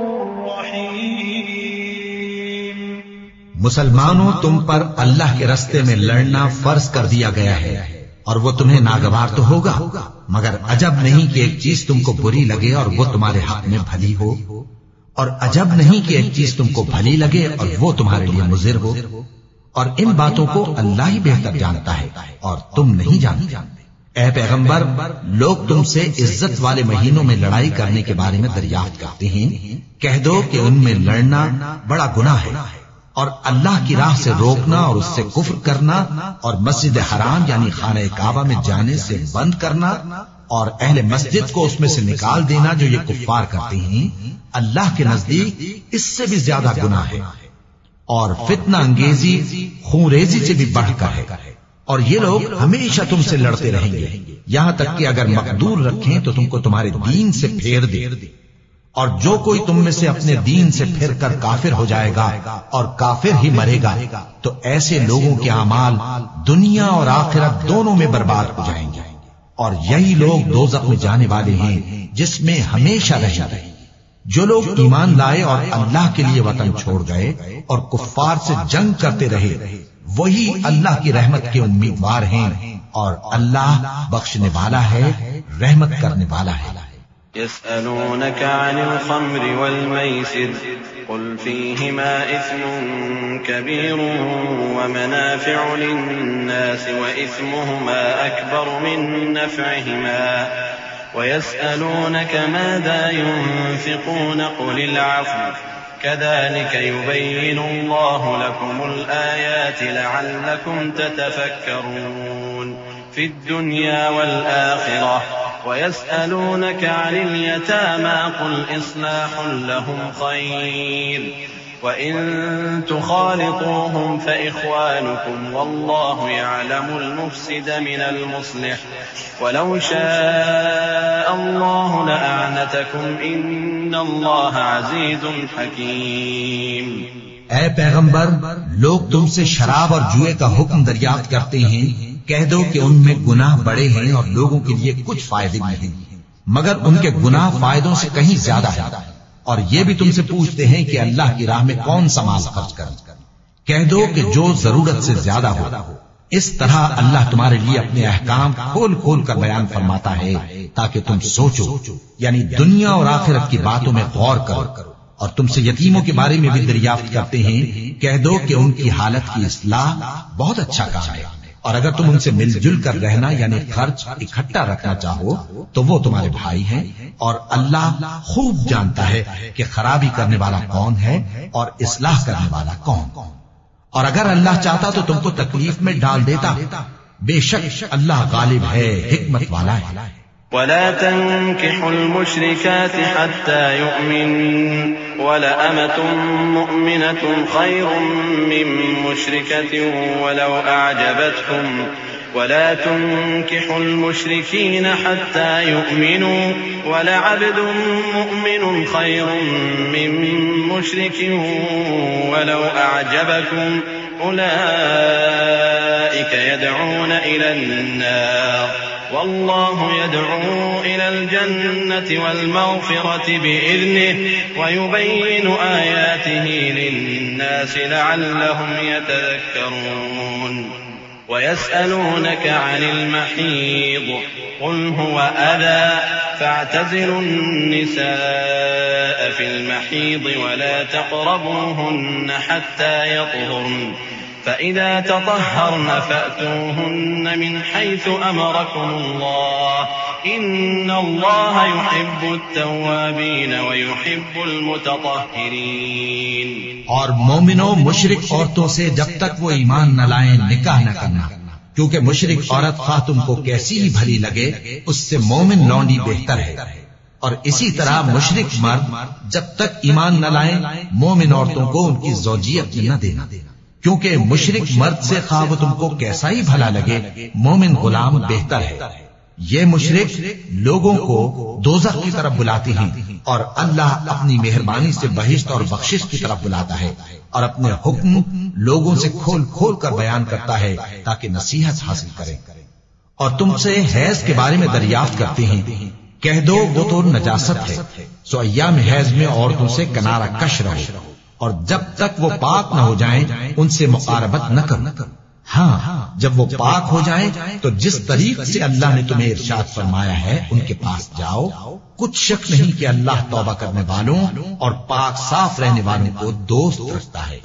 رحيم. مسلمانوں، تم پر اللہ کے راستے میں لڑنا فرض کر دیا گیا ہے اور وہ تمہیں ناگوار تو ہوگا، مگر عجب نہیں کہ ایک چیز تم کو بری لگے اور وہ تمہارے حق میں بھلی ہو، اور عجب نہیں کہ ایک چیز تم کو بھلی لگے اور وہ تمہارے لیے مضر ہو، اور ان باتوں کو اللہ ہی بہتر جانتا ہے اور تم نہیں جانتے. اے پیغمبر، لوگ تم سے عزت والے مہینوں میں لڑائی کرنے کے بارے میں دریافت کرتے ہیں. کہہ دو کہ ان میں لڑنا بڑا گناہ ہے، اور اللہ کی راہ سے روکنا اور اس سے کفر کرنا اور مسجد حرام یعنی خانہ کعبہ میں جانے سے بند کرنا اور اہل مسجد کو اس میں سے نکال دینا جو یہ کفار کرتے ہیں، اللہ کے نزدیک اس سے بھی زیادہ گناہ ہے، اور فتنہ انگیزی خون ریزی سے بھی بڑھ کر ہے. اور یہ لوگ ہمیشہ تم سے لڑتے رہیں گے یہاں تک کہ اگر مقدور رکھیں تو تم کو تمہارے دین سے پھیر دے. اور جو کوئی تم میں سے اپنے دین سے پھر کر کافر ہو جائے گا اور کافر ہی مرے گا تو ایسے لوگوں کے اعمال دنیا اور آخرت دونوں میں برباد ہو جائیں گے، اور یہی لوگ دوزخ میں جانے والے ہیں جس میں ہمیشہ رہیں. جو لوگ ایمان لائے اور اللہ کے لیے وطن چھوڑ گئے اور کفار سے جنگ کرتے رہے وہی اللہ کی رحمت کے امیدوار ہیں، اور اللہ بخشنے والا ہے، رحمت کرنے والا ہے. يسألونك عن الخمر والميسر قل فيهما إثم كبير ومنافع للناس وإثمهما أكبر من نفعهما ويسألونك ماذا ينفقون قل العفو كذلك يبين الله لكم الآيات لعلكم تتفكرون في الدنيا والآخرة ويسألونك عن اليتامى قل إصلاح لهم خير وإن تخالطوهم فإخوانكم والله يعلم المفسد من المصلح ولو شاء الله لأعنتكم إن الله عزيز حكيم۔ اے پیغمبر، لوگ تم سے شراب اور جوئے کا حکم دریافت کرتے ہیں، کہہ دو کہ ان میں گناہ بڑے ہیں اور لوگوں کے لیے کچھ فائدے نہیں، مگر ان کے گناہ فائدوں سے کہیں زیادہ ہے، اور یہ بھی تم سے پوچھتے ہیں کہ اللہ کی راہ میں کون سا مال خرچ کریں، کہہ دو کہ جو ضرورت سے زیادہ ہو۔ اس طرح اللہ تمہارے لیے اپنے احکام کھول کھول کر بیان فرماتا ہے تاکہ تم سوچو، یعنی دنیا اور آخرت کی باتوں میں غور کرو۔ اور تم سے یتیموں کے بارے میں بھی دریافت کرتے ہیں، کہہ دو کہ ان کی حالت کی اصلاح بہت اچھا کام ہے، اور اگر تم ان سے مل جل کر رہنا یعنی خرچ اکٹھا رکھنا چاہو تو وہ تمہارے بھائی ہیں، اور اللہ خوب جانتا ہے کہ خرابی کرنے والا کون ہے اور اصلاح کرنے والا کون۔ اور اگر اللہ چاہتا تو تم کو تکلیف میں ڈال دیتا، بے شک اللہ غالب ہے، حکمت والا ہے۔ ولا تنكحوا المشركات حتى يؤمن ولأمة مؤمنة خير من مشركة ولو أعجبتكم ولا تنكحوا المشركين حتى يؤمنوا ولعبد مؤمن خير من مشرك ولو أعجبكم أولئك يدعون إلى النار والله يدعو إلى الجنة والمغفرة بإذنه ويبين آياته للناس لعلهم يتذكرون ويسألونك عن المحيض قل هو أذى فاعتزلوا النساء في المحيض ولا تقربوهن حتى يطهرن فإذا تطهرن فأتوهن من حيث أمركم الله إن الله يحب التوابين ويحب المتطهرين۔ اور مومنوں، مشرک عورتوں سے جب تک وہ ایمان نہ لائیں نکاح نہ کرنا، کیونکہ مشرک عورت خواہ تم کو کیسی ہی بھلی لگے اس سے مومن لونڈی بہتر ہے، اور اسی طرح مشرک مرد جب تک ایمان نہ لائیں مومن عورتوں کو ان کی زوجیت نہ دینا، کیونکہ مشرک مرد سے خواہ وہ تم کو کیسا ہی بھلا لگے مومن غلام بہتر ہے۔ یہ مشرک لوگوں کو دوزخ کی طرف بلاتے ہیں، اور اللہ اپنی مہربانی سے بہشت اور بخشش کی طرف بلاتا ہے، اور اپنے حکم لوگوں سے کھول کھول کر بیان کرتا ہے تاکہ نصیحت حاصل کریں۔ اور تم سے حیض کے بارے میں دریافت کرتے ہیں، کہہ دو وہ تو نجاست ہے، سو ایام حیض میں عورتوں سے کنارہ کش رہو، اور جب تک وہ پاک نہ ہو جائیں ان سے مقاربت نہ کرو۔ ہاں، جب وہ پاک ہو جائیں تو جس طریق سے اللہ نے تمہیں ارشاد فرمایا ہے ان کے پاس جاؤ، کچھ شک نہیں کہ اللہ توبہ کرنے والوں اور پاک صاف رہنے والوں کو دوست رکھتا ہے۔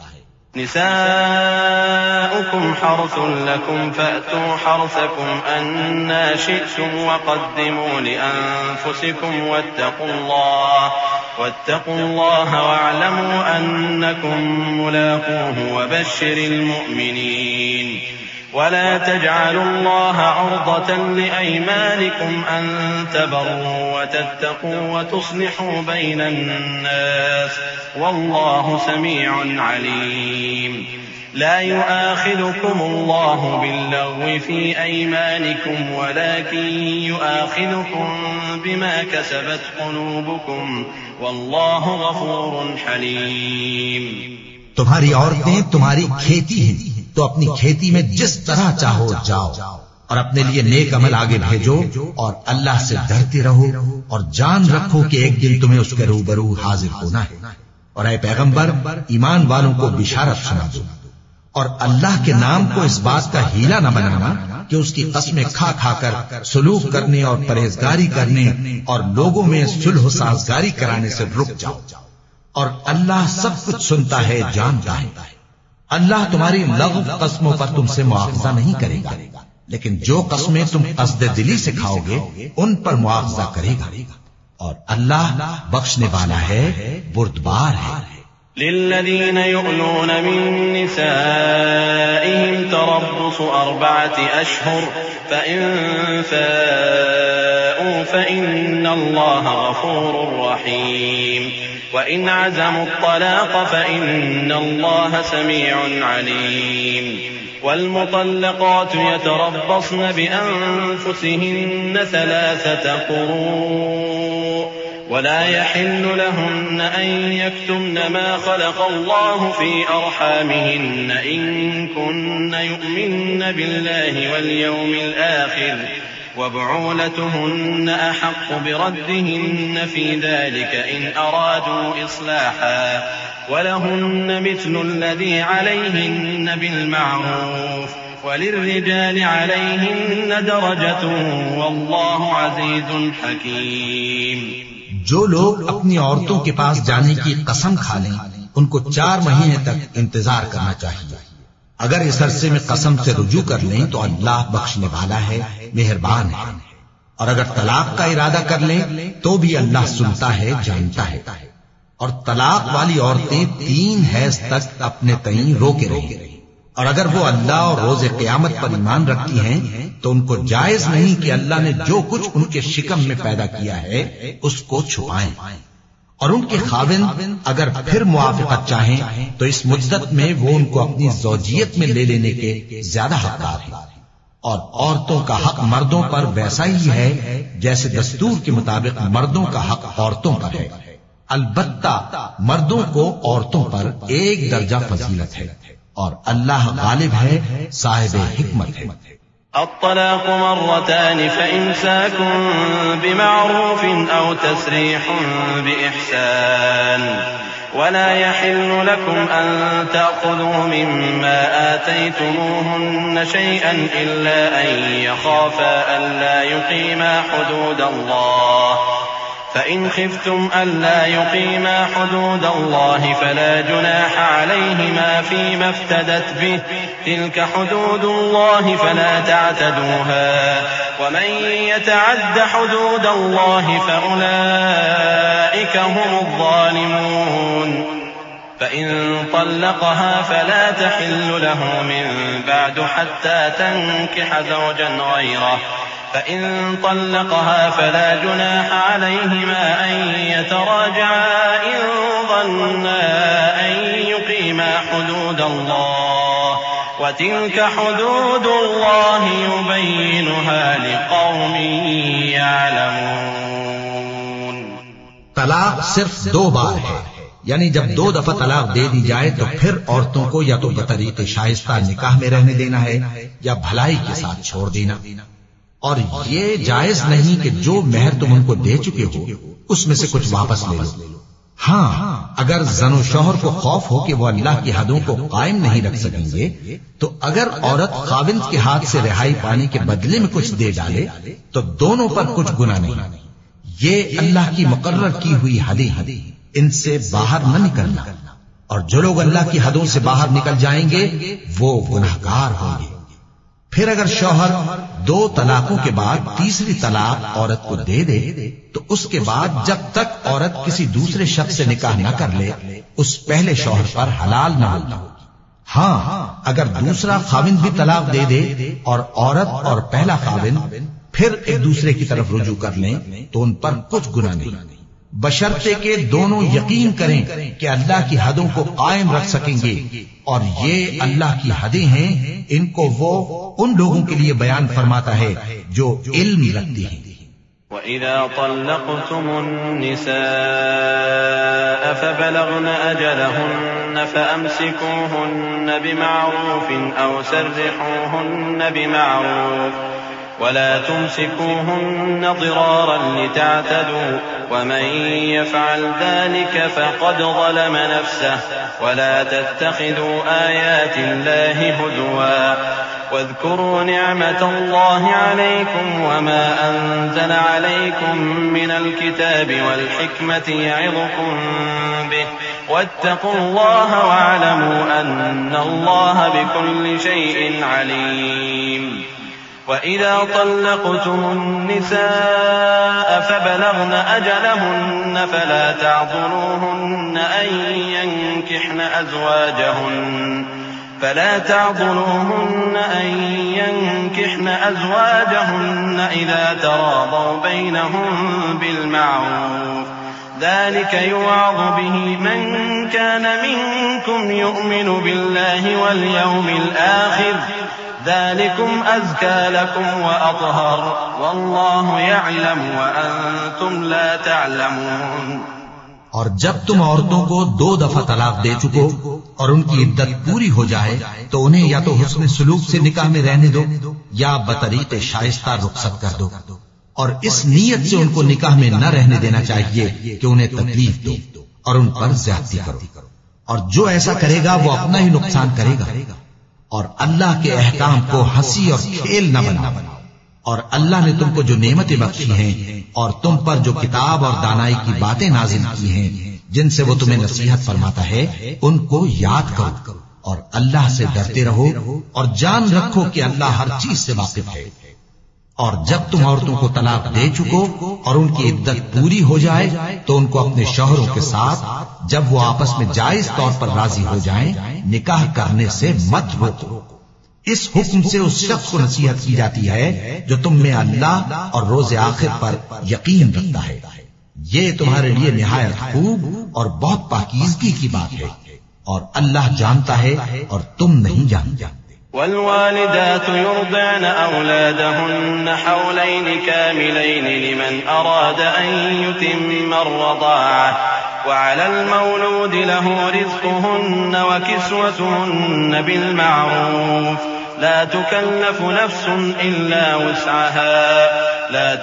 نساؤكم حرث لكم فأتوا حرثكم أنا شئتم وقدموا لأنفسكم واتقوا الله واعلموا أنكم ملاقوه وبشر المؤمنين ولا تجعلوا الله عرضة لأيمانكم أن تبروا وتتقوا وتصلحوا بين الناس والله سميع عليم لا يؤاخذكم الله باللغو في أيمانكم ولكن يؤاخذكم بما كسبت قلوبكم والله غفور حليم۔ تمہاری عورتیں تمہاری کھیتی ہیں تو اپنی کھیتی میں جس طرح چاہو جاؤ، اور اپنے لیے نیک عمل آگے بھیجو، اور اللہ سے ڈرتے رہو، اور جان رکھو کہ ایک دن تمہیں اس کے روبرو حاضر ہونا ہے۔ اور اے پیغمبر، ایمان والوں کو بشارت سنا دو، اور اللہ کے نام کو اس بات کا ہیلا نہ بنانا کہ اس کی قسمیں کھا کھا کر سلوک کرنے اور پرہیزگاری کرنے اور لوگوں میں صلح و سازگاری کرانے سے رک جاؤ، اور اللہ سب کچھ سنتا ہے، جانتا ہے۔ اللہ تمہاری لغو قسموں پر تم سے مواخذہ نہیں کرے گا، لیکن جو قسمیں تم قصد دلی سے کھاؤ گے ان پر مواخذہ کرے گا، اور اللہ بخشنے والا ہے، بردبار ہے۔ للذين يؤلون من نسائهم تربص 4 أشهر فإن فاءوا فإن الله غفور رحيم وإن عزموا الطلاق فإن الله سميع عليم والمطلقات يتربصن بأنفسهن 3 قروء ولا يحل لهن أن يكتمن ما خلق الله في أرحامهن إن كن يؤمن بالله واليوم الآخر وبعولتهن أحق بردهن في ذلك إن أرادوا إصلاحا ولهن مثل الذي عليهن بالمعروف وللرجال عليهن درجة والله عزيز حكيم۔ جو لوگ اپنی عورتوں کے پاس جانے کی قسم کھا لیں ان کو 4 مہینے تک انتظار کرنا چاہیے۔ اگر اس عرصے میں قسم سے رجوع کر لیں تو اللہ بخشنے والا ہے، مہربان ہے، اور اگر طلاق کا ارادہ کر لیں تو بھی اللہ سنتا ہے، جانتا ہے۔ اور طلاق والی عورتیں 3 حیض تک اپنے تئیں روکے رہیں، اور اگر وہ اللہ اور روز قیامت پر ایمان رکھتی ہیں تو ان کو جائز نہیں کہ اللہ نے جو کچھ ان کے شکم میں پیدا کیا ہے اس کو چھپائیں، اور ان کے خاوند اگر پھر موافقت چاہیں تو اس مدت میں وہ ان کو اپنی زوجیت میں لے لینے کے زیادہ حقدار ہیں۔ اور عورتوں کا حق مردوں پر ویسا ہی ہے جیسے دستور کے مطابق مردوں کا حق عورتوں پر ہے، البتہ مردوں کو عورتوں پر 1 درجہ فضیلت ہے، اور اللہ غالب ہے، صاحب حکمت ہے۔ الطلاق 2 فإمساك بمعروف أو تسريح بإحسان ولا يحل لكم أن تأخذوا مما آتيتموهن شيئا إلا أن يخافا ألا يقيما حدود الله فإن خفتم ألا يقيما حدود الله فلا جناح عليهما فيما افتدت به تلك حدود الله فلا تعتدوها ومن يتعد حدود الله فأولئك هم الظالمون فإن طلقها فلا تحل له من بعد حتى تنكح زوجا غيره فإن طلقها فلا جناح عليهما أن يتراجعا إن ظنا أن يقيما حدود الله وتلك حدود الله يبينها لقوم يعلمون۔ طلاق صرف 2 بار ہے، یعنی جب 2 دفعہ طلاق دے دی جائے تو پھر عورتوں کو یا تو بطریق شائستہ نکاح میں رہنے دینا ہے یا بھلائی کے ساتھ چھوڑ دینا، اور یہ جائز نہیں کہ جو مہر تم ان کو دے چکے ہو اس میں سے کچھ واپس لے لو۔ ہاں، اگر زن و شوہر کو خوف ہو کہ وہ اللہ کی حدوں کو قائم نہیں رکھ سکیں گے تو اگر عورت خاوند کے ہاتھ سے رہائی پانے کے بدلے میں کچھ دے ڈالے تو دونوں پر کچھ گناہ نہیں۔ یہ اللہ کی مقرر کی ہوئی حدیں ہیں، ان سے باہر نہ نکلنا، اور جو لوگ اللہ کی حدوں سے باہر نکل جائیں گے وہ گناہگار ہوں گے۔ پھر اگر شوہر 2 طلاقوں کے بعد تیسری طلاق عورت کو دے دے تو اس کے بعد جب تک عورت کسی دوسرے شخص سے نکاح نہ کر لے اس پہلے شوہر پر حلال نہ ہوگی۔ ہاں، اگر دوسرا خاوند بھی طلاق دے دے اور عورت اور پہلا خاوند پھر ایک دوسرے کی طرف رجوع کر لیں تو ان پر کچھ گناہ نہیں، بشرطے کہ دونوں یقین کریں کہ اللہ کی حدوں کو قائم رکھ سکیں گے، اور یہ اللہ کی حدیں ہیں، ان کو وہ ان لوگوں کے لیے بیان فرماتا ہے جو علم رکھتے ہیں۔ وَإِذَا طَلَّقْتُمُ النِّسَاءَ فَبَلَغْنَ أَجَلَهُنَّ فَأَمْسِكُوهُنَّ بِمَعْرُوفٍ أَوْ سَرِّحُوهُنَّ بِمَعْرُوفٍ ولا تمسكوهن ضرارا لتعتدوا ومن يفعل ذلك فقد ظلم نفسه ولا تتخذوا آيات الله هزوا واذكروا نعمة الله عليكم وما أنزل عليكم من الكتاب والحكمة يعظكم به واتقوا الله واعلموا أن الله بكل شيء عليم وَإِذَا طَلَّقْتُمُ النِّسَاءَ فَبَلَغْنَ أَجَلَهُنَّ فَلَا تَعْضُلُوهُنَّ أَن يَنكِحْنَ أَزْوَاجَهُنَّ إِذَا تَرَاضَوْا بَيْنَهُم بِالْمَعْرُوفِ ۗ ذَلِكَ يُوعَظُ بِهِ مَن كَانَ مِنكُمْ يُؤْمِنُ بِاللَّهِ وَالْيَوْمِ الْآخِرِ ۗ ذَلِكُمْ أَزْكَىٰ لَكُمْ وَأَطْهَرُ ۗ وَاللَّهُ يَعْلَمُ وَأَنتُمْ لَا تَعْلَمُونَ۔ اور جب تم عورتوں کو 2 دفعہ طلاق دے چکو اور ان کی عدت پوری ہو جائے تو انہیں یا تو حسن سلوک سے نکاح میں رہنے دو یا بطریق شائستہ رخصت کر دو، اور اس نیت سے ان کو نکاح میں نہ رہنے دینا چاہیے کہ انہیں تکلیف دو اور ان پر زیادتی کرو، اور جو ایسا کرے گا وہ اپنا ہی نقصان کرے گا، اور اللہ کے احکام کو ہنسی اور کھیل نہ بناؤ۔ اور اللہ نے تم کو جو نعمتیں بخشی ہیں اور تم پر جو کتاب اور دانائی کی باتیں نازل کی ہیں جن سے وہ تمہیں نصیحت فرماتا ہے ان کو یاد کرو، اور اللہ سے ڈرتے رہو اور جان رکھو کہ اللہ ہر چیز سے واقف ہے۔ اور جب تم عورتوں کو طلاق دے چکو اور ان کی عدت پوری ہو جائے تو ان کو اپنے شوہروں کے ساتھ جب وہ آپس میں جائز طور پر راضی ہو جائیں نکاح کرنے سے مت روکو۔ اس حکم سے اس شخص کو نصیحت کی جاتی ہے جو تم میں اللہ اور روز آخر پر یقین رکھتا ہے، یہ تمہارے لیے نہایت خوب اور بہت پاکیزگی کی بات ہے، اور اللہ جانتا ہے اور تم نہیں جانتے۔ والوالدات يرضعن أولادهن حولين كاملين لمن أراد أن يتم الرضاعة، وعلى المولود له رزقهن وكسوتهن بالمعروف، لا تكلف نفس إلا وسعها، لا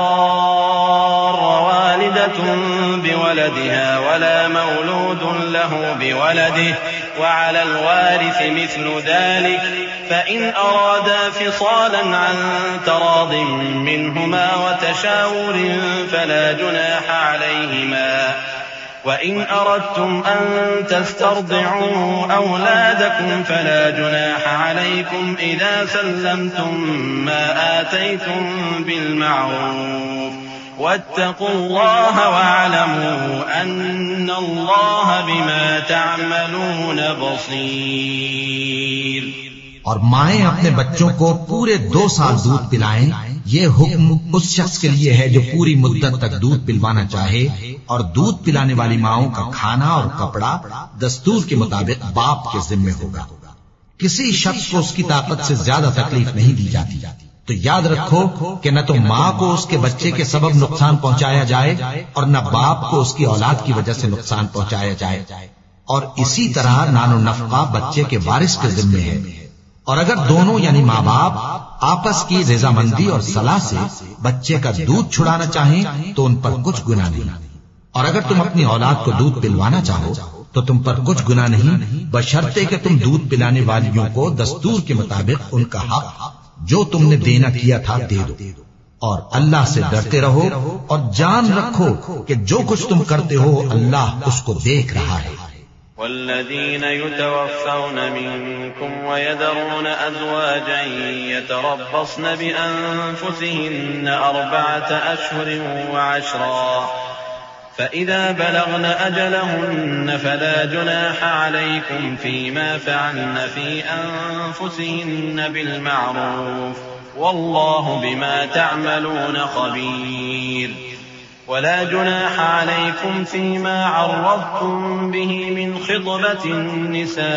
تضار والدة بولدها ولا مولود له بولده، وعلى الوارث مثل ذلك، فإن أرادا فصالا عن تراض منهما وتشاور فلا جناح عليهما، وإن أردتم أن تسترضعوا أولادكم فلا جناح عليكم إذا سلمتم ما آتيتم بالمعروف، واتقوا الله واعلموا أن الله بما تعملون بصير۔ اور مائیں اپنے بچوں کو پورے 2 سال دودھ پلائیں، یہ حکم اس شخص کے لیے ہے جو پوری مدت تک دودھ پلوانا چاہے، اور دودھ پلانے والی ماؤں کا کھانا اور کپڑا دستور کے مطابق باپ کے ذمے ہوگا۔ کسی شخص کو اس کی طاقت سے زیادہ تکلیف نہیں دی جاتی، تو یاد رکھو کہ نہ تو ماں کو اس کے بچے کے سبب نقصان پہنچایا جائے اور نہ باپ کو اس کی اولاد کی وجہ سے نقصان پہنچایا جائے، اور اسی طرح نان و نفقہ بچے کے وارث کے ذمے ہے، اور اگر دونوں یعنی ماں باپ آپس کی رضامندی اور صلاح سے بچے کا دودھ چھڑانا چاہیں تو ان پر کچھ گناہ نہیں، اور اگر تم اپنی اولاد کو دودھ پلوانا چاہو تو تم پر کچھ گناہ نہیں، بشرطے کہ تم دودھ پلانے والیوں کو دستور کے مطابق ان کا حق جو تم نے دینا کیا تھا دے دو، اور اللہ سے ڈرتے رہو اور جان رکھو کہ جو کچھ تم کرتے ہو اللہ اس کو دیکھ رہا ہے۔ والذين يتوفون منكم ويذرون أزواجا يتربصن بأنفسهن 4 أشهر و10، فإذا بلغن أجلهن فلا جناح عليكم فيما فعلن في أنفسهن بالمعروف، والله بما تعملون خبير، ولا جناح عليكم فيما عرضتم به من خطبة النساء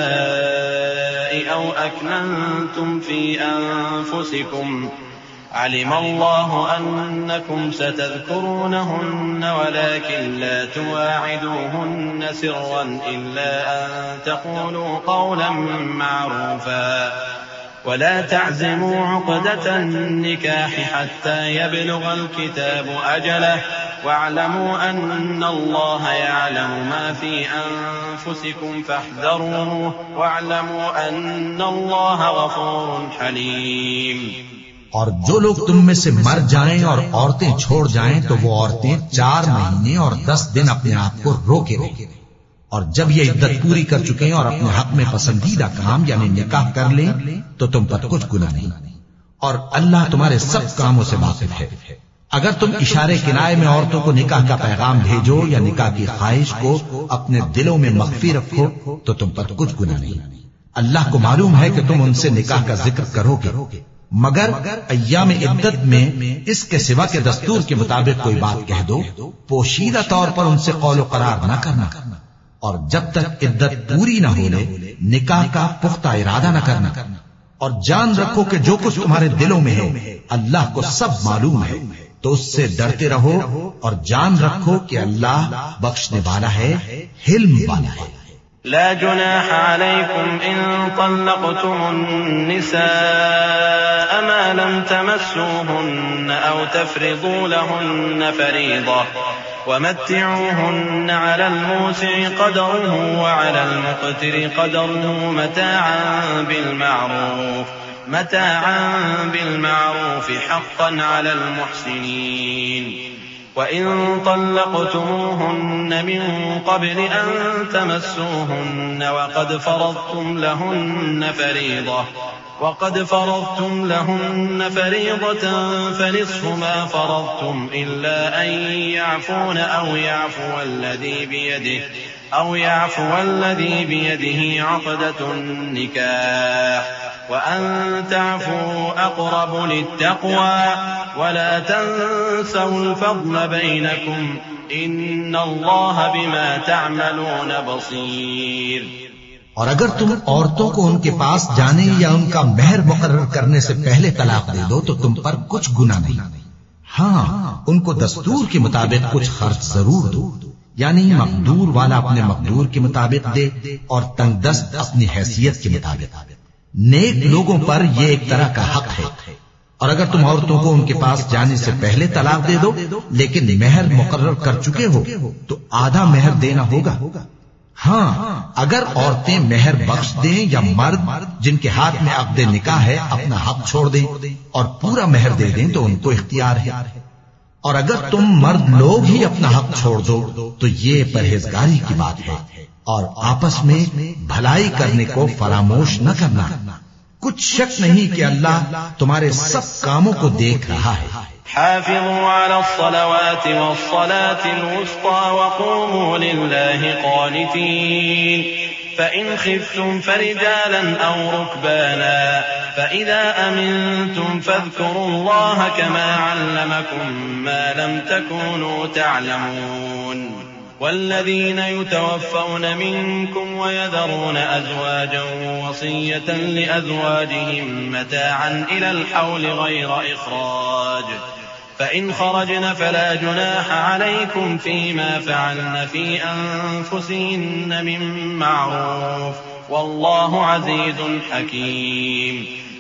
أو أكننتم في أنفسكم، علم الله أنكم ستذكرونهن ولكن لا تواعدوهن سرا إلا أن تقولوا قولا معروفا، ولا تعزموا عقدة النكاح حتى يبلغ الكتاب أجله، واعلموا أن الله يعلم ما في أنفسكم فاحذروه، واعلموا أن الله غفور حليم۔ اور جو لوگ تم میں سے مر جائیں اور عورتیں چھوڑ جائیں تو وہ عورتیں 4 مہینے اور 10 دن اپنے آپ کو روکے رہیں، اور جب یہ عدت پوری کر چکیں اور اپنے حق میں پسندیدہ کام یعنی نکاح کر لیں تو تم پر کچھ گناہ نہیں، اور اللہ تمہارے سب کاموں سے واقف ہے۔ اگر تم اشارے کنائے میں عورتوں کو نکاح کا پیغام بھیجو یا نکاح کی خواہش کو اپنے دلوں میں مخفی رکھو تو تم پر کچھ گناہ نہیں۔ اللہ کو معلوم ہے کہ تم ان سے نکاح کا ذکر کرو گے، مگر ایام عدت میں اس کے سوا کے دستور کے مطابق کوئی بات کہہ دو، پوشیدہ طور پر ان سے قول و قرار نہ کرنا، اور جب تک عدت پوری نہ ہو لے نکاح کا پختہ ارادہ نہ کرنا، اور جان رکھو کہ جو کچھ تمہارے دلوں میں ہے اللہ کو سب معلوم ہے، تو اس سے ڈرتے رہو اور جان رکھو کہ اللہ بخشنے والا ہے، حلم والا ہے۔ لا جناح عليكم إن طلقتم النساء ما لم تمسوهن أو تفرضوا لهن فريضة ومتعوهن على الموسع قدره وعلى المقتر قدره متاعا بالمعروف حقا على المحسنين. وإن طلقتموهن من قبل أن تمسوهن وقد فرضتم لهن فريضة فنصف ما فرضتم إلا أن يعفون أو يعفو الذي بيده عقدة النكاح وأن تعفوا أقرب للتقوى ولا تنسوا الفضل بينكم إن الله بما تعملون بصير. اور اگر تم عورتوں کو ان کے پاس جانے یا ان کا مہر مقرر کرنے سے پہلے طلاق دے دو تو تم پر کچھ گناہ نہیں. ہاں، ان کو دستور کے مطابق کچھ خرچ ضرور دو، یعنی مقدور والا اپنے مقدور کے مطابق دے اور تنگ دست اپنی حیثیت کے مطابق. نیک لوگوں پر یہ ایک طرح کا حق ہے. اور اگر تم عورتوں کو ان کے پاس جانے سے پہلے طلاق دے دو لیکن مہر مقرر کر چکے ہو تو آدھا مہر دینا ہوگا. ہاں، اگر عورتیں مہر بخش دیں یا مرد جن کے ہاتھ میں عقد نکاح ہے اپنا حق چھوڑ دیں اور پورا مہر دے دیں تو ان کو اختیار ہے. اور اگر تم مرد لوگ ہی اپنا حق چھوڑ دو تو یہ پرہیزگاری کی بات ہے اور آپس میں بھلائی کرنے کو فراموش نہ کرنا. کچھ شک نہیں کہ اللہ تمہارے سب کاموں کو دیکھ رہا ہے. حافظوا على الصلوات والصلاة الوسطى وقوموا لله قانتين فإن خفتم فرجالا أو ركبانا فإذا أمنتم فاذكروا الله كما علمكم ما لم تكونوا تعلمون. والذين يتوفون منكم ويذرون أزواجا وصية لأزواجهم متاعا إلى الحول غير إخراج فإن خرجن فلا جناح عليكم فيما فعلن في أنفسهن من معروف والله عزيز حكيم.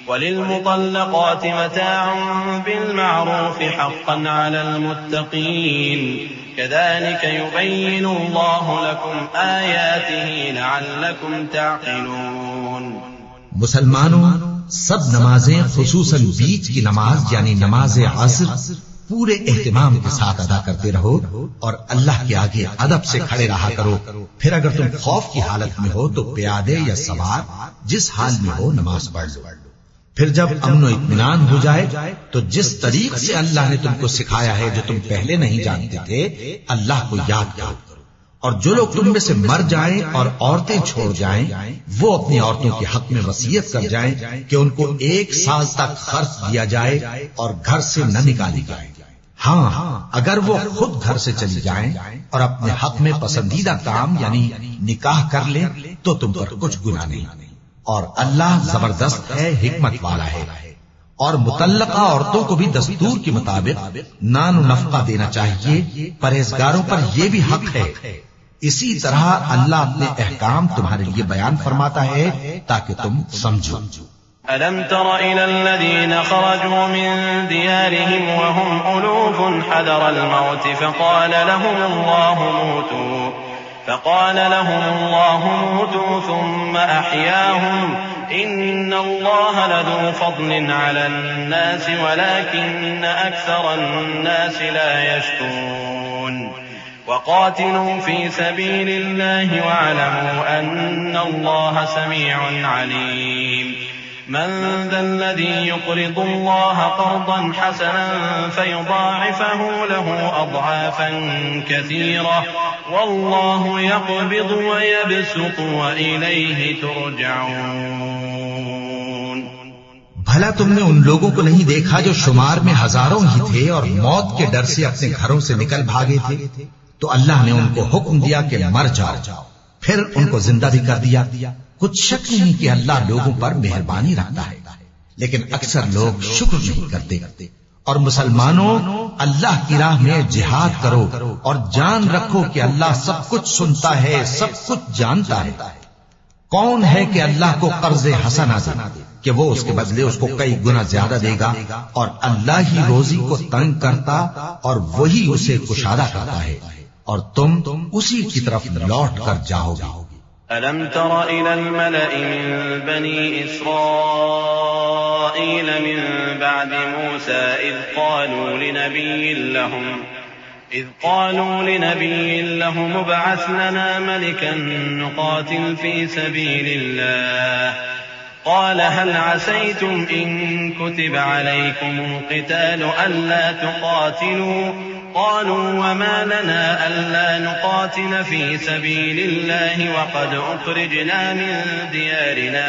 وللمطلقات متاع بالمعروف حقا على المتقين كذلك يبين الله لكم آياته لعلكم تعقلون. مسلمانوں، سب نمازیں خصوصاً بیچ کی نماز یعنی نماز عصر پورے اہتمام کے ساتھ ادا کرتے رہو اور اللہ کے آگے ادب سے کھڑے رہا کرو. پھر اگر تم خوف کی حالت میں ہو تو پیادے یا سوار جس حال میں ہو نماز پڑھ لو. پھر جب امن و اطمینان ہو جائے تو جس طریق سے اللہ نے تم کو سکھایا ہے جو تم پہلے نہیں جانتے تھے اللہ کو یاد کرو. اور جو لوگ تم میں سے مر جائیں اور عورتیں چھوڑ جائیں وہ اپنی عورتوں کے حق میں وصیت کر جائیں کہ ان کو 1 سال تک خرچ دیا جائے اور گھر سے نہ نکالی جائے. ہاں، اگر وہ خود گھر سے چلی جائیں اور اپنے حق میں پسندیدہ کام یعنی نکاح کر لیں تو تم پر کچھ گناہ نہیں. اور اللہ زبردست ہے، حکمت والا ہے. اور مطلقہ عورتوں کو بھی دستور کے مطابق نان و نفقہ دینا چاہیے. پرہیزگاروں پر یہ بھی حق ہے. اسی طرح اللہ اپنے احکام تمہارے لیے بیان فرماتا ہے تاکہ تم سمجھو. ألم تر إلى الذين خرجوا من ديارهم وهم ألوف حذر الموت فقال لهم الله موتوا ثم أحياهم إن الله لذو فضل على الناس ولكن أكثر الناس لا يشكرون. وقاتلوا في سبيل الله واعلموا أن الله سميع عليم. من ذا الذي يقرض الله قرضا حسنا فيضاعفه له أضعافا كثيرة والله يقبض ويبسط وإليه ترجعون۔ بھلا تم نے ان لوگوں کو نہیں دیکھا جو شمار میں ہزاروں ہی تھے اور موت کے ڈر سے اپنے گھروں سے نکل بھاگے تھے؟ تو اللہ نے ان کو حکم دیا کہ مر جاؤ، پھر ان کو زندہ بھی کر دیا۔ کچھ شک نہیں کہ اللہ لوگوں پر مہربانی رکھتا ہے، لیکن اکثر لوگ شکر نہیں کرتے۔ اور مسلمانوں، اللہ کی راہ میں جہاد کرو اور جان رکھو کہ اللہ سب کچھ سنتا ہے، سب کچھ جانتا ہے۔ کون ہے کہ اللہ کو قرض حسنہ دے کہ وہ اس کے بدلے اس کو کئی گنا زیادہ دے گا، اور اللہ ہی روزی کو تنگ کرتا اور وہی اسے کشادہ کرتا ہے، اور تم اسی کی طرف لوٹ کر جاؤ گے۔ أَلَمْ تَرَ إِلَى الْمَلَإِ مِنْ بَنِي إِسْرَائِيلَ مِنْ بَعْدِ مُوسَى إِذْ قَالُوا لِنَبِيٍّ لَهُمُ ابْعَثْ لَنَا مَلِكًا نُقَاتِلْ فِي سَبِيلِ اللَّهِ قَالَ هَلْ عَسَيْتُمْ إِن كُتِبَ عَلَيْكُمُ الْقِتَالُ أَلَّا تُقَاتِلُوا قالوا وما لنا ألا نقاتل في سبيل الله وقد أخرجنا من ديارنا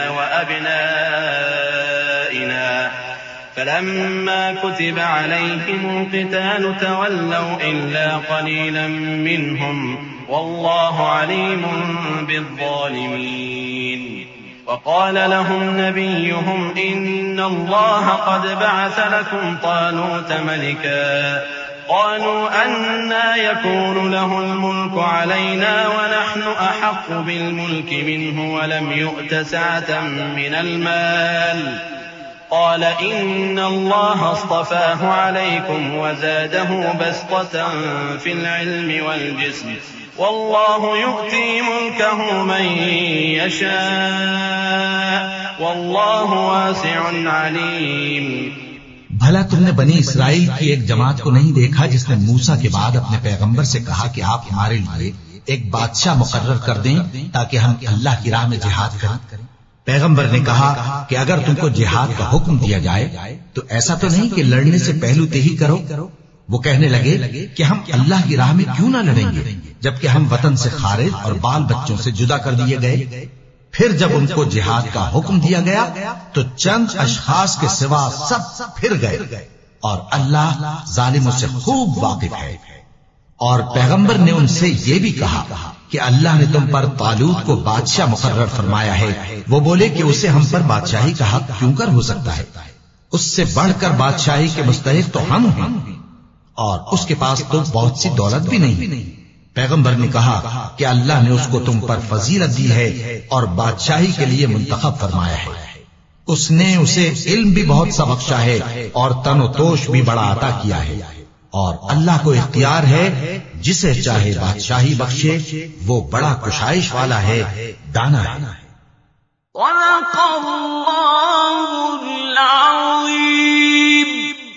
وأبنائنا فلما كتب عليهم القتال تولوا إلا قليلا منهم والله عليم بالظالمين وقال لهم نبيهم إن الله قد بعث لكم طالوت ملكا قالوا أنى يكون له الملك علينا ونحن أحق بالملك منه ولم يؤت سعة من المال قال إن الله اصطفاه عليكم وزاده بسطة في العلم والجسم والله يؤتي ملكه من يشاء والله واسع عليم۔ بھلا تم نے بنی اسرائیل کی ایک جماعت کو نہیں دیکھا جس نے موسیٰ کے بعد اپنے پیغمبر سے کہا کہ آپ ہمارے لیے ایک بادشاہ مقرر کر دیں تاکہ ہم اللہ کی راہ میں جہاد کریں؟ پیغمبر نے کہا کہ اگر تم کو جہاد کا حکم دیا جائے تو ایسا تو نہیں کہ لڑنے سے پہلو تہی کرو۔ وہ کہنے لگے کہ ہم اللہ کی راہ میں کیوں نہ لڑیں گے جبکہ ہم وطن سے خارج اور بال بچوں سے جدا کر دیے گئے۔ پھر جب ان کو جہاد کا حکم دیا گیا تو چند اشخاص کے سوا سب پھر گئے، اور اللہ ظالموں سے خوب واقف ہے۔ اور پیغمبر نے ان سے یہ بھی کہا کہ اللہ نے تم پر طالوت کو بادشاہ مقرر فرمایا ہے۔ وہ بولے کہ اسے ہم پر بادشاہی کا حق کیوں کر ہو سکتا ہے؟ اس سے بڑھ کر بادشاہی کے مستحق تو ہم ہیں، اور اس کے پاس تو بہت سی دولت بھی نہیں۔ پیغمبر نے کہا کہ اللہ نے اس کو تم پر فضیلت دی ہے اور بادشاہی کے لیے منتخب فرمایا ہے۔ اس نے اسے علم بھی بہت سا بخشا ہے اور تن و توش بھی بڑا عطا کیا ہے، اور اللہ کو اختیار ہے جسے چاہے بادشاہی بخشے، وہ بڑا کشائش والا ہے، دانا ہے۔ صدق اللہ العظیم۔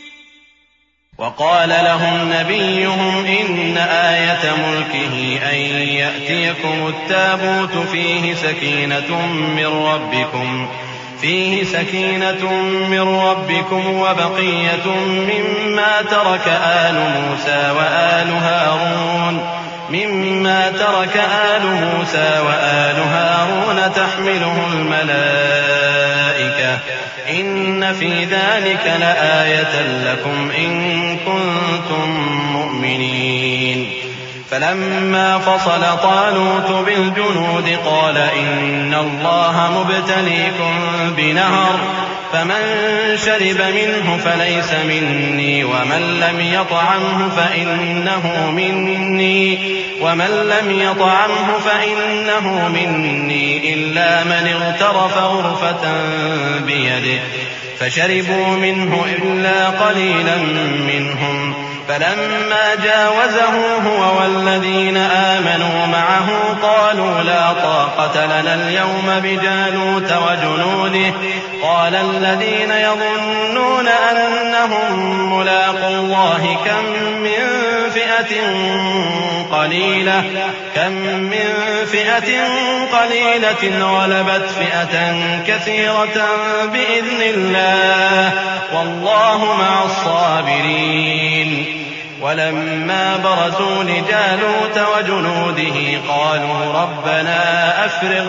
وقال لهم نبيهم إن آية ملكه أن يأتيكم التابوت فيه سكينة من ربكم وبقية مما ترك آل موسى وآل هارون تحمله الملائكة إن في ذلك لآية لكم إن كنتم مؤمنين فلما فصل طالوت بالجنود قال إن الله مبتليكم بنهر فمن شرب منه فليس مني ومن لم يطعمه فإنه مني إلا من اغترف غرفة بيده فشربوا منه إلا قليلا منهم فلما جاوزه هو والذين آمنوا معه قالوا لا طاقة لنا اليوم بجالوت وجنوده قال الذين يظنون أنهم ملاقو الله كم من فئة قليلة غلبت فئة كثيرة بإذن الله والله مع الصابرين ولما برزوا لجالوت وجنوده قالوا ربنا أفرغ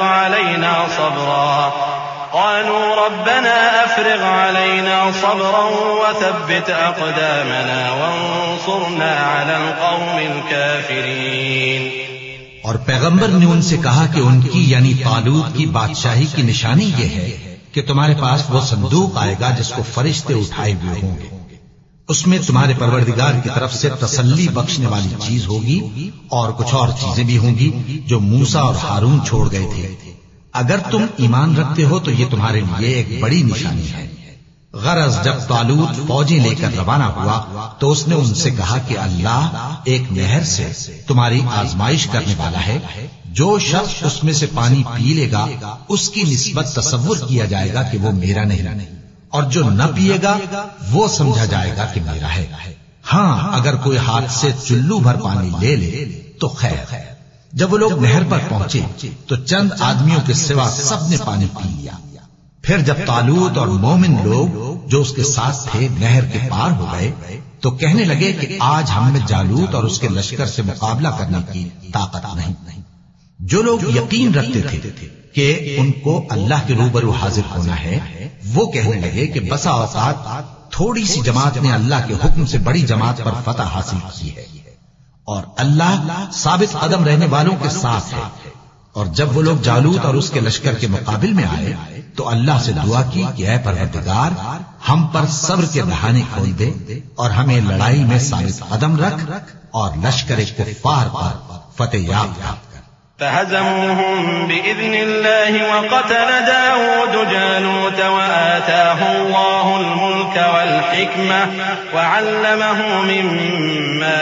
علينا صبرا وثبت أقدامنا وانصرنا على القوم الكافرين. اور پیغمبر نے ان سے کہا کہ ان کی یعنی طالوت کی بادشاہی کی نشانی یہ ہے کہ تمہارے پاس وہ صندوق آئے گا جس کو فرشتے اٹھائے ہوئے ہوں گے. اس میں تمہارے پروردگار کی طرف سے تسلی بخشنے والی چیز ہوگی اور کچھ اور چیزیں بھی ہوں گی جو موسیٰ اور ہارون چھوڑ گئے تھے. اگر تم ایمان رکھتے ہو تو یہ تمہارے لیے ایک بڑی نشانی ہے. غرض جب طالوت فوجیں لے کر روانہ ہوا تو اس نے ان سے کہا کہ اللہ ایک نہر سے تمہاری آزمائش کرنے والا ہے. جو شخص اس میں سے پانی پی لے گا اس کی نسبت تصور کیا جائے گا کہ وہ میرا نہیں، اور جو نہ پیے گا وہ سمجھا جائے گا کہ میرا ہے. ہاں اگر کوئی ہاتھ سے چلو بھر پانی لے لے تو خیر. جب وہ لوگ نہر پر پہنچے تو چند آدمیوں کے سوا سب نے پانی پی لیا. پھر جب طالوت اور مومن لوگ جو اس کے ساتھ تھے نہر کے پار ہو گئے تو کہنے لگے کہ آج ہم میں جالوت اور اس کے لشکر سے مقابلہ کرنے کی طاقت نہیں. جو لوگ یقین رکھتے تھے کہ ان کو اللہ کے روبرو حاضر ہونا ہے وہ کہنے لگے کہ بسا اوقات تھوڑی سی جماعت نے اللہ کے حکم سے بڑی جماعت پر فتح حاصل کی ہے اور اللہ ثابت قدم رہنے والوں کے ساتھ ہے. اور جب وہ لوگ جالوت اور اس کے لشکر کے مقابل میں آئے تو اللہ سے دعا کی کہ اے پروردگار ہم پر صبر کے دہانے کھول دے اور ہمیں لڑائی میں ثابت قدم رکھ اور لشکر کفار پر فتح یاب کر. فهزموهم بإذن الله وقتل داود جالوت وآتاه الله الملك والحكمة وعلمه مما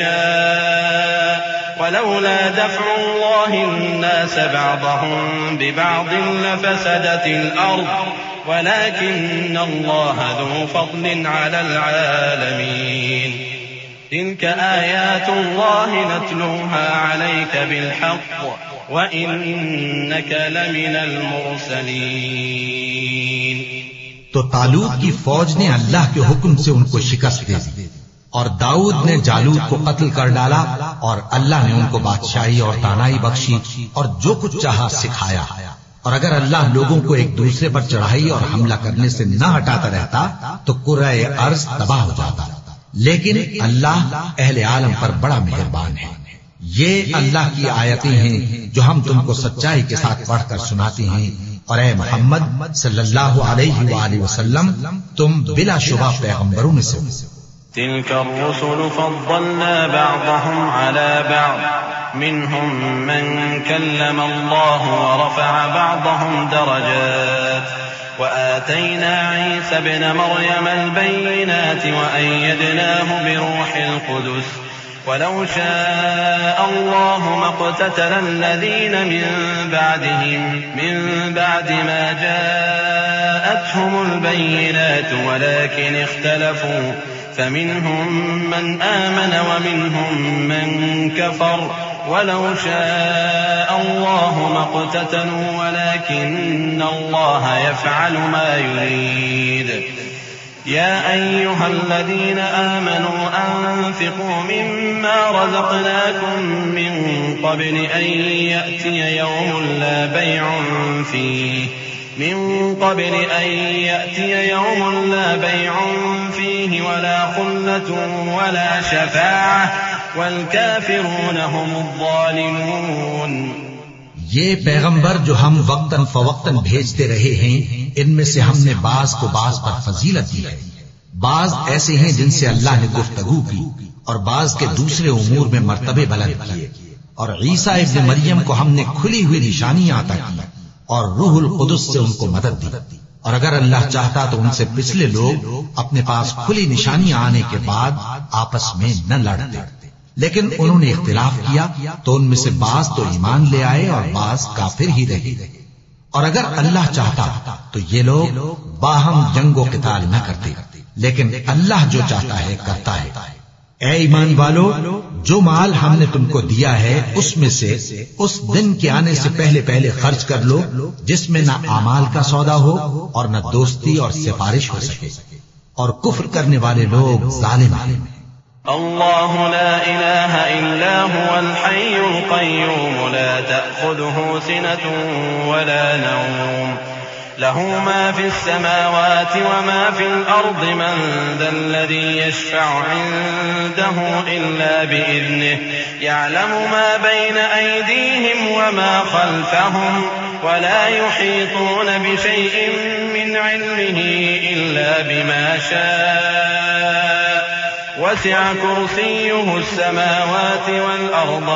يشاء ولولا دفع الله الناس بعضهم ببعض لفسدت الأرض ولكن الله ذو فضل على العالمين. تلك آيات الله نتلوها عليك بالحق وإنك لمن المرسلين. تو طالوت کی فوج نے اللہ کے حکم سے ان کو شکست دے دی اور داؤد نے جالوت کو قتل کر ڈالا اور اللہ نے ان کو بادشاہی اور دانائی بخشی اور جو کچھ چاہا سکھایا. اور اگر اللہ لوگوں کو ایک دوسرے پر چڑھائی اور حملہ کرنے سے نہ ہٹاتا رہتا تو کرۂ ارض تباہ ہو جاتا. لیکن اللہ اہل عالم پر بڑا مہربان ہے. یہ اللہ کی آیتیں ہیں جو ہم تم کو سچائی کے ساتھ پڑھ کر سناتے ہیں اور اے محمد صلی اللہ علیہ وآلہ وسلم تم بلا شبہ پیغمبروں میں سے. تلك الرسل فضلنا بعضهم على بعض منهم من كلم الله ورفع بعضهم درجات وآتينا عيسى ابن مريم البينات وأيدناه بروح القدس ولو شاء الله ما اقتتل الذين من بعد ما جاءتهم البينات ولكن اختلفوا فمنهم من آمن ومنهم من كفر ولو شاء الله ما اقتتلوا ولكن الله يفعل ما يريد. يا أيها الذين آمنوا أنفقوا مما رزقناكم من قبل أن يأتي يوم لا بيع فيه ولا خلة ولا شفاعة والكافرون هم الظالمون. یہ پیغمبر جو ہم وقتاً فوقتاً بھیجتے رہے ہیں ان میں سے ہم نے بعض کو بعض پر فضیلت دی ہے. بعض ایسے ہیں جن سے اللہ نے گفتگو کی اور بعض کے دوسرے امور میں مرتبے بلند کیے. اور عیسیٰ ابن مریم کو ہم نے کھلی ہوئی نشانیاں عطا کی اور روح القدس سے ان کو مدد دی. اور اگر اللہ چاہتا تو ان سے پچھلے لوگ اپنے پاس کھلی نشانیاں آنے کے بعد آپس میں نہ لڑتے، لیکن انہوں نے اختلاف کیا تو ان میں سے بعض تو ایمان لے آئے اور بعض کافر ہی رہے. اور اگر اللہ چاہتا تو یہ لوگ باہم جنگ و قتال نہ کرتے، لیکن اللہ جو چاہتا ہے کرتا ہے. اے ایمان والو، جو مال ہم نے تم کو دیا ہے اس میں سے اس دن کے آنے سے پہلے پہلے خرچ کر لو جس میں نہ اعمال کا سودا ہو اور نہ دوستی اور سفارش ہو سکے، اور کفر کرنے والے لوگ ظالم ہیں۔ اللہ لا الہ الا هو الحی القیوم لا تأخذه سنة ولا نوم له ما في السماوات وما في الأرض من ذا الذي يشفع عنده إلا بإذنه يعلم ما بين أيديهم وما خلفهم ولا يحيطون بشيء من علمه إلا بما شاء وسع كرسيه السماوات والأرض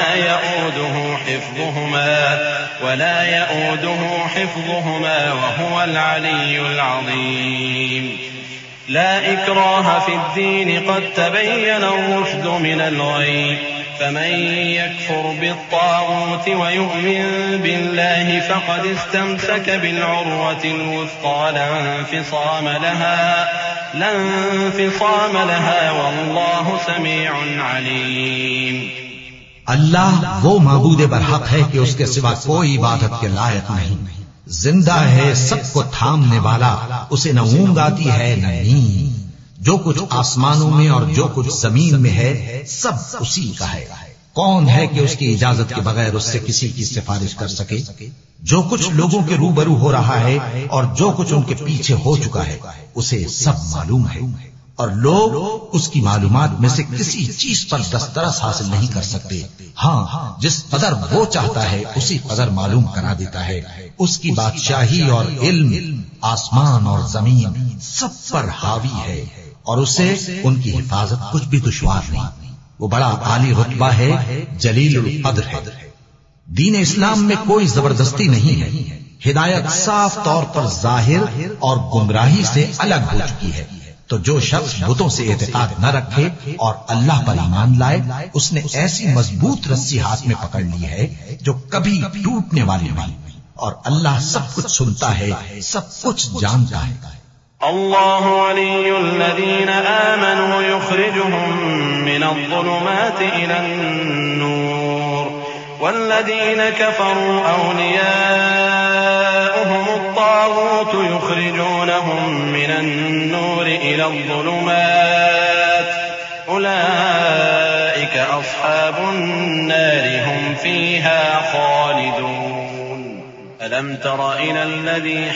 ولا يؤوده حفظهما وهو العلي العظيم لا إكراه في الدين قد تبين الرشد من الغي فمن يكفر بالطاغوت ويؤمن بالله فقد استمسك بالعروة الوثقى لا انفصام لها والله سميع عليم۔ اللہ وہ معبود برحق ہے کہ اس کے سوا کوئی عبادت کے لائق نہیں، زندہ ہے، سب کو تھامنے والا، اسے نہ اونگ آتی ہے نہ نیند، جو کچھ آسمانوں میں اور جو کچھ زمین میں ہے سب اسی کا ہے۔ کون ہے کہ اس کی اجازت کے بغیر اس سے کسی کی سفارش کر سکے؟ جو کچھ لوگوں کے روبرو ہو رہا ہے اور جو کچھ ان کے پیچھے ہو چکا ہے اسے سب معلوم ہے، اور لوگ اس کی معلومات میں سے کسی چیز پر دسترس حاصل نہیں کر سکتے۔ ہاں، جس قدر وہ چاہتا ہے اسی قدر معلوم کرا دیتا ہے۔ اس کی بادشاہی اور علم آسمان اور زمین سب پر حاوی ہے، اور اسے ان کی حفاظت کچھ بھی دشوار نہیں۔ وہ بڑا عالی رتبہ ہے، جلیل القدر ہے۔ دین اسلام میں کوئی زبردستی نہیں ہے، ہدایت صاف طور پر ظاہر اور گمراہی سے الگ ہو چکی ہے۔ تو جو شخص بتوں سے اعتقاد نہ رکھے اور اللہ پر ایمان لائے، اس نے ایسی مضبوط رسی ہاتھ میں پکڑ لی ہے جو کبھی ٹوٹنے والی نہیں، اور اللہ سب کچھ سنتا ہے، سب کچھ جانتا ہے۔ اللہ ولی الذین آمنوا یخرجهم من الظلمات الى النور والذین کفروا اولیاؤهم الطاغوت یخرجونهم من النور الى الظلمات اولئک اصحاب النار هم فیها خالدون۔ ألم تر إلى الذي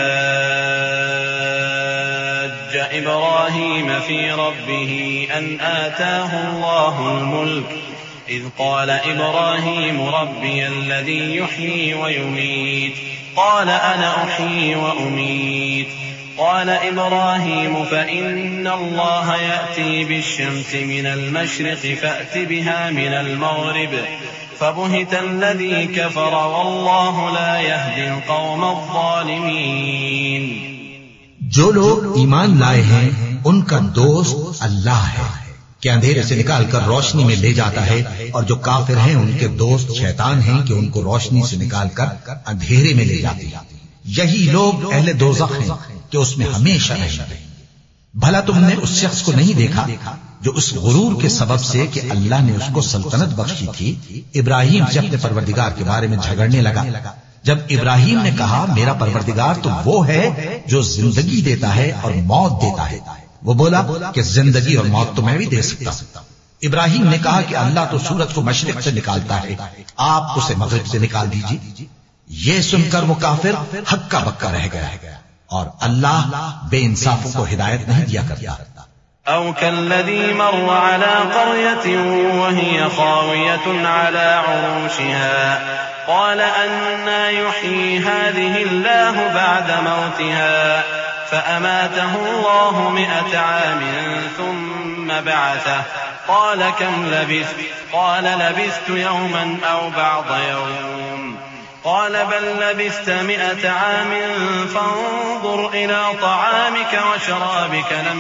حاج إبراهيم في ربه أن آتاه الله الملك إذ قال إبراهيم ربي الذي يحيي ويميت قال أنا أحيي وأميت قال إبراهيم فإن الله يأتي بالشمس من المشرق فأت بها من المغرب فبهت الذي كفر والله لا يهدي القوم الظالمين۔ جو لوگ ایمان لائے ہیں ان کا دوست اللہ ہے کہ اندھیرے سے نکال کر روشنی میں لے جاتا ہے، اور جو کافر ہیں ان کے دوست شیطان ہیں کہ ان کو روشنی سے نکال کر اندھیرے میں لے جاتے ہیں۔ یہی لوگ اہل دوزخ ہیں کہ اس میں ہمیشہ رہیں گے۔ بھلا تم نے اس شخص کو نہیں دیکھا جو اس غرور کے سبب سے کہ اللہ نے اس کو سلطنت بخشی تھی، ابراہیم سے اپنے پروردگار کے بارے میں جھگڑنے لگا؟ جب ابراہیم نے کہا میرا پروردگار تو وہ ہے جو زندگی دیتا ہے اور موت دیتا ہے، وہ بولا کہ زندگی اور موت تو میں بھی دے سکتا ہوں۔ ابراہیم نے کہا کہ اللہ تو سورج کو مشرق سے نکالتا ہے، آپ اسے مغرب سے نکال دیجیے۔ یہ سن کر وہ کافر ہکا بکا رہ گیا ہے، اور اللہ بے انصافوں کو ہدایت نہیں دیا کرتا۔ أو كالذي مر على قرية وهي خاوية على عروشها قال أنى يحيي هذه الله بعد موتها فأماته الله 100 عام ثم بعثه قال كم لبثت قال لبثت يوما أو بعض يوم قال بل لبثت 100 عام فانظر إلى طعامك وشرابك لم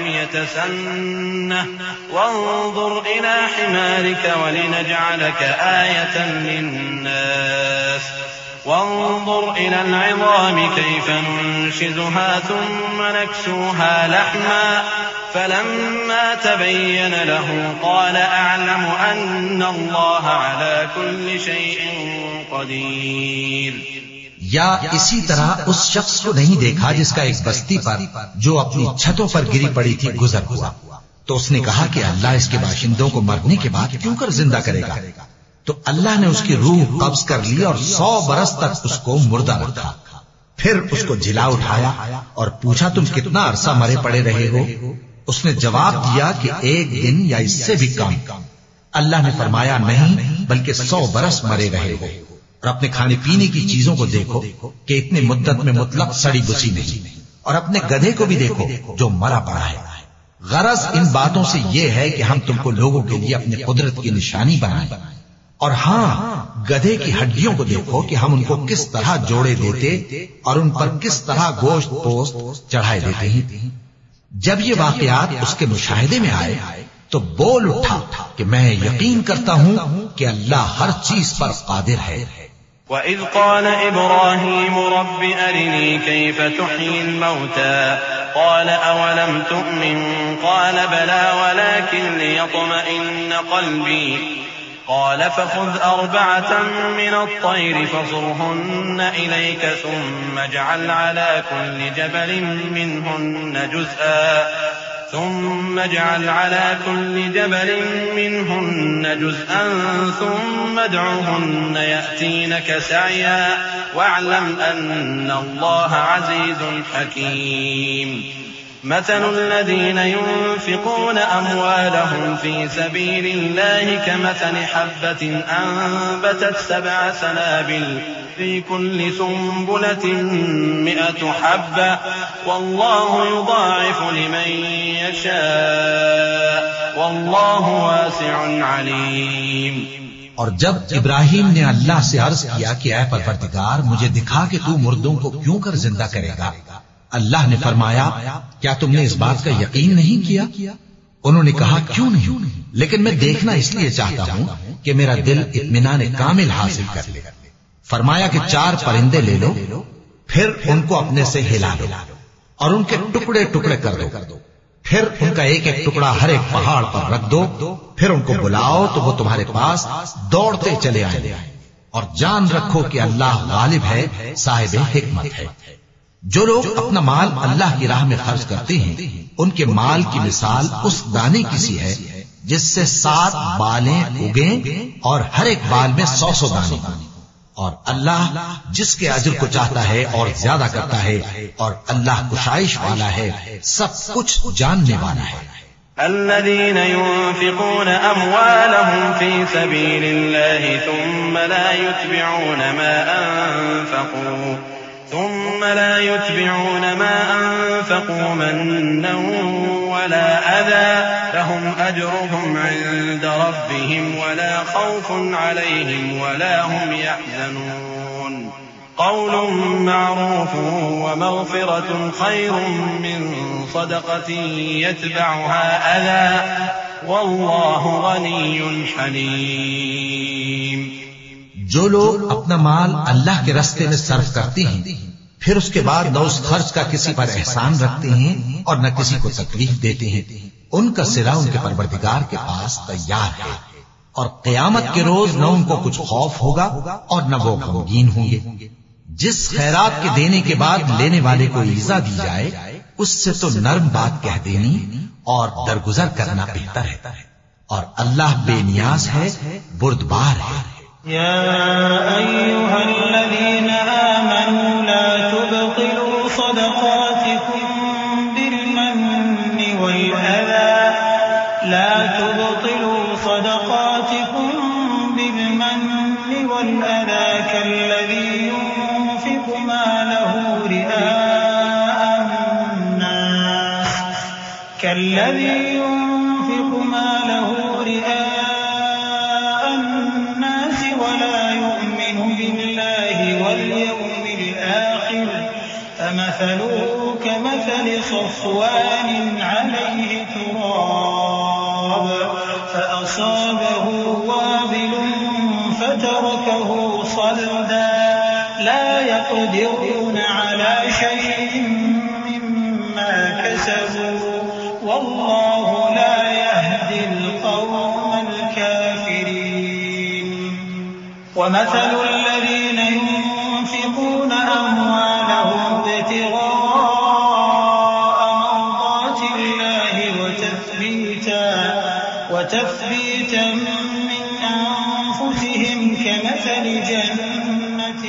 يتسنه وانظر إلى حمارك ولنجعلك آية للناس وانظر إلى العظام كيف ننشزها ثم نكسوها لحما فلما تبين له قال أعلم أن الله على كل شيء قدیر۔ یا اسی طرح اس شخص کو نہیں دیکھا جس کا ایک بستی پر جو اپنی چھتوں پر گری پڑی تھی گزر ہوا، تو اس نے کہا کہ اللہ اس کے باشندوں کو مرنے کے بعد کیوں کر زندہ کرے گا؟ تو اللہ نے اس کی روح قبض کر لی اور 100 برس تک اس کو مردہ رکھا۔ پھر اس کو جلا اٹھایا اور پوچھا تم کتنا عرصہ مرے پڑے رہے ہو؟ اس نے جواب دیا کہ 1 دن یا اس سے بھی کم۔ اللہ نے فرمایا نہیں بلکہ 100 برس مرے رہے ہو، اور اپنے کھانے پینے کی چیزوں کو دیکھو کہ اتنے مدت میں مطلق سڑی بسی نہیں، اور اپنے گدھے کو بھی دیکھو جو مرا پڑا ہے۔ غرض ان باتوں سے یہ ہے کہ ہم تم کو لوگوں کے لیے اپنے قدرت کی نشانی بنائیں، اور ہاں گدھے کی ہڈیوں کو دیکھو کہ ہم ان کو کس طرح جوڑے دیتے اور ان پر کس طرح گوشت پوست چڑھائے دیتے ہیں۔ جب یہ واقعات اس کے مشاہدے میں آئے تو بول اٹھا کہ میں یقین کرتا ہوں کہ اللہ ہر چیز پر قادر ہے۔ وَإِذْ قَالَ إِبْرَاهِيمُ رَبِّ أَرِنِي كَيْفَ تُحْيِي الْمَوْتَىٰ قَالَ أَوَلَمْ تُؤْمِن قَالَ بَلَىٰ وَلَٰكِن لِّيَطْمَئِنَّ قَلْبِي قَالَ فَخُذْ 4 مِنَ الطَّيْرِ فَصُرْهُنَّ إِلَيْكَ ثُمَّ اجْعَلْ عَلَىٰ كُلِّ جَبَلٍ مِّنْهُنَّ جُزْءًا ثُمَّ ادْعُهُنَّ يَأْتِينَكَ سَعْيًا وَاعْلَمْ أَنَّ اللَّهَ عَزِيزٌ حَكِيمٌ۔ مَثَلُ الَّذِينَ يُنفِقُونَ أَمْوَالَهُمْ فِي سَبِيلِ اللَّهِ كَمَثَلِ حَبَّةٍ أَنبَتَتْ 7 سَنَابِلَ فِي كُلِّ سُنبُلَةٍ 100 حَبَّةٍ وَاللَّهُ يُضَاعِفُ لِمَن يَشَاءُ وَاللَّهُ وَاسِعٌ عَلِيمٌ۔ اور جب ابراہیم نے اللہ سے عرض کیا کہ اے پروردگار مجھے دکھا کہ تو مردوں کو کیوں کر زندہ کرے گا، اللہ نے فرمایا کیا تم نے اس بات کا یقین نہیں کیا؟ انہوں نے کہا کیوں نہیں، لیکن میں دیکھنا اس لیے چاہتا ہوں کہ میرا دل اطمینان کامل حاصل کر لے۔ فرمایا کہ 4 پرندے لے لو، پھر ان کو اپنے سے ہلا لو اور ان کے ٹکڑے ٹکڑے کر دو، پھر ان کا ایک ایک ٹکڑا ہر ایک پہاڑ پر رکھ دو، پھر ان کو بلاؤ تو وہ تمہارے پاس دوڑتے چلے آئیں، اور جان رکھو کہ اللہ غالب ہے، صاحب حکمت ہے۔ جو لوگ اپنا مال اللہ کی راہ میں خرچ کرتے ہیں ان کے مال کی مثال اس دانے کی سی ہے جس سے 7 بالیں اگیں اور ہر ایک بال میں 100 دانے، اور اللہ جس کے اجر کو چاہتا ہے اور زیادہ کرتا ہے، اور اللہ کشائش والا ہے، سب کچھ جاننے والا ہے۔ الذين ينفقون أموالهم في سبيل الله ثم لا يتبعون ما أنفقوا منا ولا أذى لهم أجرهم عند ربهم ولا خوف عليهم ولا هم يحزنون قول معروف ومغفرة خير من صدقة يتبعها أذى والله غني حليم۔ جو لوگ اپنا مال اللہ کے راستے میں صرف کرتے ہیں پھر اس کے بعد نہ اس خرچ کا کسی پر احسان رکھتے ہیں اور نہ کسی کو تکلیف دیتے ہیں، ان کا صلہ ان کے پروردگار کے پاس تیار ہے، اور قیامت کے روز نہ ان کو کچھ خوف ہوگا اور نہ وہ غمگین ہوں گے۔ جس خیرات کے دینے کے بعد لینے والے کو ایذا دی جائے اس سے تو نرم بات کہہ دینی اور درگزر کرنا بہتر ہے، اور اللہ بے نیاز ہے، بردبار ہے۔ يا أيها الذين آمنوا لا تبطلوا صدقاتكم بالمن والأذى كالذي ينفق ماله رئاء الناس ولا يؤمن بالله واليوم الآخر فمثله كمثل صفوان عليه تراب فأصابه وابل فتركه صلدا لا يقدرون على شيء مما كسبوا والله لا يهدي القوم الكافرين. ومثل الذين ينفقون أموالهم ابتغاء مرضات الله وتثبيتا من أنفسهم كمثل جنة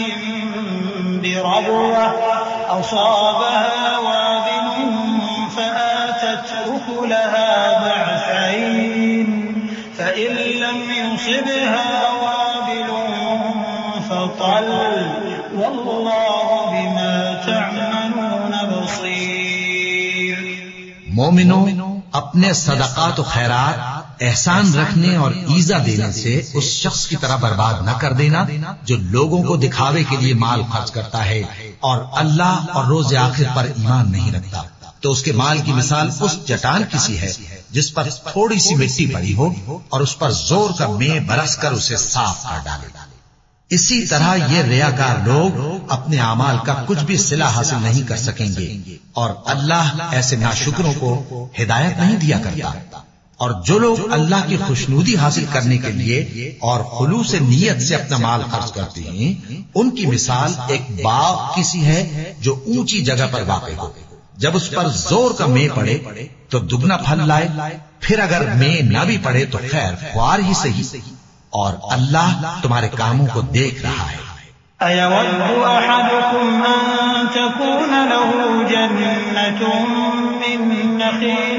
بربوة أصابها وابل فآتت أكلها ضعفين فإن لم يصبها وابل فطل والله بما تعملون بصير. مومنوں، اپنے صدقات و خیرات احسان رکھنے اور ایذا دینے سے اس شخص کی طرح برباد نہ کر دینا جو لوگوں کو دکھاوے کے لیے مال خرچ کرتا ہے اور اللہ اور روز آخر پر ایمان نہیں رکھتا. تو اس کے مال کی مثال اس چٹان کی سی ہے جس پر تھوڑی سی مٹی پڑی ہو اور اس پر زور کا مے برس کر اسے صاف کر ڈالے. اسی طرح یہ ریاکار لوگ اپنے اعمال کا کچھ بھی صلہ حاصل نہیں کر سکیں گے اور اللہ ایسے ناشکروں کو ہدایت نہیں دیا کرتا. اور جو لوگ اللہ کی خوشنودی حاصل کرنے کے لیے اور خلوص نیت سے اپنا مال خرچ کرتے ہیں ان کی مثال ایک باغ کی سی ہے جو اونچی جگہ پر واقع ہو. جب اس پر زور کا مے پڑے تو دگنا پھل لائے، پھر اگر مے نہ بھی پڑے تو خیر خوار ہی صحیح، اور اللہ تمہارے کاموں کو دیکھ رہا ہے. أَيَوَدُّ أَحَدُكُمْ أَن تَكُونَ لَهُ جَنَّةٌ مِّن نَّخِيلٍ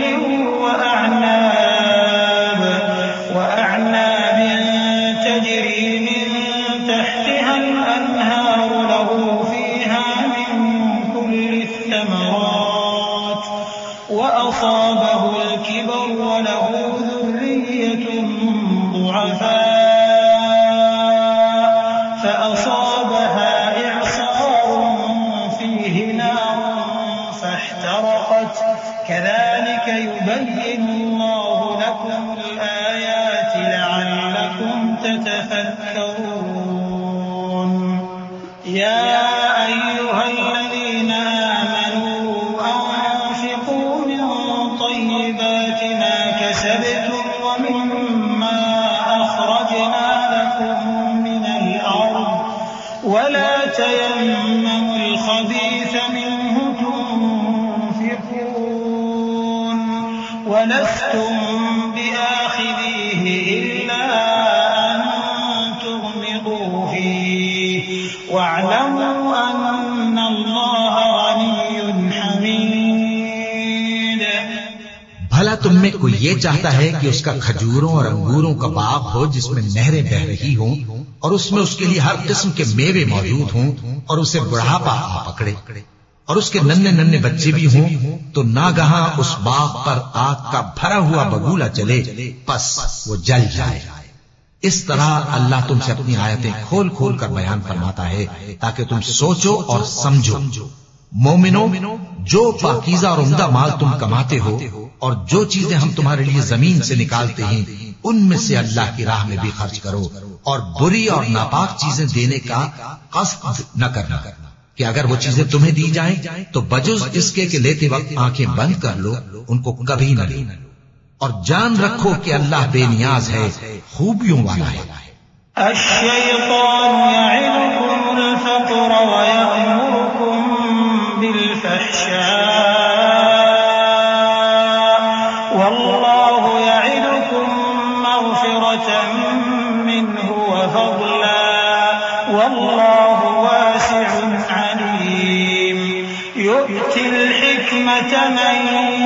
وَأَعْنَابٍ تَجْرِي مِن تَحْتِهَا الْأَنْهَارُ لَهُ فِيهَا مِن كُلِّ الثَّمَرَاتِ وَأَصَابَهُ الْكِبَرُ وَلَهُ ذُرِّيَّةٌ ضُعَفَاءُ فأصابها إعصار فيه نار فاحترقت كذلك يبين الله لكم الآيات لعلكم تتفكرون. يا أيها الذين آمنوا أنفقوا من طيبات ما كسبتم ومما أخرجنا لكم من الأرض ولا تيمموا الخبيث منه تنفقون ولستم بآخذيه إلا أن تغمضوا فيه واعلموا أن الله غني حميد. بھلا تم میں کوئی یہ چاہتا ہے کہ اس کا کھجوروں اور انگوروں کا باغ ہو جس میں نہریں بہ رہی ہوں اور اس میں اس کے لیے ہر قسم کے میوے موجود ہوں اور اسے بڑھاپا آ پکڑے اور اس کے ننھے ننھے بچے بھی ہوں تو ناگہاں اس باغ پر آگ کا بھرا ہوا بگولا چلے پس وہ جل جائے. اس طرح اللہ تم سے اپنی آیتیں کھول کھول کر بیان فرماتا ہے تاکہ تم سوچو اور سمجھو. مومنوں، جو پاکیزہ اور عمدہ مال تم کماتے ہو اور جو چیزیں ہم تمہارے لیے زمین سے نکالتے ہیں ان میں سے اللہ کی راہ میں بھی خرچ کرو اور بری اور ناپاک چیزیں دینے کا قصد نہ کرنا کہ اگر وہ چیزیں تمہیں دی جائیں تو بجز اس کے کہ لیتے وقت آنکھیں بند کر لو ان کو کبھی نہ لو اور جان رکھو کہ اللہ بے نیاز ہے، خوبیوں والا ہے. الشیطان یعدکم الفقر ویأمرکم بالفحشاء واللہ یعدکم مغفرة منه وفضلا واللہ واسع علیم. يؤتي الحكمة من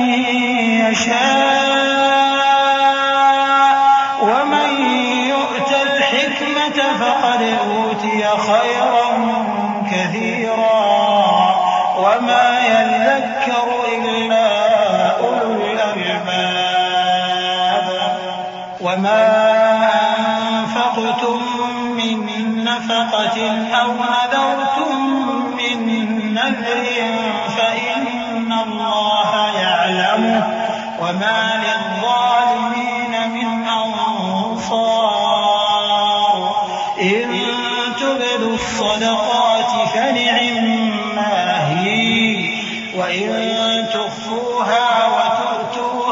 يشاء ومن يؤت الحكمة فقد أوتي خيرا كثيرا وما يذكر إلا أولو الألباب. وما أنفقتم من نفقة أو نذرتم من نذر فإن الله يعلمه وما للظالمين من أنصار. إن تبدوا الصدقات فنعما هي وإن تخفوها وتؤتوها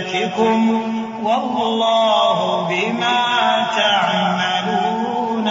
ذرياتكم والله بما تعملون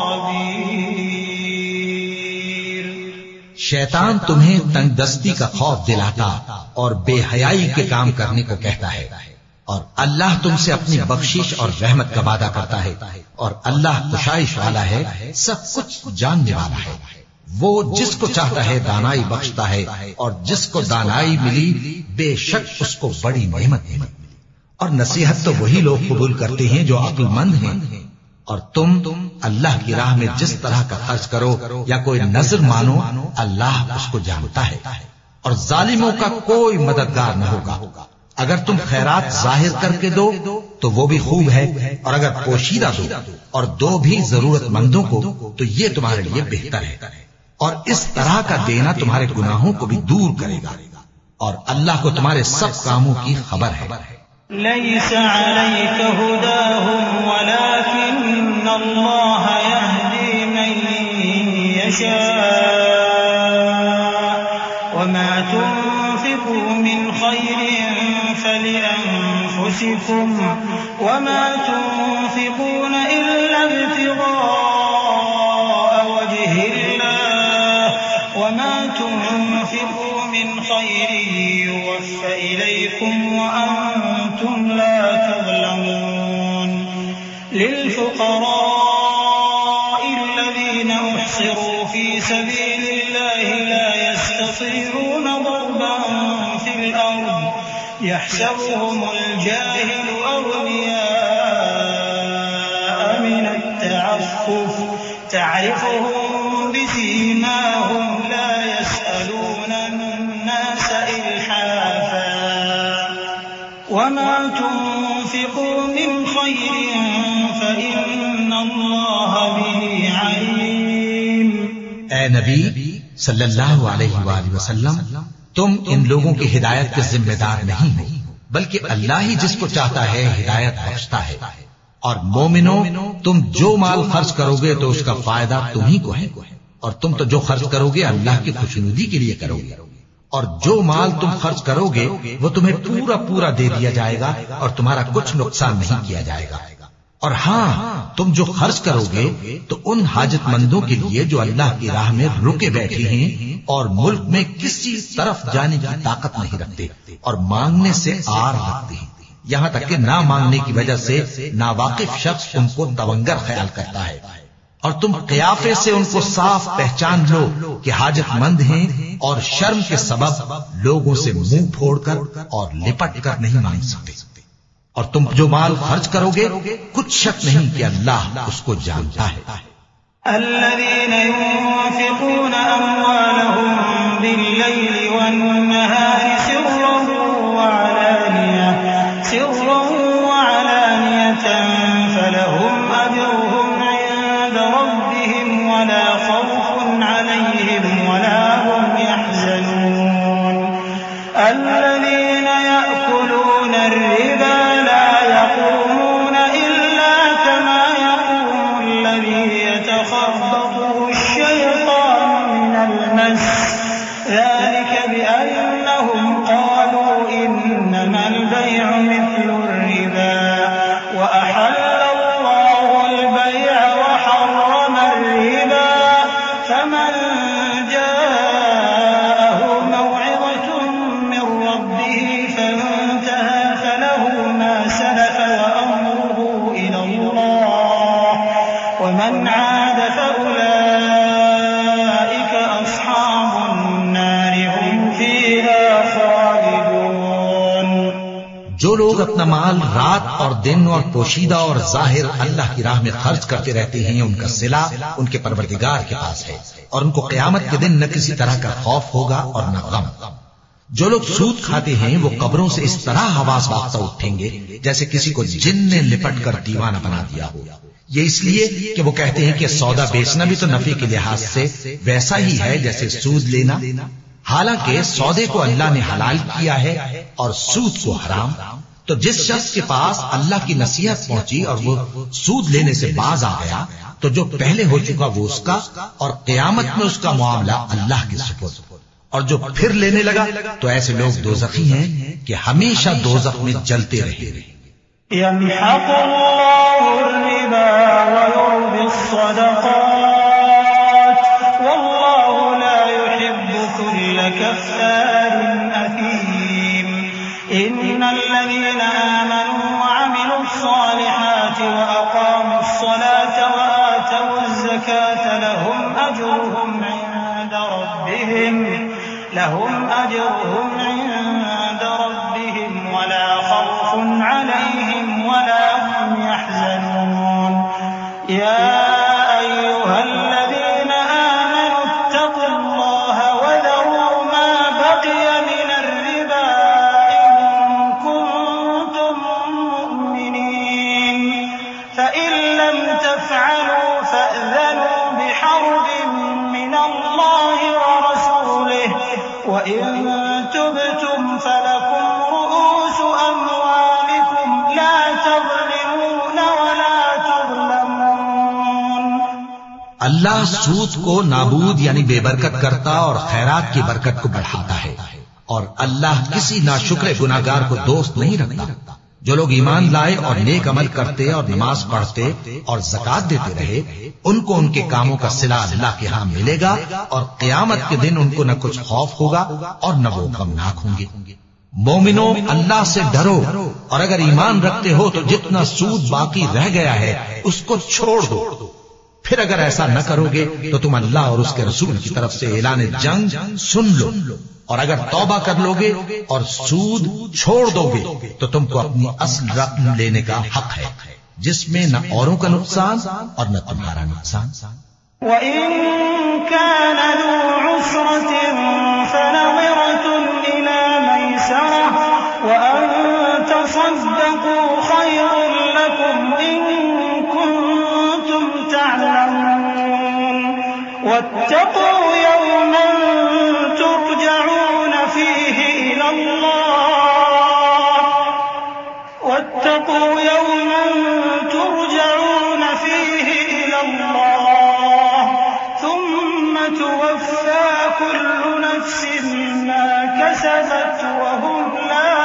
خبير۔ شیطان تمہیں تنگ دستی کا خوف دلاتا اور بے حیائی کے کام کرنے کو کہتا ہے، اور اللہ تم سے اپنی بخشش اور رحمت کا وعدہ کرتا ہے، اور اللہ بخشائش والا ہے، سب کچھ جاننے والا ہے۔ وہ جس کو چاہتا ہے دانائی بخشتا ہے، اور جس کو دانائی ملی بے شک اس کو بڑی نعمت ملی۔ اور نصیحت تو وہی لوگ قبول کرتے ہیں جو عقل مند ہیں، اور تم اللہ کی راہ میں جس طرح کا خرچ کرو یا کوئی نظر مانو، اللہ اس کو جانتا ہے، اور ظالموں کا کوئی مددگار نہ ہوگا۔ اگر تم خیرات ظاہر کر کے دو تو وہ بھی خوب ہے، اور اگر پوشیدہ دو اور دو بھی ضرورت مندوں کو تو یہ تمہارے لیے بہتر ہے، اور اس طرح کا دینا تمہارے گناہوں کو بھی دور کرے گا، اور اللہ کو تمہارے سب کاموں کی خبر ہے۔ ليس عليك هداهم ولكن الله يهدي من يشاء وما تنفقوا من خير فلأنفسكم وما تنفقون إلا ابتغاء وجه الله وما تنفقوا من خير يوفى إليكم وأنتم لا تظلمون للفقراء الذين أحصروا في سبيل الله لا يستطيعون ضربا في الأرض يحسبهم الجاهل أغنياء من التعفف تعرفهم بسيماهم لا يسألون الناس إلحافا وما تنفقوا من خير فإن الله به عليم۔ اے نبی صلی اللہ علیہ وآلہ وسلم، تم ان لوگوں کی ہدایت کے ذمہ دار نہیں ہو، بلکہ اللہ ہی جس کو چاہتا ہے ہدایت بخشتا ہے۔ اور مومنو، تم جو مال خرچ کرو گے تو اس کا فائدہ تمہیں کو ہے، اور تم تو جو خرچ کرو گے اللہ کی خوشنودی کے لیے کرو گے، اور جو مال تم خرچ کرو گے وہ تمہیں پورا پورا دے دیا جائے گا اور تمہارا کچھ نقصان نہیں کیا جائے گا۔ اور ہاں، تم جو خرچ کرو گے تو ان حاجت مندوں کے لیے جو اللہ کی راہ میں رکے بیٹھے ہیں اور ملک میں کسی طرف جانے کی طاقت نہیں رکھتے اور مانگنے سے آر رکھتے ہیں، یہاں تک کہ نہ مانگنے کی وجہ سے ناواقف شخص ان کو تونگر خیال کرتا ہے، اور تم قیافے سے ان کو صاف پہچان لو کہ حاجت مند ہیں، اور شرم کے سبب لوگوں سے منہ پھوڑ کر اور لپٹ کر نہیں مانگ سکتے۔ اور تم جو مال خرچ کرو گے کچھ شک نہیں کہ اللہ اس کو جانتا ہے۔ الذين ينفقون أموالهم بالليل والنهار سرا وعلانية فلهم أجرهم عند ربهم ولا خوف عليهم ولا هم يحزنون الذين يأكلون الربا لا يقومون إلا كما يقوم الذي يتخبطه الشيطان من المس ذلك بأنهم قالوا إنما البيع مثل الربا وأحل الله البيع وحرم الربا فمن جاءه موعظة من ربه فانتهى فله ما سلف وأمره إلى الله ومن عاد فأولئك أصحاب النار هم فيها خالدون۔ جو لوگ اپنا مال رات اور دن اور پوشیدہ اور ظاہر اللہ کی راہ میں خرچ کرتے رہتے ہیں، ان کا صلہ ان کے پروردگار کے پاس ہے، اور ان کو قیامت کے دن نہ کسی طرح کا خوف ہوگا اور نہ غم۔ جو لوگ سود کھاتے ہیں وہ قبروں سے اس طرح حواس باختہ اٹھیں گے جیسے کسی کو جن نے لپٹ کر دیوانہ بنا دیا ہو۔ یہ اس لیے کہ وہ کہتے ہیں کہ سودا بیچنا بھی تو نفع کے لحاظ سے ویسا ہی ہے جیسے سود لینا، حالانکہ سودے کو اللہ نے حلال کیا ہے اور سود کو حرام۔ تو جس شخص کے پاس اللہ کی نصیحت پہنچی اور وہ سود لینے سے باز آ گیا تو جو پہلے ہو چکا وہ اس کا، اور قیامت میں اس کا معاملہ اللہ کے سپرد۔ اور جو پھر لینے لگا تو ایسے لوگ دوزخی ہیں کہ ہمیشہ دوزخ میں جلتے رہے. يمحق الله الربا ويربي الصدقات والله لا يحب كل كفار أثيم. إن الذين آمنوا وعملوا الصالحات وأقاموا الصلاة وآتوا الزكاة لهم أجرهم عند ربهم ولا خوف عليهم ولا هم يحزنون. يا أيها الذين آمنوا اتقوا الله وذروا ما بقي من الربا إن كنتم مؤمنين فإن لم تفعلوا فأذنوا بحرب من الله ورسوله وإن تبتم فلكم رؤوس أموالكم لا تظلمون ولا تظلمون. اللہ سود کو نابود یعنی بے برکت کرتا اور خیرات کی برکت کو بڑھاتا ہے، اور اللہ کسی ناشکر گناہگار کو دوست نہیں رکھتا. جو لوگ ایمان لائے اور نیک عمل کرتے اور نماز پڑھتے اور زکات دیتے رہے، ان کو ان کے کاموں کا صلہ اللہ کے ہاں ملے گا، اور قیامت کے دن ان کو نہ کچھ خوف ہوگا اور نہ وہ غمناک ہوں گے. مومنوں، اللہ سے ڈرو، اور اگر ایمان رکھتے ہو تو جتنا سود باقی رہ گیا ہے اس کو چھوڑ دو. پھر اگر ایسا نہ کرو گے تو تم اللہ اور اس کے رسول کی طرف سے اعلان جنگ سن لو، اور اگر توبہ کر لو گے اور سود چھوڑ دو گے تو تم کو اپنی اصل رقم لینے کا حق ہے، جس میں نہ اوروں کا نقصان اور نہ تمہارا نقصان. وَإِن كَانَ ذُو عُسْرَةٍ فَنَظِرَةٌ إِلَى مَيْسَرَةٍ وَأَن تَصَدَّقُوا خَيْرٌ لَّكُمْ إِن كُنتُمْ تَعْلَمُونَ. وَاتَّقُوا يَوْمًا تُرْجَعُونَ فِيهِ إِلَى اللَّهِ ثُمَّ تُوَفَّى كُلُّ نَفْسٍ مَّا كَسَبَتْ وَهُمْ لَا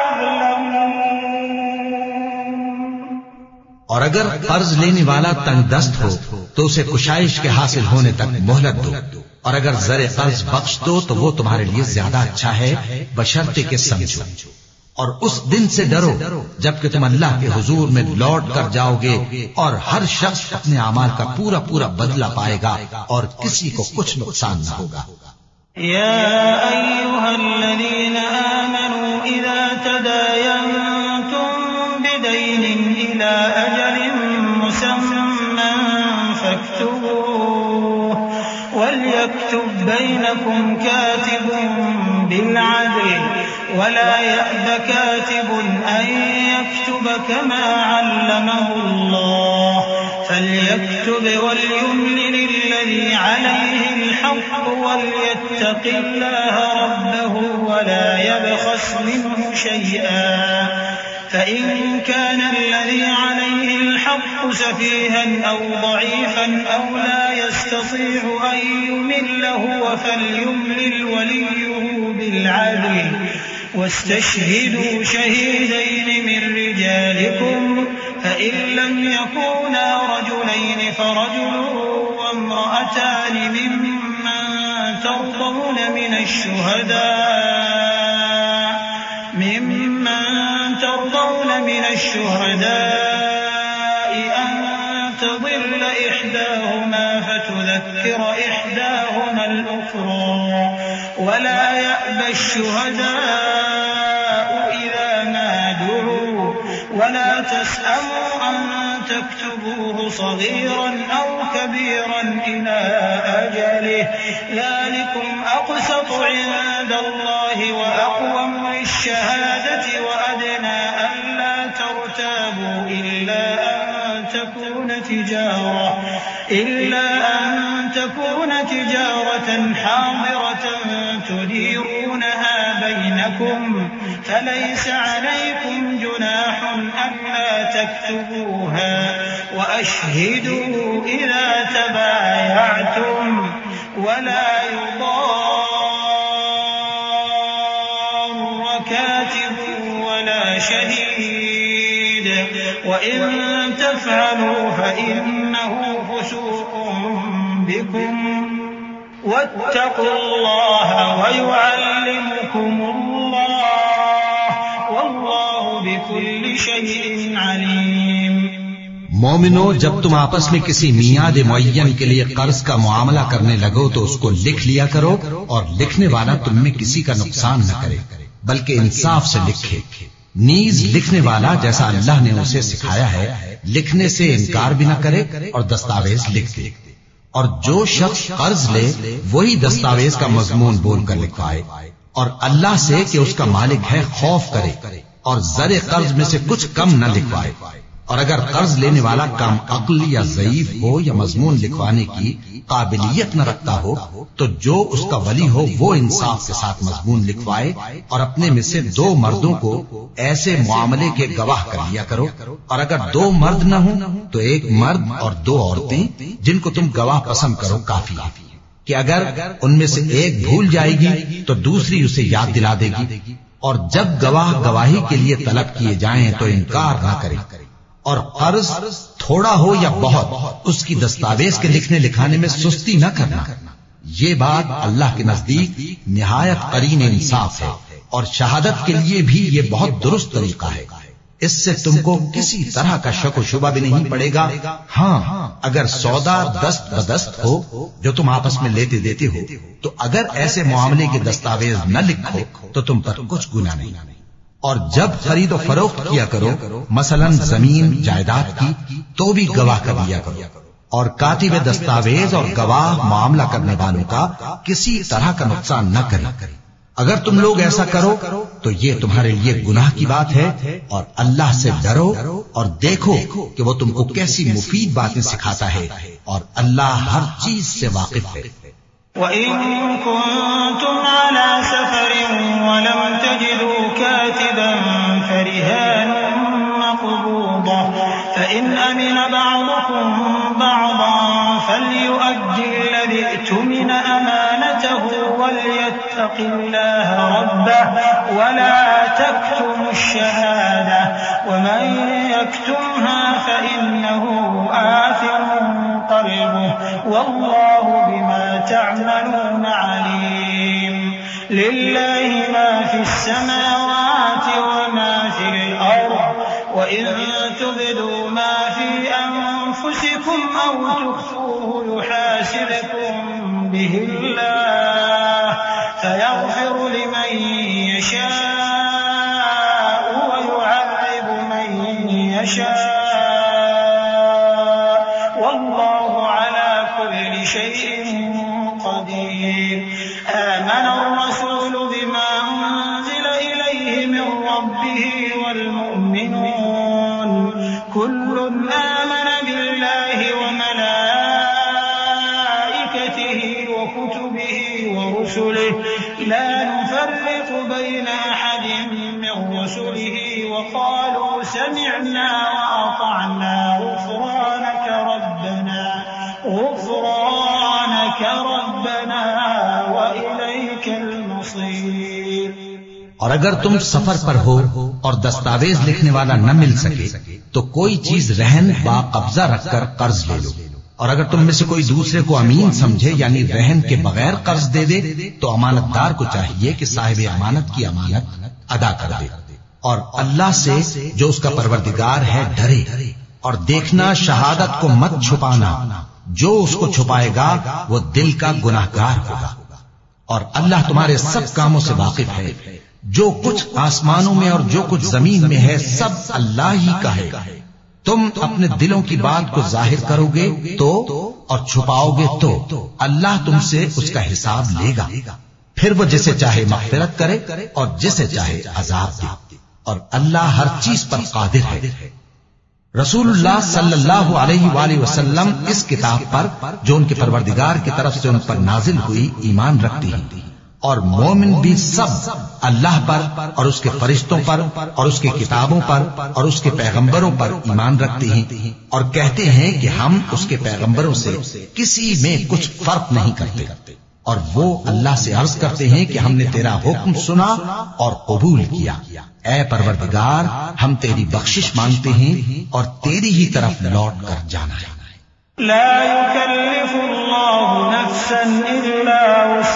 يُظْلَمُونَ. اور اگر قرض لینے والا تنگ دست ہو تو اسے کشائش کے حاصل ہونے تک مہلت دو، اور اگر زر قرض بخش دو تو وہ تمہارے لیے زیادہ اچھا ہے بشرطے کہ سمجھو. اور اس دن سے ڈرو جبکہ تم اللہ کے حضور میں لوٹ کر جاؤ گے، اور ہر شخص اپنے اعمال کا پورا پورا بدلہ پائے گا اور کسی کو کچھ نقصان نہ ہوگا. يا أيها الذين آمنوا إذا تداينتم بدين إلى أجل مسمى فاكتبوه وليكتب بينكم كاتب بالعدل ولا يأب كاتب أن يكتب كما علمه الله فليكتب وليملل الذي عليه الحق وليتق الله ربه ولا يبخس منه شيئا فإن كان الذي عليه الحق سفيها أو ضعيفا أو لا يستطيع أن يمل هو فليملل وليه بالعدل واستشهدوا شهيدين من رجالكم فإن لم يكونا رجلين فرجل وامرأتان ممن ترضون من الشهداء أن تضل إحداهما فتذكر إحداهما الأخرى ولا يأبى الشهداء إذا ما دعوا ولا تسأموا أن تكتبوه صغيرا أو كبيرا إلى أجله ذلكم أقسط عند الله وأقوم للشهادة وأدنى ألا ترتابوا إلا أن تكون تجارة حاضرة تديرونها بينكم فليس عليكم جناح ألا تكتبوها وأشهدوا إذا تبايعتم ولا يضار شديد وإن تفعلوا فإنه فسوق بكم واتقوا الله ويعلمكم الله والله بكل شيء عليم۔ مومنو، جب تم آپس میں کسی میعاد معین کے لیے قرض کا معاملہ کرنے لگو تو اس کو لکھ لیا کرو، اور لکھنے والا تم میں کسی کا نقصان نہ کرے بلکہ انصاف سے لکھے۔ نیز لکھنے والا جیسا اللہ نے اسے سکھایا ہے لکھنے سے انکار بھی نہ کرے اور دستاویز لکھ دے، اور جو شخص قرض لے وہی دستاویز کا مضمون بول کر لکھوائے، اور اللہ سے کہ اس کا مالک ہے خوف کرے، اور زر قرض میں سے کچھ کم نہ لکھوائے۔ اور اگر قرض لینے والا کم عقل یا ضعیف ہو یا مضمون لکھوانے کی قابلیت نہ رکھتا ہو تو جو اس کا ولی ہو وہ انصاف کے ساتھ مضمون لکھوائے، اور اپنے میں سے 2 مردوں کو ایسے معاملے کے گواہ کر لیا کرو، اور اگر 2 مرد نہ ہوں تو 1 مرد اور 2 عورتیں جن کو تم گواہ پسند کرو کافی ہے، کہ اگر ان میں سے ایک بھول جائے گی تو دوسری اسے یاد دلا دے گی، اور جب گواہ گواہی کے لیے طلب کیے جائیں تو انکار نہ کرے، اور قرض تھوڑا ہو یا بہت اس کی دستاویز کے لکھنے لکھانے میں سستی نہ کرنا۔ یہ بات اللہ کے نزدیک نہایت قرین انصاف ہے، اور شہادت کے لیے بھی یہ بہت درست طریقہ ہے، اس سے تم کو کسی طرح کا شک و شبہ بھی نہیں پڑے گا۔ ہاں، اگر سودا دست بدست ہو جو تم آپس میں لیتے دیتے ہو تو اگر ایسے معاملے کے دستاویز نہ لکھو تو تم پر کچھ گناہ نہیں، اور جب خرید و فروخت کیا کرو مثلا زمین جائیداد کی تو بھی گواہ کر لیا کرو، اور کاتب دستاویز اور گواہ معاملہ کرنے والوں کا کسی طرح کا نقصان نہ کرے۔ اگر تم لوگ ایسا کرو تو یہ تمہارے لیے گناہ کی بات ہے، اور اللہ سے ڈرو اور دیکھو کہ وہ تم کو کیسی مفید باتیں سکھاتا ہے، اور اللہ ہر چیز سے واقف ہے۔ وَإِن كُنتُمْ عَلَى سَفَرٍ وَلَمْ تَجِدُوا كَاتِبًا فَرِهَانٌ مَّقْبُوضَةٌ فَإِنْ أَمِنَ بَعْضُكُم بَعْضًا فَلْيُؤَدِّ الَّذِي اؤْتُمِنَ أَمَانَتَهُ وَلْيَتَّقِ اللَّهَ رَبَّهُ وَلَا تَكْتُمُوا الشَّهَادَةَ وَمَن يَكْتُمْهَا فَإِنَّهُ آثِمٌ قَلْبُهُ وَاللَّهُ بِمَا تعملون عليم۔ لله ما في السماوات وما في الأرض وإن تبدوا ما في أنفسكم أو تخفوه يحاسبكم به الله فيغفر لمن يشاء ويعذب من يشاء والله على كل شيء قدير۔ آمن الرسول بما أنزل إليه من ربه والمؤمنون كل آمن بالله وملائكته وكتبه ورسله لا نفرق بين أحد من رسله وقالوا سمعنا وأطعنا غفرانك ربنا وإليك المصير۔ اور اگر تم سفر پر ہو اور دستاویز لکھنے والا نہ مل سکے تو کوئی چیز رہن با قبضہ رکھ کر قرض لے لو، اور اگر تم میں سے کوئی دوسرے کو امین سمجھے یعنی رہن کے بغیر قرض دے دے تو امانت دار کو چاہیے کہ صاحب امانت کی امانت ادا کر دے، اور اللہ سے جو اس کا پروردگار ہے ڈرے، اور دیکھنا شہادت کو مت چھپانا، جو اس کو چھپائے گا وہ دل کا گناہگار ہوگا، اور اللہ تمہارے سب کاموں سے واقف ہے۔ جو کچھ آسمانوں میں اور جو کچھ زمین میں ہے سب اللہ ہی کا ہے۔ تم اپنے دلوں کی بات کو ظاہر کرو گے تو اور چھپاؤ گے تو اللہ تم سے اس کا حساب لے گا، پھر وہ جسے چاہے مغفرت کرے اور جسے چاہے عذاب دے، اور اللہ ہر چیز پر قادر ہے۔ رسول اللہ صلی اللہ علیہ وآلہ وسلم اس کتاب پر جو ان کے پروردگار کی طرف سے ان پر نازل ہوئی ایمان رکھتی ہیں، اور مومن بھی سب اللہ پر اور اس کے فرشتوں پر اور اس کے کتابوں پر اور اس کے پیغمبروں پر ایمان رکھتے ہیں، اور کہتے ہیں کہ ہم اس کے پیغمبروں سے کسی میں کچھ فرق نہیں کرتے، اور وہ اللہ سے عرض کرتے ہیں کہ ہم نے تیرا حکم سنا اور قبول کیا. اے پروردگار ہم تیری بخشش مانگتے ہیں اور تیری ہی طرف لوٹ کر جانا ہے. لا يكلف الله نفسا إلا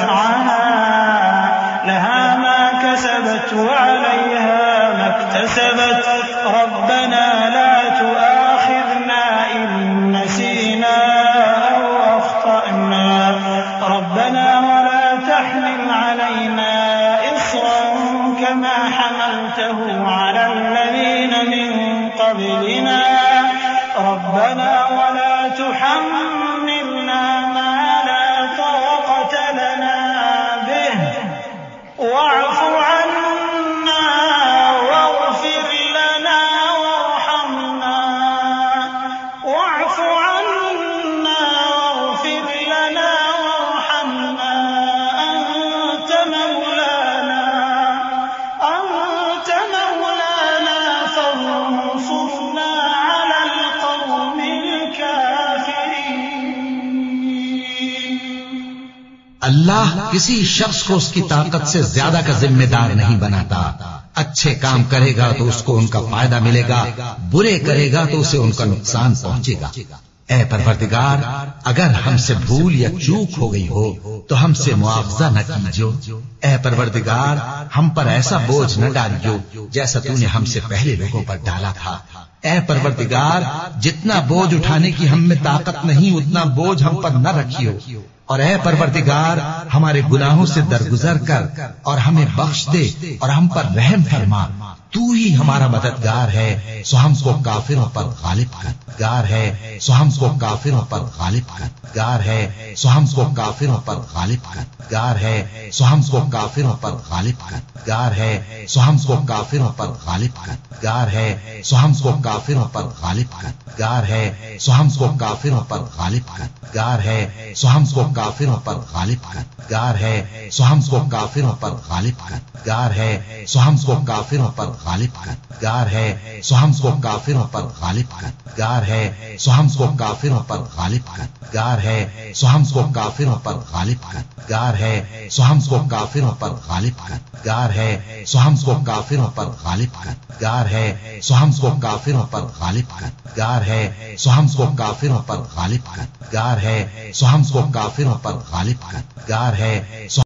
وسعها لها ما كسبت وعليها ما اكتسبت ربنا لا تؤاخذنا إن نسينا أو أخطأنا ربنا ولا تحمل علينا إصرا كما حملته على الذين من قبلنا ربنا ولا تحملنا ما لا طاقة لنا به واعف عنا واغفر لنا وارحمنا واعف عنا واغفر لنا وارحمنا أنت مولانا فانصرنا على القوم اللہ کسی شخص کو اس کی طاقت سے زیادہ کا ذمہ دار نہیں بناتا. اچھے کام کرے گا تو اس کو ان کا فائدہ ملے گا، برے کرے گا تو اسے ان کا نقصان پہنچے گا. اے پروردگار اگر ہم سے بھول یا چوک ہو گئی ہو تو ہم سے مواخذہ نہ کیجو. اے پروردگار ہم پر ایسا بوجھ نہ ڈالیو جیسا تو نے ہم سے پہلے لوگوں پر ڈالا تھا. اے پروردگار جتنا بوجھ اٹھانے کی ہم میں طاقت نہیں اتنا بوجھ ہم پر نہ رکھیو. اور اے پروردگار ہمارے گناہوں سے درگزر کر اور ہمیں بخش دے اور ہم پر رحم فرما. تو ہی ہمارا مددگار ہے سو ہم کو کافروں پر غالب کر. گار ہے سو ہم کو کافروں پر غالب کر. گار ہے سو ہم کو کافروں پر غالب کر. گار ہے سو ہم کو کافروں پر غالب کر. گار ہے سو ہم کو کافروں پر غالب کر. گار ہے سو ہم کو کافروں پر غالب کر. گار ہے سو ہم کو کافروں پر غالب کر. گار ہے سو ہم کو کافروں پر غالب کر. گار ہے سو ہم کو کافروں پر غالب کر. گار ہے سو ہم کو کافروں پر غالب کر. گار ہے سو ہم کو کافروں پر غالب کر. گار ہے سو ہم کو کافروں پر غالب کر. گار ہے سو ہم کو کافروں پر غالب کر. گار ہے سو ہم کو کافروں پر غالب کر. گار ہے سو ہم کو کافروں پر غالب کر. گار ہے سو ہم کو کافروں پر غالب کر. گار ہے سو ہم کو کافروں پر غالب کر. گار ہے سو ہم کو کافروں پر غالب کر. گار ہے